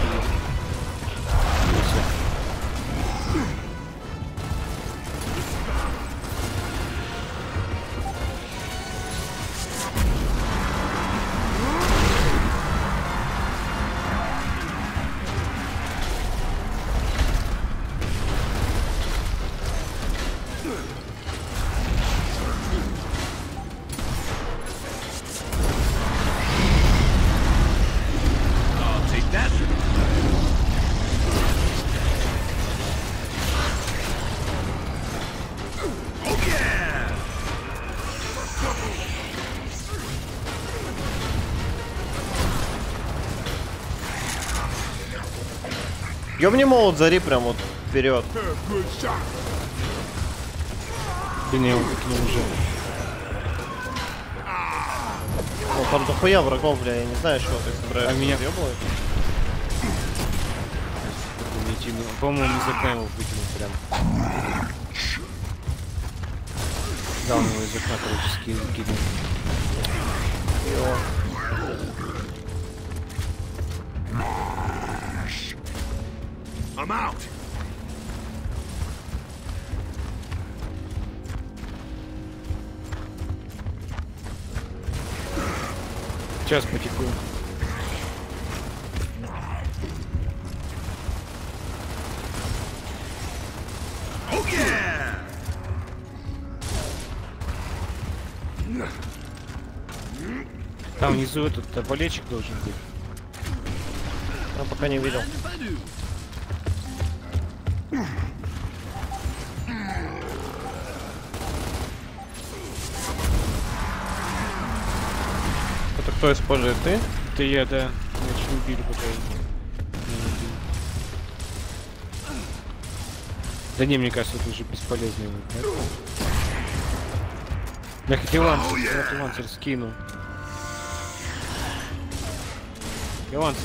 Ёбни молот, зари прям вот вперед. Ты не его выкинул уже. Ну там дохуя врагов, бля, я не знаю, что ты собираешься. А меня ёбывать? По-моему, из окна его выкинул прям. Да, он его из окна, короче, скинул. I'm out. Сейчас потихоньку. Oh yeah! Там внизу этот болельщик должен быть. Я пока не видел. Это кто использует, ты? Это я, да. Меня чуть не убили, пока я не убил. Да не, мне кажется, это уже бесполезно. Я хотел лансер скину. Я лансер.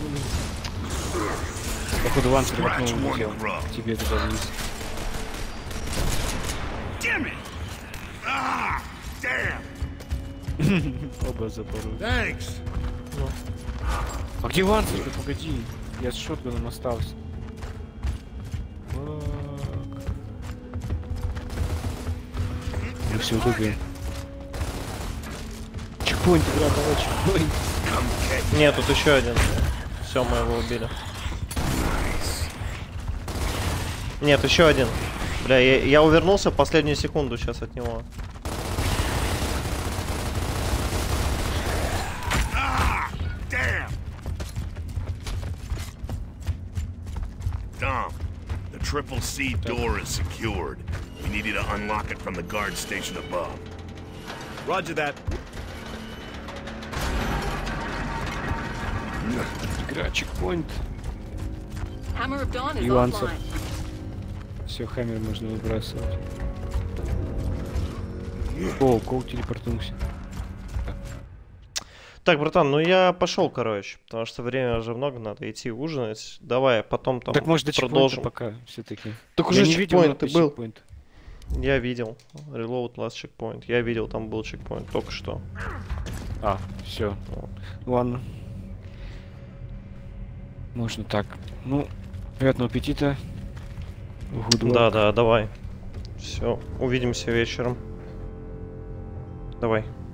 Походу лансер в окно улетел. Тебе туда вниз. Оба запорол. А где лансер? Да погоди. Я с шотганом остался. Ну все, убил. Чекпоинт, игра, давай чекпоинт. Нет, тут еще один. Все, мы его убили. Нет, еще один. Бля, я увернулся в последнюю секунду сейчас от него. Dom, the Triple C door is secured. We need you to unlock it from the guard station above. Roger that. Игра, чекпоинт. Hammer of Dawn is И лансер. offline. Все, хаммер можно выбрасывать. О, Коул телепортнулся. Так, братан, ну я пошел, короче, потому что время уже много, надо идти ужинать. Давай, потом там Так может до продолжим. пока все-таки. Так уже не видел, чекпоинт был. чекпоинт. Я видел. Reload last checkpoint. Я видел, там был чекпоинт только что. А, все. Ладно. Можно так. Ну, приятного аппетита. Good luck. Да, давай. Все, увидимся вечером. Давай.